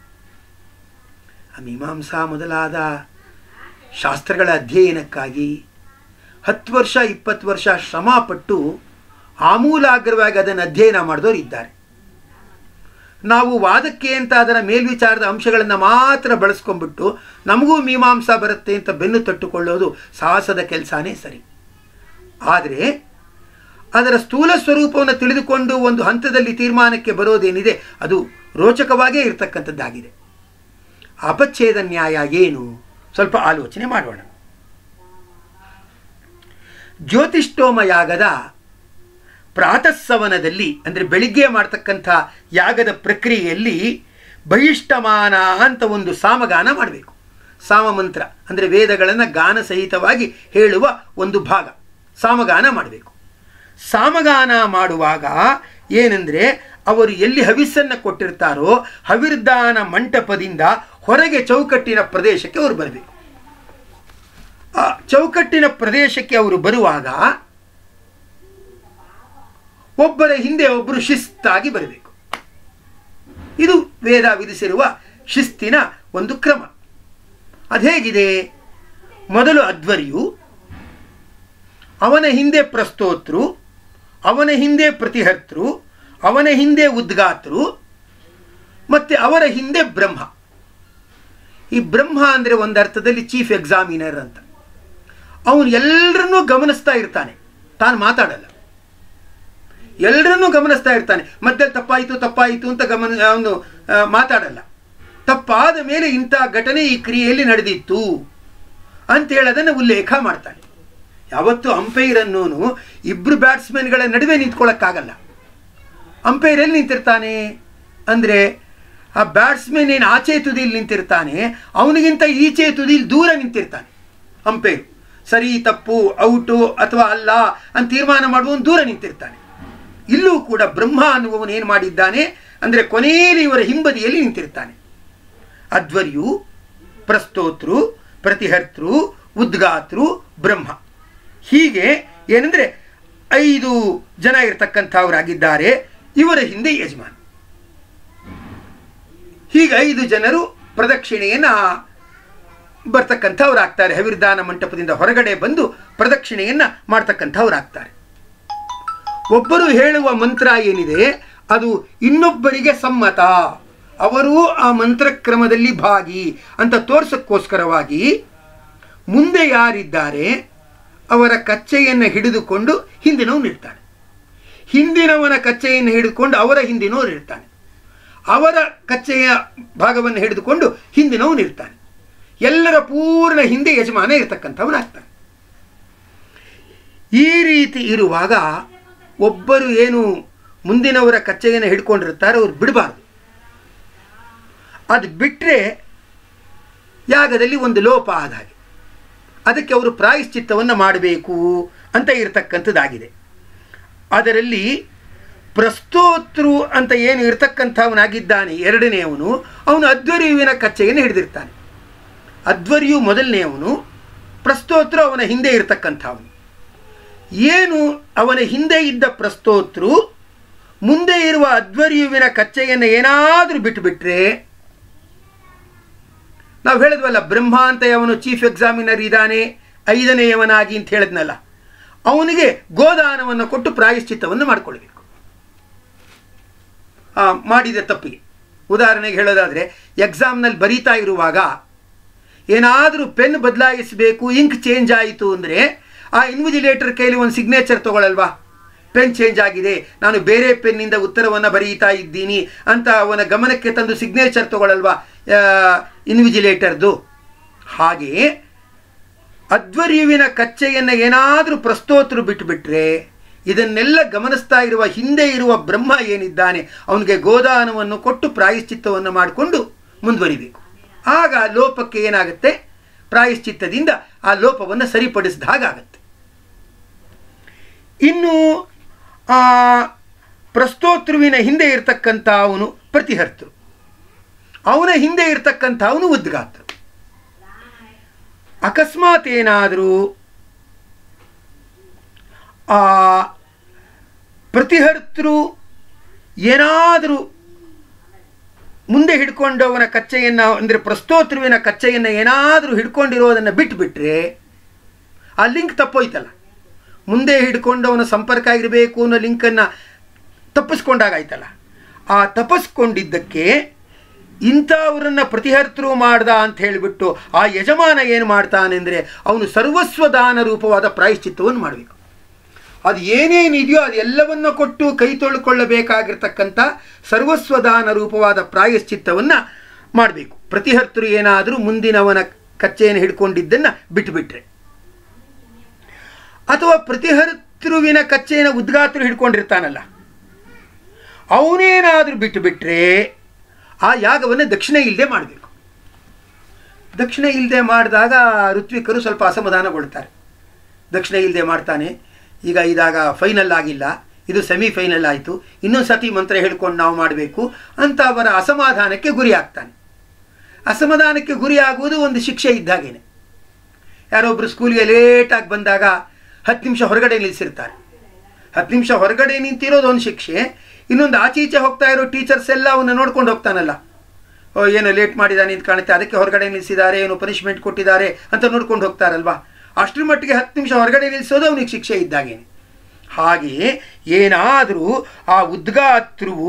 ಮೀಮಾಂಸಾ ಮೊದಲಾದ ಶಾಸ್ತ್ರಗಳ ಅಧ್ಯಯನಕ್ಕಾಗಿ 10 ವರ್ಷ 20 ವರ್ಷ ಶ್ರಮಪಟ್ಟು ಆಮೂಲಾಗ್ರವಾಗಿ ಅದನ್ನು ಅಧ್ಯಯನ ಮಾಡಿದವರು ಇದ್ದಾರೆ. ನಾವು ವಾದಕ್ಕೆ ಅಂತ ಅದರ ಮೇಲ್ವಿಚಾರದ ಅಂಶಗಳನ್ನು ಮಾತ್ರ ಬಳಸ್ಕೊಂಡ್ಬಿಟ್ಟು ನಮಗೂ ಮೀಮಾಂಸಾ ಬರುತ್ತೆ ಅಂತ ಬೆನ್ನು ತಟ್ಟುಕೊಳ್ಳೋದು ಸಾಹಸದ ಕೆಲಸನೇ ಸರಿ. ಆದರೆ ಅದರ ಸ್ಥೂಲ ಸ್ವರೂಪವನ್ನು ತಿಳಿದುಕೊಂಡು ಒಂದು ಹಂತದಲ್ಲಿ ತೀರ್ಮಾನಕ್ಕೆ ಬರೋದೇನಿದೆ ಅದು ರೋಚಕವಾಗೇ ಇರತಕ್ಕಂಥದ್ದಾಗಿದೆ. ಅಪಚ್ಛೇದ ನ್ಯಾಯ ಏನು ಸ್ವಲ್ಪ ಆಲೋಚನೆ ಮಾಡೋಣ. ಜ್ಯೋತಿಷ್ಠೋಮ ಯಾಗದ ಪ್ರಾತಃಸವನದಲ್ಲಿ ಅಂದರೆ ಬೆಳಿಗ್ಗೆ ಮಾಡ್ತಕ್ಕಂಥ ಯಾಗದ ಪ್ರಕ್ರಿಯೆಯಲ್ಲಿ ಬಹಿಷ್ಠಮಾನ ಅಂತ ಒಂದು ಸಾಮಗಾನ ಮಾಡಬೇಕು. ಸಾಮಮಂತ್ರ ಅಂದರೆ ವೇದಗಳನ್ನು ಗಾನ ಸಹಿತವಾಗಿ ಹೇಳುವ ಒಂದು ಭಾಗ ಸಾಮಗಾನ ಮಾಡಬೇಕು. ಸಾಮಗಾನ ಮಾಡುವಾಗ ಏನೆಂದರೆ ಅವರು ಎಲ್ಲಿ ಹವಿಸ್ಸನ್ನು ಕೊಟ್ಟಿರ್ತಾರೋ ಹವಿರ್ದಾನ ಮಂಟಪದಿಂದ ಹೊರಗೆ ಚೌಕಟ್ಟಿನ ಪ್ರದೇಶಕ್ಕೆ ಅವರು ಬರಬೇಕು. ಆ ಚೌಕಟ್ಟಿನ ಪ್ರದೇಶಕ್ಕೆ ಅವರು ಬರುವಾಗ ಒಬ್ಬರ ಹಿಂದೆ ಒಬ್ಬರು ಶಿಸ್ತಾಗಿ ಬರಬೇಕು. ಇದು ವೇದ ವಿಧಿಸಿರುವ ಶಿಸ್ತಿನ ಒಂದು ಕ್ರಮ. ಅದೇಗಿದೆ, ಮೊದಲು ಅಧ್ವರ್ಯು, ಅವನ ಹಿಂದೆ ಪ್ರಸ್ತೋತೃ, ಅವನ ಹಿಂದೆ ಪ್ರತಿಹರ್ತೃ, ಅವನ ಹಿಂದೆ ಉದ್ಗಾತೃ, ಮತ್ತು ಅವರ ಹಿಂದೆ ಬ್ರಹ್ಮ. ಈ ಬ್ರಹ್ಮ ಅಂದರೆ ಒಂದು ಅರ್ಥದಲ್ಲಿ ಚೀಫ್ ಎಕ್ಸಾಮಿನರ್ ಅಂತ. ಅವನು ಎಲ್ಲರನ್ನೂ ಗಮನಿಸ್ತಾ ಇರ್ತಾನೆ, ತಾನು ಮಾತಾಡಲ್ಲ. ಎಲ್ಲರನ್ನೂ ಗಮನಿಸ್ತಾ ಇರ್ತಾನೆ. ಮಧ್ಯದಲ್ಲಿ ತಪ್ಪಾಯಿತು ಅಂತ ಅವನು ಮಾತಾಡಲ್ಲ. ತಪ್ಪಾದ ಮೇಲೆ ಇಂಥ ಘಟನೆ ಈ ಕ್ರಿಯೆಯಲ್ಲಿ ನಡೆದಿತ್ತು ಅಂತೇಳಿ ಅದನ್ನು ಉಲ್ಲೇಖ ಮಾಡ್ತಾನೆ. ಯಾವತ್ತು ಅಂಪೈರ್ ಅನ್ನೋನು ಇಬ್ಬರು ಬ್ಯಾಟ್ಸ್ಮನ್ಗಳ ನಡುವೆ ನಿಂತ್ಕೊಳ್ಳೋಕ್ಕಾಗಲ್ಲ. ಅಂಪೈರ್ ಎಲ್ಲಿ ನಿಂತಿರ್ತಾನೆ ಅಂದರೆ, ಆ ಬ್ಯಾಟ್ಸ್ಮನ್ ಏನು ಆಚೆ ತುದಿಯಲ್ಲಿ ನಿಂತಿರ್ತಾನೆ, ಅವನಿಗಿಂತ ಈಚೆ ತುದಿಯಲ್ಲಿ ದೂರ ನಿಂತಿರ್ತಾನೆ ಅಂಪೈರ್. ಸರಿ ತಪ್ಪು, ಔಟು ಅಥವಾ ಅಲ್ಲ ಅಂತ ತೀರ್ಮಾನ ಮಾಡುವವನು ದೂರ ನಿಂತಿರ್ತಾನೆ. ಇಲ್ಲೂ ಕೂಡ ಬ್ರಹ್ಮ ಅನ್ನುವವನು ಏನು ಮಾಡಿದ್ದಾನೆ ಅಂದರೆ, ಕೊನೆಯಲ್ಲಿ ಇವರ ಹಿಂಬದಿಯಲ್ಲಿ ನಿಂತಿರ್ತಾನೆ. ಅಧ್ವರ್ಯು, ಪ್ರಸ್ತೋತೃ, ಪ್ರತಿಹರ್ತೃ, ಉದ್ಗಾತೃ, ಬ್ರಹ್ಮ. ಹೀಗೆ ಏನಂದರೆ 5 ಜನ ಇರತಕ್ಕಂಥವರಾಗಿದ್ದಾರೆ. ಇವರ ಹಿಂದೆ ಯಜಮಾನ. ಹೀಗೆ 5 ಜನರು ಪ್ರದಕ್ಷಿಣೆಯನ್ನು ಬರ್ತಕ್ಕಂಥವ್ರಾಗ್ತಾರೆ. ಹವಿರ್ದಾನ ಮಂಟಪದಿಂದ ಹೊರಗಡೆ ಬಂದು ಪ್ರದಕ್ಷಿಣೆಯನ್ನು ಮಾಡ್ತಕ್ಕಂಥವ್ರಾಗ್ತಾರೆ. ಒಬ್ಬರು ಹೇಳುವ ಮಂತ್ರ ಏನಿದೆ ಅದು ಇನ್ನೊಬ್ಬರಿಗೆ ಸಮ್ಮತ, ಅವರು ಆ ಮಂತ್ರಕ್ರಮದಲ್ಲಿ ಭಾಗಿ ಅಂತ ತೋರ್ಸಕ್ಕೋಸ್ಕರವಾಗಿ ಮುಂದೆ ಯಾರಿದ್ದಾರೆ ಅವರ ಕಚ್ಚೆಯನ್ನು ಹಿಡಿದುಕೊಂಡು ಹಿಂದಿನವನು ಇರ್ತಾನೆ. ಹಿಂದಿನವನ ಕಚ್ಚೆಯನ್ನು ಹಿಡಿದುಕೊಂಡು ಅವರ ಹಿಂದಿನವರು ಇರ್ತಾನೆ. ಅವರ ಕಚ್ಚೆಯ ಭಾಗವನ್ನು ಹಿಡಿದುಕೊಂಡು ಹಿಂದಿನವನು ಇರ್ತಾನೆ. ಎಲ್ಲರ ಪೂರ್ಣ ಹಿಂದೆ ಯಜಮಾನ ಇರತಕ್ಕಂಥವನಾಗ್ತಾನೆ. ಈ ರೀತಿ ಇರುವಾಗ ಒಬ್ಬರು ಏನು ಮುಂದಿನವರ ಕಚ್ಚೆಯನ್ನು ಹಿಡ್ಕೊಂಡಿರ್ತಾರೆ ಅವ್ರು ಬಿಡಬಾರ್ದು. ಅದು ಬಿಟ್ಟರೆ ಯಾಗದಲ್ಲಿ ಒಂದು ಲೋಪ ಆದ ಹಾಗೆ. ಅದಕ್ಕೆ ಅವರು ಪ್ರಾಯಶ್ಚಿತ್ತವನ್ನು ಮಾಡಬೇಕು ಅಂತ ಇರತಕ್ಕಂಥದ್ದಾಗಿದೆ. ಅದರಲ್ಲಿ ಪ್ರಸ್ತೋತೃ ಅಂತ ಏನು ಇರತಕ್ಕಂಥವನಾಗಿದ್ದಾನೆ ಎರಡನೆಯವನು, ಅವನು ಅಧ್ವರ್ಯುವಿನ ಕಚ್ಚೆಯನ್ನು ಹಿಡಿದಿರ್ತಾನೆ. ಅಧ್ವರ್ಯು ಮೊದಲನೆಯವನು, ಪ್ರಸ್ತೋತೃ ಅವನ ಹಿಂದೆ ಇರತಕ್ಕಂಥವನು. ಏನು ಅವನ ಹಿಂದೆ ಇದ್ದ ಪ್ರಸ್ತೋತೃ ಮುಂದೆ ಇರುವ ಅಧ್ವರ್ಯುವಿನ ಕಚ್ಚೆಯನ್ನು ಏನಾದರೂ ಬಿಟ್ಟುಬಿಟ್ರೆ, ನಾವು ಹೇಳಿದ್ವಲ್ಲ ಬ್ರಹ್ಮ ಅಂತ ಅವನು ಚೀಫ್ ಎಕ್ಸಾಮಿನರ್ ಇದ್ದಾನೆ 5ನೇಯವನಾಗಿ ಅಂತ ಹೇಳಿದ್ನಲ್ಲ, ಅವನಿಗೆ ಗೋದಾನವನ್ನು ಕೊಟ್ಟು ಪ್ರಾಯಶ್ಚಿತ್ತವನ್ನು ಮಾಡಿಕೊಳ್ಬೇಕು ಮಾಡಿದ ತಪ್ಪಿಗೆ. ಉದಾಹರಣೆಗೆ ಹೇಳೋದಾದರೆ, ಎಕ್ಸಾಮ್ನಲ್ಲಿ ಬರೀತಾ ಇರುವಾಗ ಏನಾದರೂ ಪೆನ್ ಬದಲಾಯಿಸಬೇಕು, ಇಂಕ್ ಚೇಂಜ್ ಆಯಿತು ಅಂದರೆ ಆ ಇನ್ವಿಜಿಲೇಟರ್ ಕೈಲಿ ಒಂದು ಸಿಗ್ನೇಚರ್ ತಗೊಳ್ಳಲ್ವಾ, ಪೆನ್ ಚೇಂಜ್ ಆಗಿದೆ, ನಾನು ಬೇರೆ ಪೆನ್ನಿಂದ ಉತ್ತರವನ್ನು ಬರೀತಾ ಇದ್ದೀನಿ ಅಂತ ಅವನ ಗಮನಕ್ಕೆ ತಂದು ಸಿಗ್ನೇಚರ್ ತಗೊಳ್ಳಲ್ವಾ ಇನ್ವಿಜಿಲೇಟರ್ದು. ಹಾಗೆಯೇ ಅಧ್ವರ್ಯುವಿನ ಕಚ್ಚೆಯನ್ನು ಏನಾದರೂ ಪ್ರಸ್ತೋತೃ ಬಿಟ್ಟುಬಿಟ್ರೆ ಇದನ್ನೆಲ್ಲ ಗಮನಿಸ್ತಾ ಇರುವ ಹಿಂದೆ ಇರುವ ಬ್ರಹ್ಮ ಏನಿದ್ದಾನೆ ಅವನಿಗೆ ಗೋದಾನವನ್ನು ಕೊಟ್ಟು ಪ್ರಾಯಶ್ಚಿತ್ತವನ್ನು ಮಾಡಿಕೊಂಡು ಮುಂದುವರಿಬೇಕು. ಆಗ ಲೋಪಕ್ಕೆ ಏನಾಗುತ್ತೆ, ಪ್ರಾಯಶ್ಚಿತ್ತದಿಂದ ಆ ಲೋಪವನ್ನು ಸರಿಪಡಿಸಿದ ಹಾಗಾಗತ್ತೆ. ಇನ್ನು ಪ್ರಸ್ತೋತೃವಿನ ಹಿಂದೆ ಇರತಕ್ಕಂಥ ಅವನು ಪ್ರತಿಹರ್ತೃ, ಅವನ ಹಿಂದೆ ಇರತಕ್ಕಂಥ ಅವನು ಉದ್ಗಾತೃ. ಅಕಸ್ಮಾತ್ ಏನಾದರೂ ಪ್ರತಿಹರ್ತೃ ಏನಾದರೂ ಮುಂದೆ ಹಿಡ್ಕೊಂಡವನ ಕಚ್ಚೆಯನ್ನು ಅಂದರೆ ಪ್ರಸ್ತೋತೃವಿನ ಕಚ್ಚೆಯನ್ನು ಏನಾದರೂ ಹಿಡ್ಕೊಂಡಿರೋದನ್ನು ಬಿಟ್ಟುಬಿಟ್ರೆ ಆ ಲಿಂಕ್ ತಪ್ಪೋಯ್ತಲ್ಲ. ಮುಂದೆ ಹಿಡ್ಕೊಂಡವನ ಸಂಪರ್ಕ ಆಗಿರಬೇಕು ಅನ್ನೋ ಲಿಂಕನ್ನು ತಪ್ಪಿಸ್ಕೊಂಡಾಗಾಯ್ತಲ್ಲ. ಆ ತಪ್ಪಿಸ್ಕೊಂಡಿದ್ದಕ್ಕೆ ಇಂಥವರನ್ನು ಪ್ರತಿಹರ್ತೃ ಮಾಡ್ದ ಅಂತ ಹೇಳಿಬಿಟ್ಟು ಆ ಯಜಮಾನ ಏನು ಮಾಡ್ತಾನೆ ಅಂದರೆ ಅವನು ಸರ್ವಸ್ವದಾನ ರೂಪವಾದ ಪ್ರಾಯಶ್ಚಿತ್ತವನ್ನು ಮಾಡಬೇಕು. ಅದು ಏನೇನಿದೆಯೋ ಅದೆಲ್ಲವನ್ನು ಕೊಟ್ಟು ಕೈ ತೊಳ್ಕೊಳ್ಳಬೇಕಾಗಿರ್ತಕ್ಕಂಥ ಸರ್ವಸ್ವದಾನ ರೂಪವಾದ ಪ್ರಾಯಶ್ಚಿತ್ತವನ್ನು ಮಾಡಬೇಕು. ಪ್ರತಿಹರ್ತೃ ಏನಾದರೂ ಮುಂದಿನವನ ಕಚ್ಚೆಯನ್ನು ಹಿಡ್ಕೊಂಡಿದ್ದನ್ನು ಬಿಟ್ಟುಬಿಟ್ರೆ, ಅಥವಾ ಪ್ರತಿಹರ್ತೃವಿನ ಕಚ್ಚೆಯನ್ನು ಉದ್ಗಾತೃ ಹಿಡ್ಕೊಂಡಿರ್ತಾನಲ್ಲ ಅವನೇನಾದರೂ ಬಿಟ್ಟುಬಿಟ್ರೆ ಆ ಯಾಗವನ್ನು ದಕ್ಷಿಣೆ ಇಲ್ಲದೆ ಮಾಡಬೇಕು. ದಕ್ಷಿಣೆ ಇಲ್ಲದೆ ಮಾಡಿದಾಗ ಋತ್ವಿಕರು ಸ್ವಲ್ಪ ಅಸಮಾಧಾನಗೊಳ್ತಾರೆ. ದಕ್ಷಿಣೆ ಇಲ್ಲದೆ ಮಾಡ್ತಾನೆ, ಈಗ ಇದಾಗ ಫೈನಲ್ ಆಗಿಲ್ಲ, ಇದು ಸೆಮಿಫೈನಲ್ ಆಯಿತು, ಇನ್ನೊಂದು ಸತಿ ಮಂತ್ರ ಹೇಳ್ಕೊಂಡು ನಾವು ಮಾಡಬೇಕು ಅಂತ ಅವರ ಅಸಮಾಧಾನಕ್ಕೆ ಗುರಿ ಆಗ್ತಾನೆ. ಅಸಮಾಧಾನಕ್ಕೆ ಗುರಿ ಆಗುವುದು ಒಂದು ಶಿಕ್ಷೆ ಇದ್ದಾಗೇನೆ. ಯಾರೊಬ್ಬರು ಸ್ಕೂಲಿಗೆ ಲೇಟಾಗಿ ಬಂದಾಗ 10 ನಿಮಿಷ ಹೊರಗಡೆ ನಿಲ್ಲಿಸಿರ್ತಾರೆ. 10 ನಿಮಿಷ ಹೊರಗಡೆ ನಿಂತಿರೋದು ಒಂದು ಶಿಕ್ಷೆ, ಇನ್ನೊಂದು ಆಚೀಚೆ ಹೋಗ್ತಾ ಇರೋ ಟೀಚರ್ಸ್ ಎಲ್ಲ ಅವನ್ನ ನೋಡ್ಕೊಂಡು ಹೋಗ್ತಾನಲ್ಲ, ಏನೋ ಲೇಟ್ ಮಾಡಿದಾನೆ ಅಂತ ಕಾಣುತ್ತೆ, ಅದಕ್ಕೆ ಹೊರಗಡೆ ನಿಲ್ಲಿಸಿದ್ದಾರೆ, ಏನೋ ಪನಿಷ್ಮೆಂಟ್ ಕೊಟ್ಟಿದ್ದಾರೆ ಅಂತ ನೋಡ್ಕೊಂಡು ಹೋಗ್ತಾರಲ್ವಾ. ಅಷ್ಟರ ಮಟ್ಟಿಗೆ 10 ನಿಮಿಷ ಹೊರಗಡೆ ನಿಲ್ಲಿಸೋದು ಅವನಿಗೆ ಶಿಕ್ಷೆ ಇದ್ದಾಗೇನೆ. ಹಾಗೆಯೇ ಏನಾದರೂ ಆ ಉದ್ಗಾತೃವು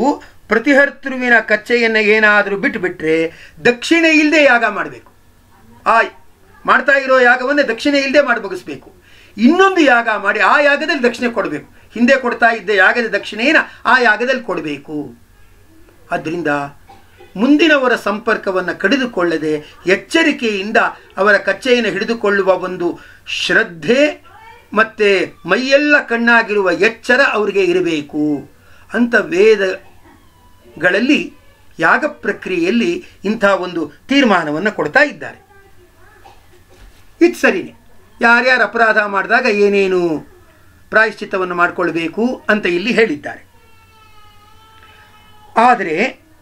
ಪ್ರತಿಹರ್ತೃವಿನ ಕಚ್ಚೆಯನ್ನು ಏನಾದರೂ ಬಿಟ್ಟುಬಿಟ್ರೆ ದಕ್ಷಿಣೆ ಇಲ್ಲದೆ ಯಾಗ ಮಾಡಬೇಕು. ಆ ಮಾಡ್ತಾ ಇರೋ ಯಾಗವನ್ನೇ ದಕ್ಷಿಣೆ ಇಲ್ಲದೆ ಮಾಡಿ ಮುಗಿಸ್ಬೇಕು. ಇನ್ನೊಂದು ಯಾಗ ಮಾಡಿ ಆ ಯಾಗದಲ್ಲಿ ದಕ್ಷಿಣೆ ಕೊಡಬೇಕು. ಹಿಂದೆ ಕೊಡ್ತಾ ಇದ್ದ ಯಾಗದ ದಕ್ಷಿಣೆಯನ್ನು ಆ ಯಾಗದಲ್ಲಿ ಕೊಡಬೇಕು. ಆದ್ದರಿಂದ ಮುಂದಿನವರ ಸಂಪರ್ಕವನ್ನು ಕಡಿದುಕೊಳ್ಳದೆ ಎಚ್ಚರಿಕೆಯಿಂದ ಅವರ ಕಚ್ಚೆಯನ್ನು ಹಿಡಿದುಕೊಳ್ಳುವ ಒಂದು ಶ್ರದ್ಧೆ ಮತ್ತು ಮೈಯೆಲ್ಲ ಕಣ್ಣಾಗಿರುವ ಎಚ್ಚರ ಅವರಿಗೆ ಇರಬೇಕು ಅಂತ ವೇದಗಳಲ್ಲಿ ಯಾಗ ಪ್ರಕ್ರಿಯೆಯಲ್ಲಿ ಇಂಥ ಒಂದು ತೀರ್ಮಾನವನ್ನು ಕೊಡ್ತಾ ಇದ್ದಾರೆ. ಇದು ಸರಿನೇ. ಯಾರ್ಯಾರು ಅಪರಾಧ ಮಾಡಿದಾಗ ಏನೇನು ಪ್ರಾಯಶ್ಚಿತ್ತವನ್ನು ಮಾಡಿಕೊಳ್ಬೇಕು ಅಂತ ಇಲ್ಲಿ ಹೇಳಿದ್ದಾರೆ. ಆದರೆ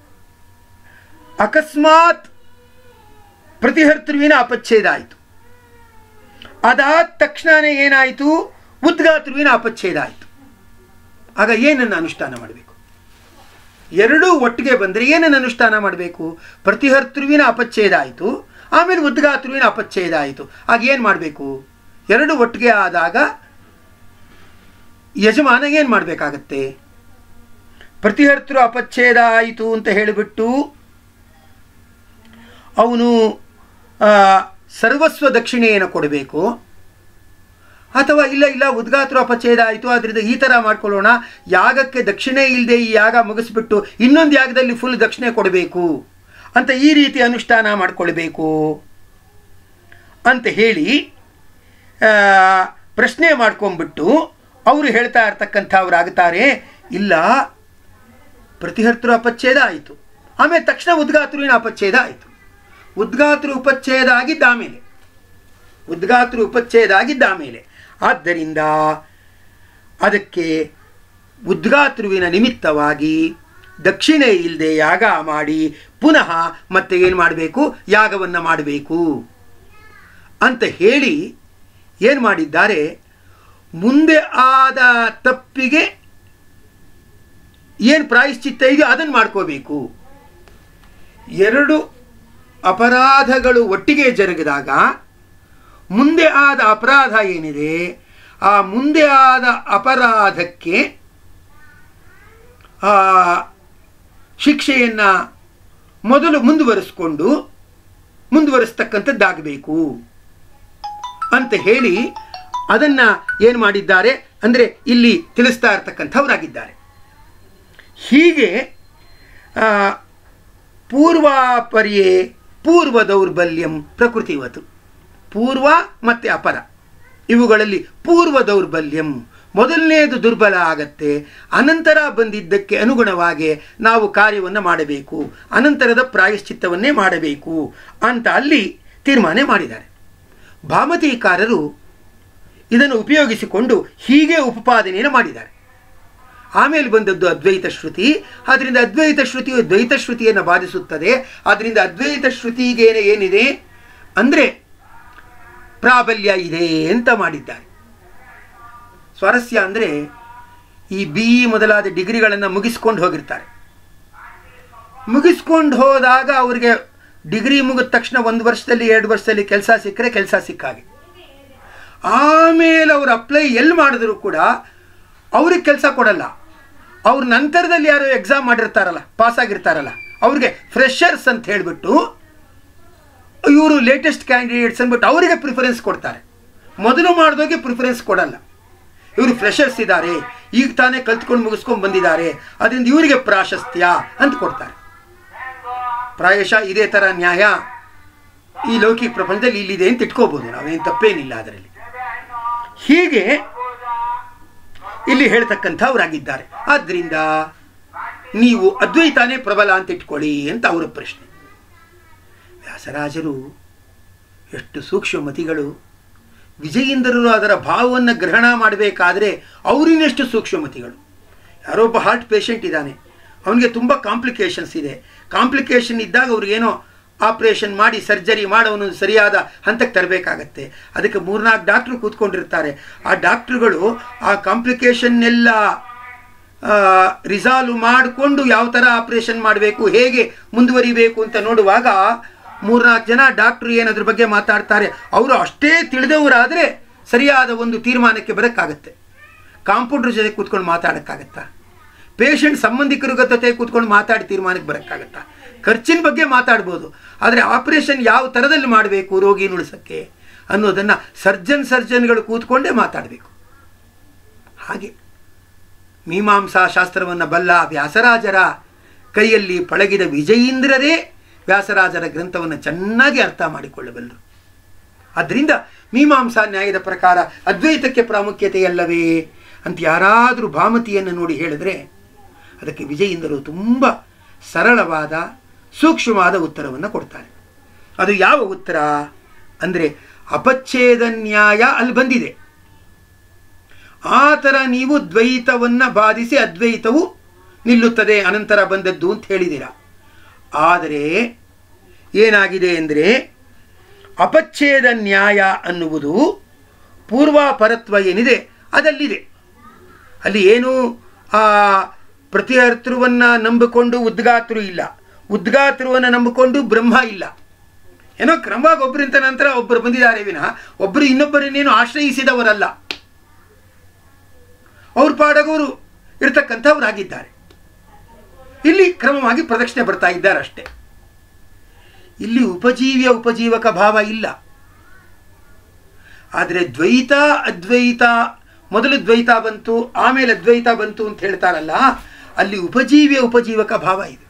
ಅಕಸ್ಮಾತ್ ಪ್ರತಿಹರ್ತೃವಿನ ಅಪಚ್ಛೇದ ಆಯಿತು. ಅದಾದ ತಕ್ಷಣವೇ ಏನಾಯಿತು? ಉದ್ಗಾತೃವಿನ ಅಪಚ್ಛೇದ ಆಯಿತು. ಆಗ ಏನನ್ನು ಅನುಷ್ಠಾನ ಮಾಡಬೇಕು? ಎರಡೂ ಒಟ್ಟಿಗೆ ಬಂದರೆ ಏನನ್ನು ಅನುಷ್ಠಾನ ಮಾಡಬೇಕು? ಪ್ರತಿಹರ್ತೃವಿನ ಅಪಚ್ಛೇದ ಆಯಿತು, ಆಮೇಲೆ ಉದ್ಗಾತೃವಿನ ಅಪಚ್ಛೇದ ಆಯಿತು. ಆಗ ಏನು ಮಾಡಬೇಕು? ಎರಡು ಒಟ್ಟಿಗೆ ಆದಾಗ ಯಜಮಾನ ಏನು ಮಾಡಬೇಕಾಗತ್ತೆ? ಪ್ರತಿಹರ್ತೃ ಅಪಚ್ಛೇದ ಆಯಿತು ಅಂತ ಹೇಳಿಬಿಟ್ಟು ಅವನು ಸರ್ವಸ್ವ ದಕ್ಷಿಣೆಯನ್ನು ಕೊಡಬೇಕು, ಅಥವಾ ಇಲ್ಲ ಉದ್ಗಾತೃ ಅಪಚ್ಛೇದ ಆಯಿತು ಆದ್ದರಿಂದ ಈ ಥರ ಮಾಡ್ಕೊಳ್ಳೋಣ, ಯಾಗಕ್ಕೆ ದಕ್ಷಿಣೆ ಇಲ್ಲದೆ ಈ ಯಾಗ ಮುಗಿಸ್ಬಿಟ್ಟು ಇನ್ನೊಂದು ಯಾಗದಲ್ಲಿ ಫುಲ್ ದಕ್ಷಿಣೆ ಕೊಡಬೇಕು ಅಂತ ಈ ರೀತಿ ಅನುಷ್ಠಾನ ಮಾಡಿಕೊಳ್ಬೇಕು ಅಂತ ಹೇಳಿ ಪ್ರಶ್ನೆ ಮಾಡ್ಕೊಂಡ್ಬಿಟ್ಟು ಅವರು ಹೇಳ್ತಾ ಇರ್ತಕ್ಕಂಥವ್ರಾಗುತ್ತಾರೆ, ಇಲ್ಲ ಪ್ರತಿಹರ್ತೃ ಅಪಚ್ಛೇದ ಆಯಿತು, ಆಮೇಲೆ ತಕ್ಷಣ ಉದ್ಗಾತೃವಿನ ಅಪಚ್ಛೇದ ಆಯಿತು. ಉದ್ಗಾತೃ ಉಪಚ್ಛೇದ ಆಗಿದ್ದ ಆಮೇಲೆ ಆದ್ದರಿಂದ ಅದಕ್ಕೆ ಉದ್ಗಾತೃವಿನ ನಿಮಿತ್ತವಾಗಿ ದಕ್ಷಿಣೆ ಇಲ್ಲದೆ ಯಾಗ ಮಾಡಿ ಪುನಃ ಮತ್ತೆ ಏನು ಮಾಡಬೇಕು? ಯಾಗವನ್ನು ಮಾಡಬೇಕು ಅಂತ ಹೇಳಿ ಏನು ಮಾಡಿದ್ದಾರೆ? ಮುಂದೆ ಆದ ತಪ್ಪಿಗೆ ಏನು ಪ್ರಾಯಶ್ಚಿತ್ತ ಇದೆಯೋ ಅದನ್ನು ಮಾಡ್ಕೋಬೇಕು. ಎರಡು ಅಪರಾಧಗಳು ಒಟ್ಟಿಗೆ ಜರುಗಿದಾಗ ಮುಂದೆ ಆದ ಅಪರಾಧ ಏನಿದೆ ಆ ಮುಂದೆ ಆದ ಅಪರಾಧಕ್ಕೆ ಶಿಕ್ಷೆಯನ್ನು ಮೊದಲು ಮುಂದುವರಿಸ್ತಕ್ಕಂಥದ್ದಾಗಬೇಕು ಅಂತ ಹೇಳಿ ಅದನ್ನು ಏನು ಮಾಡಿದ್ದಾರೆ ಅಂದರೆ ಇಲ್ಲಿ ತಿಳಿಸ್ತಾ ಇರ್ತಕ್ಕಂಥವರಾಗಿದ್ದಾರೆ. ಹೀಗೆ ಪೂರ್ವಾಪರ್ಯೇ ಪೂರ್ವ ದೌರ್ಬಲ್ಯಂ ಪ್ರಕೃತಿವತು, ಪೂರ್ವ ಮತ್ತು ಅಪರ ಇವುಗಳಲ್ಲಿ ಪೂರ್ವ ದೌರ್ಬಲ್ಯಂ ಮೊದಲನೇದು ದುರ್ಬಲ ಆಗತ್ತೆ, ಅನಂತರ ಬಂದಿದ್ದಕ್ಕೆ ಅನುಗುಣವಾಗಿ ನಾವು ಕಾರ್ಯವನ್ನು ಮಾಡಬೇಕು, ಅನಂತರದ ಪ್ರಾಯಶ್ಚಿತ್ತವನ್ನೇ ಮಾಡಬೇಕು ಅಂತ ಅಲ್ಲಿ ತೀರ್ಮಾನ ಮಾಡಿದ್ದಾರೆ. ಭಾಮತೀಕಾರರು ಇದನ್ನು ಉಪಯೋಗಿಸಿಕೊಂಡು ಹೀಗೆ ಉಪಪಾದನೆಯನ್ನು ಮಾಡಿದ್ದಾರೆ. ಆಮೇಲೆ ಬಂದದ್ದು ಅದ್ವೈತ ಶ್ರುತಿ. ಆದ್ದರಿಂದ ಅದ್ವೈತ ಶ್ರುತಿಯು ದ್ವೈತ ಶ್ರುತಿಯನ್ನು ಬಾಧಿಸುತ್ತದೆ. ಆದ್ದರಿಂದ ಅದ್ವೈತ ಶ್ರುತಿಗೇನೆ ಏನಿದೆ ಅಂದರೆ ಪ್ರಾಬಲ್ಯ ಇದೆ ಅಂತ ಮಾಡಿದ್ದಾರೆ. ಸ್ವಾರಸ್ಯ ಅಂದರೆ ಈ BE ಮೊದಲಾದ ಡಿಗ್ರಿಗಳನ್ನು ಮುಗಿಸ್ಕೊಂಡು ಹೋಗಿರ್ತಾರೆ. ಮುಗಿಸ್ಕೊಂಡು ಹೋದಾಗ ಅವರಿಗೆ ಡಿಗ್ರಿ ಮುಗಿದ ತಕ್ಷಣ 1 ವರ್ಷದಲ್ಲಿ 2 ವರ್ಷದಲ್ಲಿ ಕೆಲಸ ಸಿಕ್ಕರೆ ಕೆಲಸ ಸಿಕ್ಕಾಗೆ. ಆಮೇಲೆ ಅವರು ಅಪ್ಲೈ ಎಲ್ಲಿ ಮಾಡಿದ್ರು ಕೂಡ ಅವ್ರಿಗೆ ಕೆಲಸ ಕೊಡಲ್ಲ. ಅವ್ರ ನಂತರದಲ್ಲಿ ಯಾರು ಎಕ್ಸಾಮ್ ಮಾಡಿರ್ತಾರಲ್ಲ, ಪಾಸ್ ಆಗಿರ್ತಾರಲ್ಲ, ಅವ್ರಿಗೆ ಫ್ರೆಷರ್ಸ್ ಅಂತ ಹೇಳಿಬಿಟ್ಟು ಇವರು ಲೇಟೆಸ್ಟ್ ಕ್ಯಾಂಡಿಡೇಟ್ಸ್ ಅಂದ್ಬಿಟ್ಟು ಅವರಿಗೆ ಪ್ರಿಫರೆನ್ಸ್ ಕೊಡ್ತಾರೆ. ಮೊದಲು ಮಾಡಿದೋಗೆ ಪ್ರಿಫರೆನ್ಸ್ ಕೊಡಲ್ಲ. ಇವರು ಫ್ರೆಷರ್ಸ್ ಇದ್ದಾರೆ, ಈಗ ತಾನೇ ಕಲ್ತ್ಕೊಂಡು ಮುಗಿಸ್ಕೊಂಡು ಬಂದಿದ್ದಾರೆ, ಅದರಿಂದ ಇವರಿಗೆ ಪ್ರಾಶಸ್ತ್ಯ ಅಂತ ಕೊಡ್ತಾರೆ. ಪ್ರಾಯಶಃ ಇದೇ ಥರ ನ್ಯಾಯ ಈ ಲೌಕಿಕ ಪ್ರಪಂಚದಲ್ಲಿ ಇಲ್ಲಿದೆ ಅಂತ ಇಟ್ಕೋಬೋದು, ನಾವೇನು ತಪ್ಪೇನಿಲ್ಲ ಅದರಲ್ಲಿ. ಹೀಗೆ ಇಲ್ಲಿ ಹೇಳ್ತಕ್ಕಂಥವರಾಗಿದ್ದಾರೆ. ಆದ್ದರಿಂದ ನೀವು ಅದ್ವೈತಾನೇ ಪ್ರಬಲ ಅಂತ ಇಟ್ಕೊಳ್ಳಿ ಅಂತ ಅವರ ಪ್ರಶ್ನೆ. ವ್ಯಾಸರಾಜರು ಎಷ್ಟು ಸೂಕ್ಷ್ಮಮತಿಗಳು. ವಿಜಯೇಂದ್ರರು ಅದರ ಭಾವವನ್ನು ಗ್ರಹಣ ಮಾಡಬೇಕಾದ್ರೆ ಅವರಿನಷ್ಟು ಸೂಕ್ಷ್ಮಮತಿಗಳು. ಯಾರೋ ಒಬ್ಬ ಹಾರ್ಟ್ ಪೇಷಂಟ್ ಇದ್ದಾನೆ, ಅವನಿಗೆ ತುಂಬ ಕಾಂಪ್ಲಿಕೇಶನ್ಸ್ ಇದೆ. ಕಾಂಪ್ಲಿಕೇಶನ್ ಇದ್ದಾಗ ಅವ್ರಿಗೇನೋ ಆಪ್ರೇಷನ್ ಮಾಡಿ ಸರ್ಜರಿ ಮಾಡೋನು ಸರಿಯಾದ ಹಂತಕ್ಕೆ ತರಬೇಕಾಗತ್ತೆ. ಅದಕ್ಕೆ 3-4 ಡಾಕ್ಟ್ರು ಕೂತ್ಕೊಂಡಿರ್ತಾರೆ. ಆ ಡಾಕ್ಟ್ರುಗಳು ಆ ಕಾಂಪ್ಲಿಕೇಶನ್ನೆಲ್ಲ ರಿಸಾಲ್ವ್ ಮಾಡಿಕೊಂಡು ಯಾವ ಥರ ಆಪ್ರೇಷನ್ ಮಾಡಬೇಕು, ಹೇಗೆ ಮುಂದುವರಿಬೇಕು ಅಂತ ನೋಡುವಾಗ 3-4 ಜನ ಡಾಕ್ಟ್ರು ಏನದ್ರ ಬಗ್ಗೆ ಮಾತಾಡ್ತಾರೆ. ಅವರು ಅಷ್ಟೇ ತಿಳಿದವರಾದರೆ ಸರಿಯಾದ ಒಂದು ತೀರ್ಮಾನಕ್ಕೆ ಬರೋಕ್ಕಾಗತ್ತೆ. ಕಾಂಪೌಂಡ್ರ್ ಜೊತೆ ಕೂತ್ಕೊಂಡು ಮಾತಾಡೋಕ್ಕಾಗತ್ತಾ? ಪೇಷಂಟ್ ಸಂಬಂಧಿಕರ ಜೊತೆ ಕೂತ್ಕೊಂಡು ಮಾತಾಡಿ ತೀರ್ಮಾನಕ್ಕೆ ಬರೋಕ್ಕಾಗತ್ತಾ? ಖರ್ಚಿನ ಬಗ್ಗೆ ಮಾತಾಡ್ಬೋದು, ಆದರೆ ಆಪರೇಷನ್ ಯಾವ ಥರದಲ್ಲಿ ಮಾಡಬೇಕು ರೋಗಿನ ಉಳಿಸೋಕ್ಕೆ ಅನ್ನೋದನ್ನು ಸರ್ಜನ್ಗಳು ಕೂತ್ಕೊಂಡೇ ಮಾತಾಡಬೇಕು. ಹಾಗೆ ಮೀಮಾಂಸಾ ಶಾಸ್ತ್ರವನ್ನು ಬಲ್ಲ ವ್ಯಾಸರಾಜರ ಕೈಯಲ್ಲಿ ಪಳಗಿದ ವಿಜಯೀಂದ್ರರೇ ವ್ಯಾಸರಾಜರ ಗ್ರಂಥವನ್ನು ಚೆನ್ನಾಗಿ ಅರ್ಥ ಮಾಡಿಕೊಳ್ಳಬಲ್ಲರು. ಆದ್ದರಿಂದ ಮೀಮಾಂಸಾ ನ್ಯಾಯದ ಪ್ರಕಾರ ಅದ್ವೈತಕ್ಕೆ ಪ್ರಾಮುಖ್ಯತೆಯಲ್ಲವೇ ಅಂತ ಯಾರಾದರೂ ಭಾಮತಿಯನ್ನು ನೋಡಿ ಹೇಳಿದ್ರೆ ಅದಕ್ಕೆ ವಿಜಯೀಂದ್ರರು ತುಂಬ ಸರಳವಾದ ಸೂಕ್ಷ್ಮವಾದ ಉತ್ತರವನ್ನು ಕೊಡ್ತಾರೆ. ಅದು ಯಾವ ಉತ್ತರ ಅಂದರೆ ಅಪಚ್ಛೇದ ನ್ಯಾಯ ಅಲ್ಲಿ ಬಂದಿದೆ. ಆ ಥರ ನೀವು ದ್ವೈತವನ್ನು ಬಾಧಿಸಿ ಅದ್ವೈತವು ನಿಲ್ಲುತ್ತದೆ ಅನಂತರ ಬಂದದ್ದು ಅಂತ ಹೇಳಿದ್ದೀರ. ಆದರೆ ಏನಾಗಿದೆ ಅಂದರೆ ಅಪಚ್ಛೇದ ನ್ಯಾಯ ಅನ್ನುವುದು ಪೂರ್ವಾಪರತ್ವ ಏನಿದೆ ಅದಲ್ಲಿದೆ. ಅಲ್ಲಿ ಏನು ಆ ಪ್ರತಿಹರ್ತೃವನ್ನು ನಂಬಿಕೊಂಡು ಉದ್ಗಾತೃ ಇಲ್ಲ, ಉದ್ಗಾತೃವನ್ನು ನಂಬಿಕೊಂಡು ಬ್ರಹ್ಮ ಇಲ್ಲ. ಏನೋ ಕ್ರಮವಾಗಿ ಒಬ್ಬರಿಂತ ನಂತರ ಒಬ್ಬರು ಬಂದಿದ್ದಾರೆ ವಿನಃ ಒಬ್ಬರು ಇನ್ನೊಬ್ಬರನ್ನೇನು ಆಶ್ರಯಿಸಿದವರಲ್ಲ. ಅವ್ರ ಪಾಡಗವರು ಇರತಕ್ಕಂಥವರಾಗಿದ್ದಾರೆ. ಇಲ್ಲಿ ಕ್ರಮವಾಗಿ ಪ್ರದಕ್ಷಿಣೆ ಬರ್ತಾ ಇದ್ದಾರೆ ಅಷ್ಟೇ. ಇಲ್ಲಿ ಉಪಜೀವಕ ಭಾವ ಇಲ್ಲ. ಆದರೆ ದ್ವೈತ ಅದ್ವೈತ, ಮೊದಲು ದ್ವೈತ ಬಂತು ಆಮೇಲೆ ಅದ್ವೈತ ಬಂತು ಅಂತ ಹೇಳ್ತಾರಲ್ಲ, ಅಲ್ಲಿ ಉಪಜೀವಕ ಭಾವ ಇದೆ.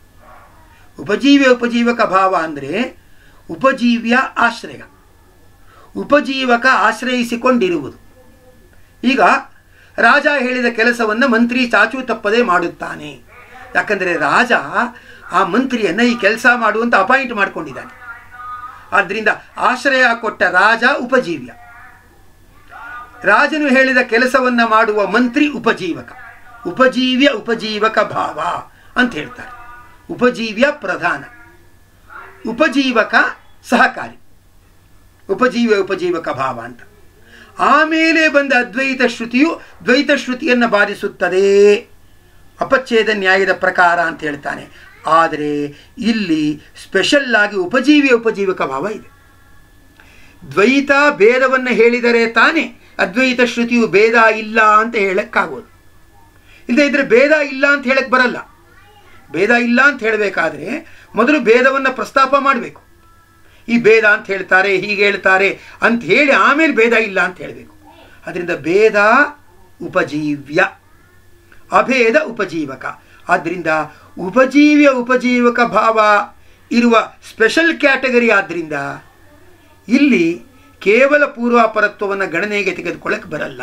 ಉಪಜೀವಕ ಭಾವ ಅಂದರೆ ಉಪಜೀವ್ಯ ಆಶ್ರಯ, ಉಪಜೀವಕ ಆಶ್ರಯಿಸಿಕೊಂಡಿರುವುದು. ಈಗ ರಾಜ ಹೇಳಿದ ಕೆಲಸವನ್ನು ಮಂತ್ರಿ ಚಾಚೂ ತಪ್ಪದೆ ಮಾಡುತ್ತಾನೆ. ಯಾಕಂದರೆ ರಾಜ ಆ ಮಂತ್ರಿಯನ್ನು ಈ ಕೆಲಸ ಮಾಡುವಂತ ಅಪಾಯಿಂಟ್ ಮಾಡಿಕೊಂಡಿದ್ದಾನೆ. ಆದ್ದರಿಂದ ಆಶ್ರಯ ಕೊಟ್ಟ ರಾಜ ಉಪಜೀವ್ಯ, ರಾಜನು ಹೇಳಿದ ಕೆಲಸವನ್ನು ಮಾಡುವ ಮಂತ್ರಿ ಉಪಜೀವಕ. ಉಪಜೀವಕ ಭಾವ ಅಂತ ಹೇಳ್ತಾರೆ. ಉಪಜೀವ್ಯ ಪ್ರಧಾನ, ಉಪಜೀವಕ ಸಹಕಾರಿ, ಉಪಜೀವಕ ಭಾವ ಅಂತ. ಆಮೇಲೆ ಬಂದ ಅದ್ವೈತ ಶ್ರುತಿಯು ದ್ವೈತ ಶ್ರುತಿಯನ್ನು ಬಾಧಿಸುತ್ತದೆ ಅಪಚ್ಛೇದ ನ್ಯಾಯದ ಪ್ರಕಾರ ಅಂತ ಹೇಳ್ತಾನೆ. ಆದರೆ ಇಲ್ಲಿ ಸ್ಪೆಷಲ್ ಆಗಿ ಉಪಜೀವಕ ಭಾವ ಇದೆ. ದ್ವೈತ ಭೇದವನ್ನು ಹೇಳಿದರೆ ತಾನೇ ಅದ್ವೈತ ಶ್ರುತಿಯು ಭೇದ ಇಲ್ಲ ಅಂತ ಹೇಳಕ್ಕಾಗೋದು. ಇಲ್ಲದೆ ಇದ್ರೆ ಭೇದ ಇಲ್ಲ ಅಂತ ಹೇಳಕ್ ಬರಲ್ಲ. ಭೇದ ಇಲ್ಲ ಅಂತ ಹೇಳಬೇಕಾದ್ರೆ ಮೊದಲು ಭೇದವನ್ನು ಪ್ರಸ್ತಾಪ ಮಾಡಬೇಕು. ಈ ಭೇದ ಅಂತ ಹೇಳ್ತಾರೆ, ಹೀಗೆ ಹೇಳ್ತಾರೆ ಅಂತ ಹೇಳಿ ಆಮೇಲೆ ಭೇದ ಇಲ್ಲ ಅಂತ ಹೇಳಬೇಕು. ಅದರಿಂದ ಭೇದ ಉಪಜೀವ್ಯ, ಅಭೇದ ಉಪಜೀವಕ. ಆದ್ದರಿಂದ ಉಪಜೀವಕ ಭಾವ ಇರುವ ಸ್ಪೆಷಲ್ ಕ್ಯಾಟಗರಿ. ಆದ್ದರಿಂದ ಇಲ್ಲಿ ಕೇವಲ ಪೂರ್ವಾಪರತ್ವವನ್ನು ಗಣನೆಗೆ ತೆಗೆದುಕೊಳ್ಳಕ್ಕೆ ಬರಲ್ಲ.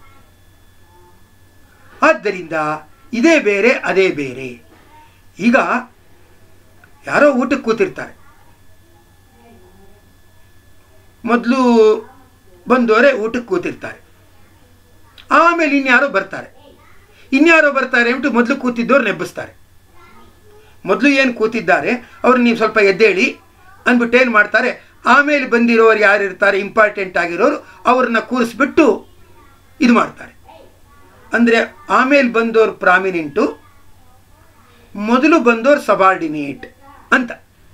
ಆದ್ದರಿಂದ ಇದೇ ಬೇರೆ ಅದೇ ಬೇರೆ. ಈಗ ಯಾರೋ ಊಟಕ್ಕೆ ಕೂತಿರ್ತಾರೆ, ಮೊದಲು ಬಂದವರೇ ಊಟಕ್ಕೆ ಕೂತಿರ್ತಾರೆ, ಆಮೇಲೆ ಇನ್ಯಾರೋ ಬರ್ತಾರೆ ಅಂದ್ಬಿಟ್ಟು ಮೊದಲು ಕೂತಿದ್ದವ್ರು ನೆಬ್ಬಿಸ್ತಾರೆ. ಮೊದಲು ಏನು ಕೂತಿದ್ದಾರೆ ಅವ್ರು ನೀವು ಸ್ವಲ್ಪ ಎದ್ದೇಳಿ ಅಂದ್ಬಿಟ್ಟು ಏನು ಮಾಡ್ತಾರೆ, ಆಮೇಲೆ ಬಂದಿರೋರು ಯಾರು ಇರ್ತಾರೆ ಇಂಪಾರ್ಟೆಂಟ್ ಆಗಿರೋರು ಅವ್ರನ್ನ ಕೂರಿಸ್ಬಿಟ್ಟು ಇದು ಮಾಡ್ತಾರೆ. ಅಂದರೆ ಆಮೇಲೆ ಬಂದವರು ಪ್ರಾಮಿನೆಂಟು, ಮೊದಲು ಬಂದವರು ಸಬಾರ್ಡಿನೇಟ್ ಅಂತ.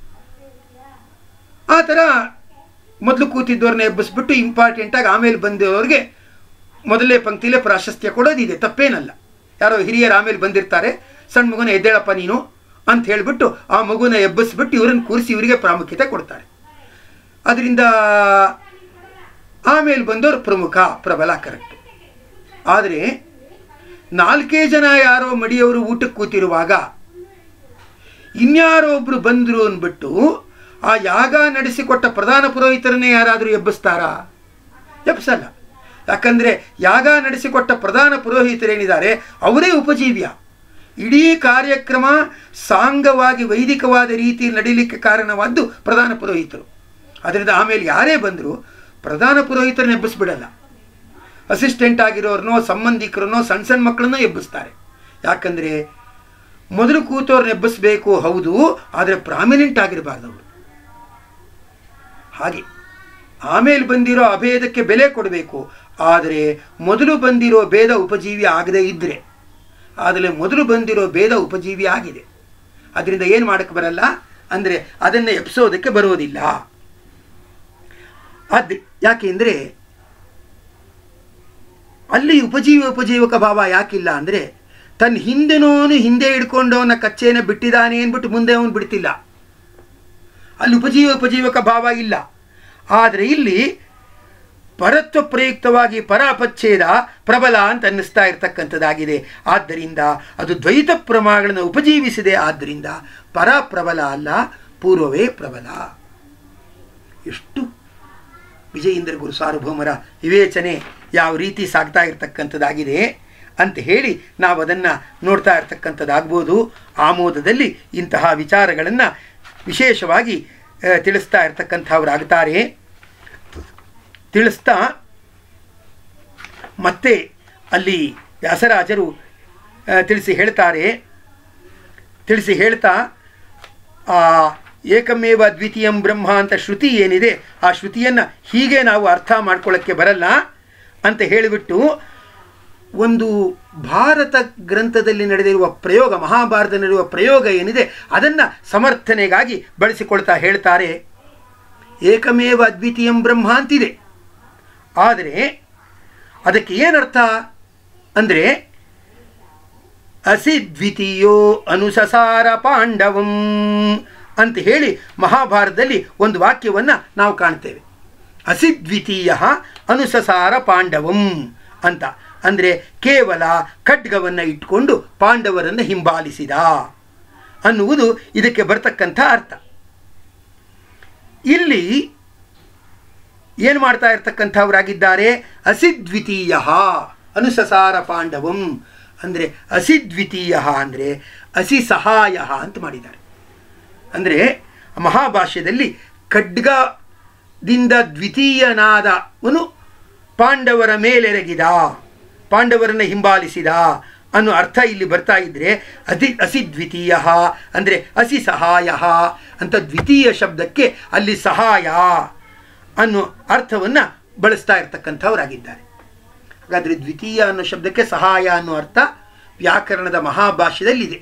ಆ ಥರ ಮೊದಲು ಕೂತಿದ್ದವ್ರನ್ನ ಎಬ್ಬಿಸ್ಬಿಟ್ಟು ಇಂಪಾರ್ಟೆಂಟಾಗಿ ಆಮೇಲೆ ಬಂದಿರೋರಿಗೆ ಮೊದಲೇ ಪಂಕ್ತಿಲೇ ಪ್ರಾಶಸ್ತ್ಯ ಕೊಡೋದಿದೆ, ತಪ್ಪೇನಲ್ಲ. ಯಾರೋ ಹಿರಿಯರು ಆಮೇಲೆ ಬಂದಿರ್ತಾರೆ, ಸಣ್ಣ ಮಗುನ ಎದ್ದೇಳಪ್ಪ ನೀನು ಅಂತ ಹೇಳಿಬಿಟ್ಟು ಆ ಮಗುನ ಎಬ್ಬಿಸ್ಬಿಟ್ಟು ಇವರನ್ನು ಕೂರಿಸಿ ಇವರಿಗೆ ಪ್ರಾಮುಖ್ಯತೆ ಕೊಡ್ತಾರೆ. ಅದರಿಂದ ಆಮೇಲೆ ಬಂದವರು ಪ್ರಬಲ ಕರೆಕ್ಟ್. ಆದರೆ 4 ಜನ ಯಾರೋ ಮಡಿಯವರು ಊಟಕ್ಕೆ ಕೂತಿರುವಾಗ ಇನ್ಯಾರೋ ಒಬ್ರು ಬಂದರು ಅಂದ್ಬಿಟ್ಟು ಆ ಯಾಗ ನಡೆಸಿಕೊಟ್ಟ ಪ್ರಧಾನ ಪುರೋಹಿತರನ್ನೇ ಯಾರಾದರೂ ಎಬ್ಬಿಸ್ತಾರಾ? ಎಬ್ಸಲ್ಲ. ಯಾಕಂದರೆ ಯಾಗ ನಡೆಸಿಕೊಟ್ಟ ಪ್ರಧಾನ ಪುರೋಹಿತರೇನಿದ್ದಾರೆ ಅವರೇ ಉಪಜೀವ್ಯ. ಇಡೀ ಕಾರ್ಯಕ್ರಮ ಸಾಂಗವಾಗಿ ವೈದಿಕವಾದ ರೀತಿಯಲ್ಲಿ ನಡೀಲಿಕ್ಕೆ ಕಾರಣವಾದ್ದು ಪ್ರಧಾನ ಪುರೋಹಿತರು. ಅದರಿಂದ ಆಮೇಲೆ ಯಾರೇ ಬಂದರೂ ಪ್ರಧಾನ ಪುರೋಹಿತರನ್ನ ಎಬ್ಬಿಸ್ಬಿಡಲ್ಲ. ಅಸಿಸ್ಟೆಂಟ್ ಆಗಿರೋರನ್ನೋ ಸಂಬಂಧಿಕರನ್ನೋ ಸಣ್ಣ ಮಕ್ಕಳನ್ನೋ ಎಬ್ಬಿಸ್ತಾರೆ. ಯಾಕಂದರೆ ಮೊದಲು ಕೂತವ್ರನ್ನ ಎಬ್ಬಿಸ್ಬೇಕು, ಹೌದು, ಆದರೆ ಪ್ರಾಮಿನೆಂಟ್ ಆಗಿರಬಾರ್ದು ಅವರು. ಹಾಗೆ ಆಮೇಲೆ ಬಂದಿರೋ ಅಭೇದಕ್ಕೆ ಬೆಲೆ ಕೊಡಬೇಕು. ಆದರೆ ಮೊದಲು ಬಂದಿರೋ ಭೇದ ಉಪಜೀವಿ ಆಗದೇ ಇದ್ದರೆ, ಆದರೆ ಮೊದಲು ಬಂದಿರೋ ಭೇದ ಉಪಜೀವಿ ಆಗಿದೆ. ಅದರಿಂದ ಏನು ಮಾಡೋಕ್ಕೆ ಬರಲ್ಲ ಅಂದರೆ ಅದನ್ನು ಎಬ್ಸೋದಕ್ಕೆ ಬರೋದಿಲ್ಲ. ಯಾಕೆಂದರೆ ಅಲ್ಲಿ ಉಪಜೀವಕ ಭಾವ ಯಾಕಿಲ್ಲ ಅಂದರೆ ತನ್ನ ಹಿಂದಿನವನು ಹಿಂದೆ ಹಿಡ್ಕೊಂಡವನ ಕಚ್ಚೆನ ಬಿಟ್ಟಿದ್ದಾನೆ ಅಂದ್ಬಿಟ್ಟು ಮುಂದೆ ಅವನು ಬಿಡ್ತಿಲ್ಲ. ಅಲ್ಲಿ ಉಪಜೀವಕ ಭಾವ ಇಲ್ಲ. ಆದರೆ ಇಲ್ಲಿ ಪರತ್ವ ಪ್ರಯುಕ್ತವಾಗಿ ಪರಾಪಚ್ಛೇದ ಪ್ರಬಲ ಅಂತ ಅನ್ನಿಸ್ತಾ ಇರತಕ್ಕಂಥದ್ದಾಗಿದೆ. ಆದ್ದರಿಂದ ಅದು ದ್ವೈತ ಪ್ರಮಾಣಗಳನ್ನು ಉಪಜೀವಿಸಿದೆ. ಆದ್ದರಿಂದ ಪರ ಪ್ರಬಲ ಅಲ್ಲ, ಪೂರ್ವವೇ ಪ್ರಬಲ. ಎಷ್ಟು ವಿಜಯೇಂದ್ರ ಗುರು ಸಾರ್ವಭೌಮರ ವಿವೇಚನೆ ಯಾವ ರೀತಿ ಸಾಗ್ತಾ ಇರತಕ್ಕಂಥದ್ದಾಗಿದೆ ಅಂತ ಹೇಳಿ ನಾವು ಅದನ್ನು ನೋಡ್ತಾ ಇರ್ತಕ್ಕಂಥದ್ದಾಗ್ಬೋದು. ಆಮೋದದಲ್ಲಿ ಇಂತಹ ವಿಚಾರಗಳನ್ನು ವಿಶೇಷವಾಗಿ ತಿಳಿಸ್ತಾ ಇರ್ತಕ್ಕಂಥವ್ರಾಗ್ತಾರೆ. ತಿಳಿಸ್ತಾ ಮತ್ತೆ ಅಲ್ಲಿ ವ್ಯಾಸರಾಜರು ತಿಳಿಸಿ ಹೇಳ್ತಾ ಏಕಮೇವ ದ್ವಿತೀಯಂ ಬ್ರಹ್ಮ ಅಂತ ಶ್ರುತಿ ಏನಿದೆ, ಆ ಶ್ರುತಿಯನ್ನು ಹೀಗೆ ನಾವು ಅರ್ಥ ಮಾಡ್ಕೊಳ್ಳೋಕ್ಕೆ ಬರಲ್ಲ ಅಂತ ಹೇಳಿಬಿಟ್ಟು ಒಂದು ಭಾರತ ಗ್ರಂಥದಲ್ಲಿ ನಡೆದಿರುವ ಪ್ರಯೋಗ, ಮಹಾಭಾರತ ನಡೆಯುವ ಪ್ರಯೋಗ ಏನಿದೆ ಅದನ್ನು ಸಮರ್ಥನೆಗಾಗಿ ಬಳಸಿಕೊಳ್ತಾ ಹೇಳ್ತಾರೆ. ಏಕಮೇವ ಅದ್ವಿತೀಯಂ ಬ್ರಹ್ಮ ಅಂತಿದೆ. ಆದರೆ ಅದಕ್ಕೆ ಏನರ್ಥ ಅಂದರೆ ಅಸಿದ್ವಿತೀಯೋ ಅನುಸಸಾರ ಪಾಂಡವಂ ಅಂತ ಹೇಳಿ ಮಹಾಭಾರತದಲ್ಲಿ ಒಂದು ವಾಕ್ಯವನ್ನು ನಾವು ಕಾಣ್ತೇವೆ. ಅಸಿದ್ವಿತೀಯ ಅನುಸಸಾರ ಪಾಂಡವಂ ಅಂತ ಅಂದರೆ ಕೇವಲ ಖಡ್ಗವನ್ನು ಇಟ್ಕೊಂಡು ಪಾಂಡವರನ್ನು ಹಿಂಬಾಲಿಸಿದ ಅನ್ನುವುದು ಇದಕ್ಕೆ ಬರ್ತಕ್ಕಂಥ ಅರ್ಥ. ಇಲ್ಲಿ ಏನು ಮಾಡ್ತಾ ಇರ್ತಕ್ಕಂಥವರಾಗಿದ್ದಾರೆ? ಅಸಿದ್ವಿತೀಯ ಅನುಸಸಾರ ಪಾಂಡವಂ ಅಂದರೆ ಅಸಿದ್ವಿತೀಯ ಅಂದರೆ ಅಸಿ ಸಹಾಯ ಅಂತ ಮಾಡಿದ್ದಾರೆ. ಅಂದರೆ ಮಹಾಭಾಷ್ಯದಲ್ಲಿ ಖಡ್ಗದಿಂದ ದ್ವಿತೀಯನಾದವನು ಪಾಂಡವರ ಮೇಲೆರಗಿದ, ಪಾಂಡವರನ್ನು ಹಿಂಬಾಲಿಸಿದ ಅನ್ನೋ ಅರ್ಥ ಇಲ್ಲಿ ಬರ್ತಾ ಇದ್ದರೆ ಅಸಿದ್ವಿತೀಯ ಅಂದರೆ ಅಸಿ ಸಹಾಯ ಅಂತ ದ್ವಿತೀಯ ಶಬ್ದಕ್ಕೆ ಅಲ್ಲಿ ಸಹಾಯ ಅನ್ನೋ ಅರ್ಥವನ್ನು ಬಳಸ್ತಾ ಇರ್ತಕ್ಕಂಥವರಾಗಿದ್ದಾರೆ. ಹಾಗಾದರೆ ದ್ವಿತೀಯ ಅನ್ನೋ ಶಬ್ದಕ್ಕೆ ಸಹಾಯ ಅನ್ನೋ ಅರ್ಥ ವ್ಯಾಕರಣದ ಮಹಾಭಾಷ್ಯದಲ್ಲಿದೆ.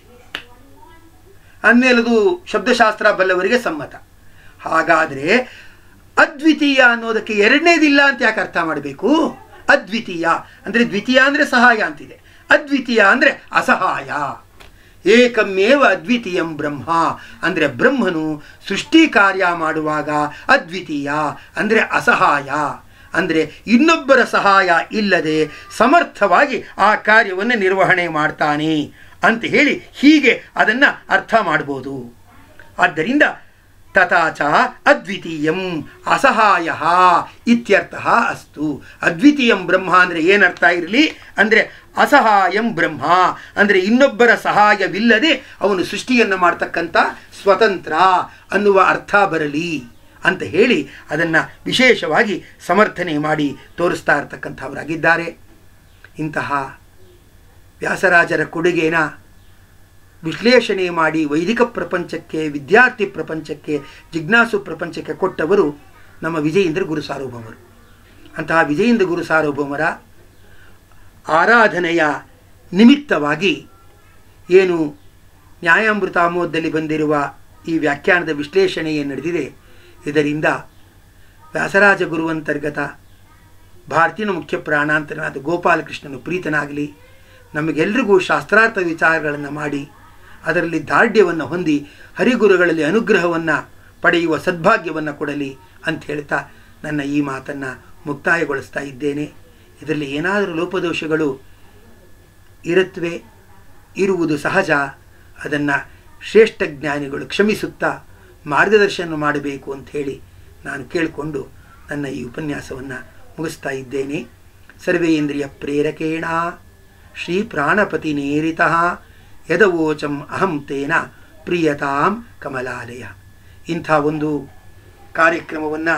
ಅಂದಮೇಲೆ ಅದು ಶಬ್ದಶಾಸ್ತ್ರ ಬಲ್ಲವರಿಗೆ ಸಮ್ಮತ. ಹಾಗಾದರೆ ಅದ್ವಿತೀಯ ಅನ್ನೋದಕ್ಕೆ ಎರಡನೇದಿಲ್ಲ ಅಂತ ಯಾಕೆ ಅರ್ಥ ಮಾಡಬೇಕು? ಅದ್ವಿತೀಯ ಅಂದರೆ ದ್ವಿತೀಯ ಅಂದರೆ ಸಹಾಯ ಅಂತಿದೆ, ಅದ್ವಿತೀಯ ಅಂದರೆ ಅಸಹಾಯ. ಏಕಮೇವ ಅದ್ವಿತೀಯಂ ಬ್ರಹ್ಮ ಅಂದರೆ ಬ್ರಹ್ಮನು ಸೃಷ್ಟಿ ಕಾರ್ಯ ಮಾಡುವಾಗ ಅದ್ವಿತೀಯ ಅಂದರೆ ಅಸಹಾಯ, ಅಂದರೆ ಇನ್ನೊಬ್ಬರ ಸಹಾಯ ಇಲ್ಲದೆ ಸಮರ್ಥವಾಗಿ ಆ ಕಾರ್ಯವನ್ನು ನಿರ್ವಹಣೆ ಮಾಡ್ತಾನೆ ಅಂತ ಹೇಳಿ ಹೀಗೆ ಅದನ್ನು ಅರ್ಥ ಮಾಡ್ಬೋದು. ಆದ್ದರಿಂದ ತಥಾಚ ಅದ್ವಿತೀಯಂ ಅಸಹಾಯ ಇತ್ಯರ್ಥ ಅಸ್ತು. ಅದ್ವಿತೀಯಂ ಬ್ರಹ್ಮ ಅಂದರೆ ಏನರ್ಥ ಇರಲಿ ಅಂದರೆ ಅಸಹಾಯಂ ಬ್ರಹ್ಮ ಅಂದರೆ ಇನ್ನೊಬ್ಬರ ಸಹಾಯವಿಲ್ಲದೆ ಅವನು ಸೃಷ್ಟಿಯನ್ನು ಮಾಡ್ತಕ್ಕಂಥ ಸ್ವತಂತ್ರ ಅನ್ನುವ ಅರ್ಥ ಬರಲಿ ಅಂತ ಹೇಳಿ ಅದನ್ನು ವಿಶೇಷವಾಗಿ ಸಮರ್ಥನೆ ಮಾಡಿ ತೋರಿಸ್ತಾ ಇರ್ತಕ್ಕಂಥವರಾಗಿದ್ದಾರೆ. ಇಂತಹ ವ್ಯಾಸರಾಜರ ಕೊಡುಗೆನ ವಿಶ್ಲೇಷಣೆ ಮಾಡಿ ವೈದಿಕ ಪ್ರಪಂಚಕ್ಕೆ, ವಿದ್ಯಾರ್ಥಿ ಪ್ರಪಂಚಕ್ಕೆ, ಜಿಜ್ಞಾಸು ಪ್ರಪಂಚಕ್ಕೆ ಕೊಟ್ಟವರು ನಮ್ಮ ವಿಜಯೇಂದ್ರ ಗುರು ಸಾರ್ವಭೌಮರು. ಅಂತಹ ವಿಜಯೇಂದ್ರ ಗುರು ಸಾರ್ವಭೌಮರ ಆರಾಧನೆಯ ನಿಮಿತ್ತವಾಗಿ ಏನು ನ್ಯಾಯಾಮೃತಾಮೋದದಲ್ಲಿ ಬಂದಿರುವ ಈ ವ್ಯಾಖ್ಯಾನದ ವಿಶ್ಲೇಷಣೆ ಏನು ನಡೆದಿದೆ, ಇದರಿಂದ ವ್ಯಾಸರಾಜ ಗುರುವಂತರ್ಗತ ಭಾರತೀಯ ಮುಖ್ಯ ಪ್ರಾಣಾಂತರನಾದ ಗೋಪಾಲಕೃಷ್ಣನು ಪ್ರೀತನಾಗಲಿ, ನಮಗೆಲ್ಲರಿಗೂ ಶಾಸ್ತ್ರಾರ್ಥ ವಿಚಾರಗಳನ್ನು ಮಾಡಿ ಅದರಲ್ಲಿ ದಾರ್ಢ್ಯವನ್ನು ಹೊಂದಿ ಹರಿಗುರುಗಳಲ್ಲಿ ಅನುಗ್ರಹವನ್ನು ಪಡೆಯುವ ಸದ್ಭಾಗ್ಯವನ್ನು ಕೊಡಲಿ ಅಂತ ಹೇಳ್ತಾ ನನ್ನ ಈ ಮಾತನ್ನು ಮುಕ್ತಾಯಗೊಳಿಸ್ತಾ ಇದ್ದೇನೆ. ಇದರಲ್ಲಿ ಏನಾದರೂ ಲೋಪದೋಷಗಳು ಇರುವುದು ಸಹಜ. ಅದನ್ನು ಶ್ರೇಷ್ಠ ಜ್ಞಾನಿಗಳು ಕ್ಷಮಿಸುತ್ತಾ ಮಾರ್ಗದರ್ಶನ ಮಾಡಬೇಕು ಅಂತ ಹೇಳಿ ನಾನು ಕೇಳಿಕೊಂಡು ನನ್ನ ಈ ಉಪನ್ಯಾಸವನ್ನು ಮುಗಿಸ್ತಾ ಇದ್ದೇನೆ. ಸರ್ವೇಂದ್ರಿಯ ಪ್ರೇರಕೇಣ ಶ್ರೀ ಪ್ರಾಣಪತಿ ನೇರಿತಃ ಯದವೋಚಂ ಅಹಂ ತೇನ ಪ್ರಿಯತಾಂ ಕಮಲಾಲಯ. ಇಂಥ ಒಂದು ಕಾರ್ಯಕ್ರಮವನ್ನು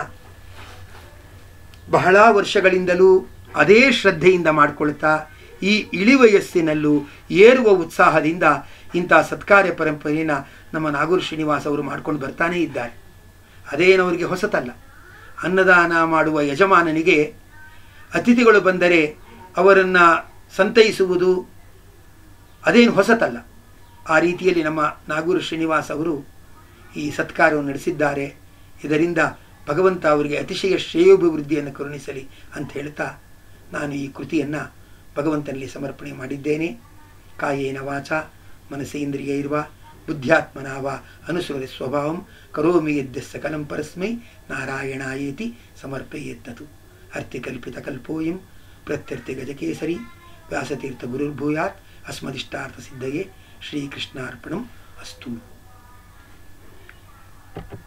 ಬಹಳ ವರ್ಷಗಳಿಂದಲೂ ಅದೇ ಶ್ರದ್ಧೆಯಿಂದ ಮಾಡಿಕೊಳ್ತಾ ಈ ಇಳಿವಯಸ್ಸಿನಲ್ಲೂ ಏರುವ ಉತ್ಸಾಹದಿಂದ ಇಂಥ ಸತ್ಕಾರ್ಯ ಪರಂಪರೆಯನ್ನು ನಮ್ಮ ನಾಗೂರು ಶ್ರೀನಿವಾಸ ಅವರು ಮಾಡ್ಕೊಂಡು ಬರ್ತಾನೇ ಇದ್ದಾರೆ. ಅದೇನವರಿಗೆ ಹೊಸತಲ್ಲ. ಅನ್ನದಾನ ಮಾಡುವ ಯಜಮಾನನಿಗೆ ಅತಿಥಿಗಳು ಬಂದರೆ ಅವರನ್ನು ಸಂತೈಸುವುದು ಅದೇನು ಹೊಸತಲ್ಲ. ಆ ರೀತಿಯಲ್ಲಿ ನಮ್ಮ ನಾಗೂರು ಶ್ರೀನಿವಾಸ ಅವರು ಈ ಸತ್ಕಾರ್ಯವನ್ನು ನಡೆಸಿದ್ದಾರೆ. ಇದರಿಂದ ಭಗವಂತ ಅವರಿಗೆ ಅತಿಶಯ ಶ್ರೇಯೋಭಿವೃದ್ಧಿಯನ್ನು ಕರುಣಿಸಲಿ ಅಂತ ಹೇಳ್ತಾ ನಾನು ಈ ಕೃತಿಯನ್ನು ಭಗವಂತನಲ್ಲಿ ಸಮರ್ಪಣೆ ಮಾಡಿದ್ದೇನೆ. ಕಾಯೇನ ವಾಚಾ ಮನಸೇಂದ್ರಿಯೈರ್ವಾ ಬುದ್ಧ್ಯಾತ್ಮನಾ ವಾ ಅನುಸೃತ ಸ್ವಭಾವಂ ಕರೋಮಿ ಯದ್ಯ ಸಕಲಂ ಪರಸ್ಮೈ ನಾರಾಯಣಾಯೇತಿ ಸಮರ್ಪಯೇತ್ತತು. ಅರ್ಥಿಕಲ್ಪಿತಕಲ್ಪೋಯಂ ಪ್ರತ್ಯರ್ಥಿಗಜಕೇಸರಿ ವ್ಯಾಸತೀರ್ಥ ಗುರುರ್ಭೂಯಾತ್ ಅಸ್ಮದಿಷ್ಟಾರ್ಥ ಸಿದ್ಧಯೇ. ಶ್ರೀಕೃಷ್ಣಾರ್ಪಣಂ ಅಸ್ತು.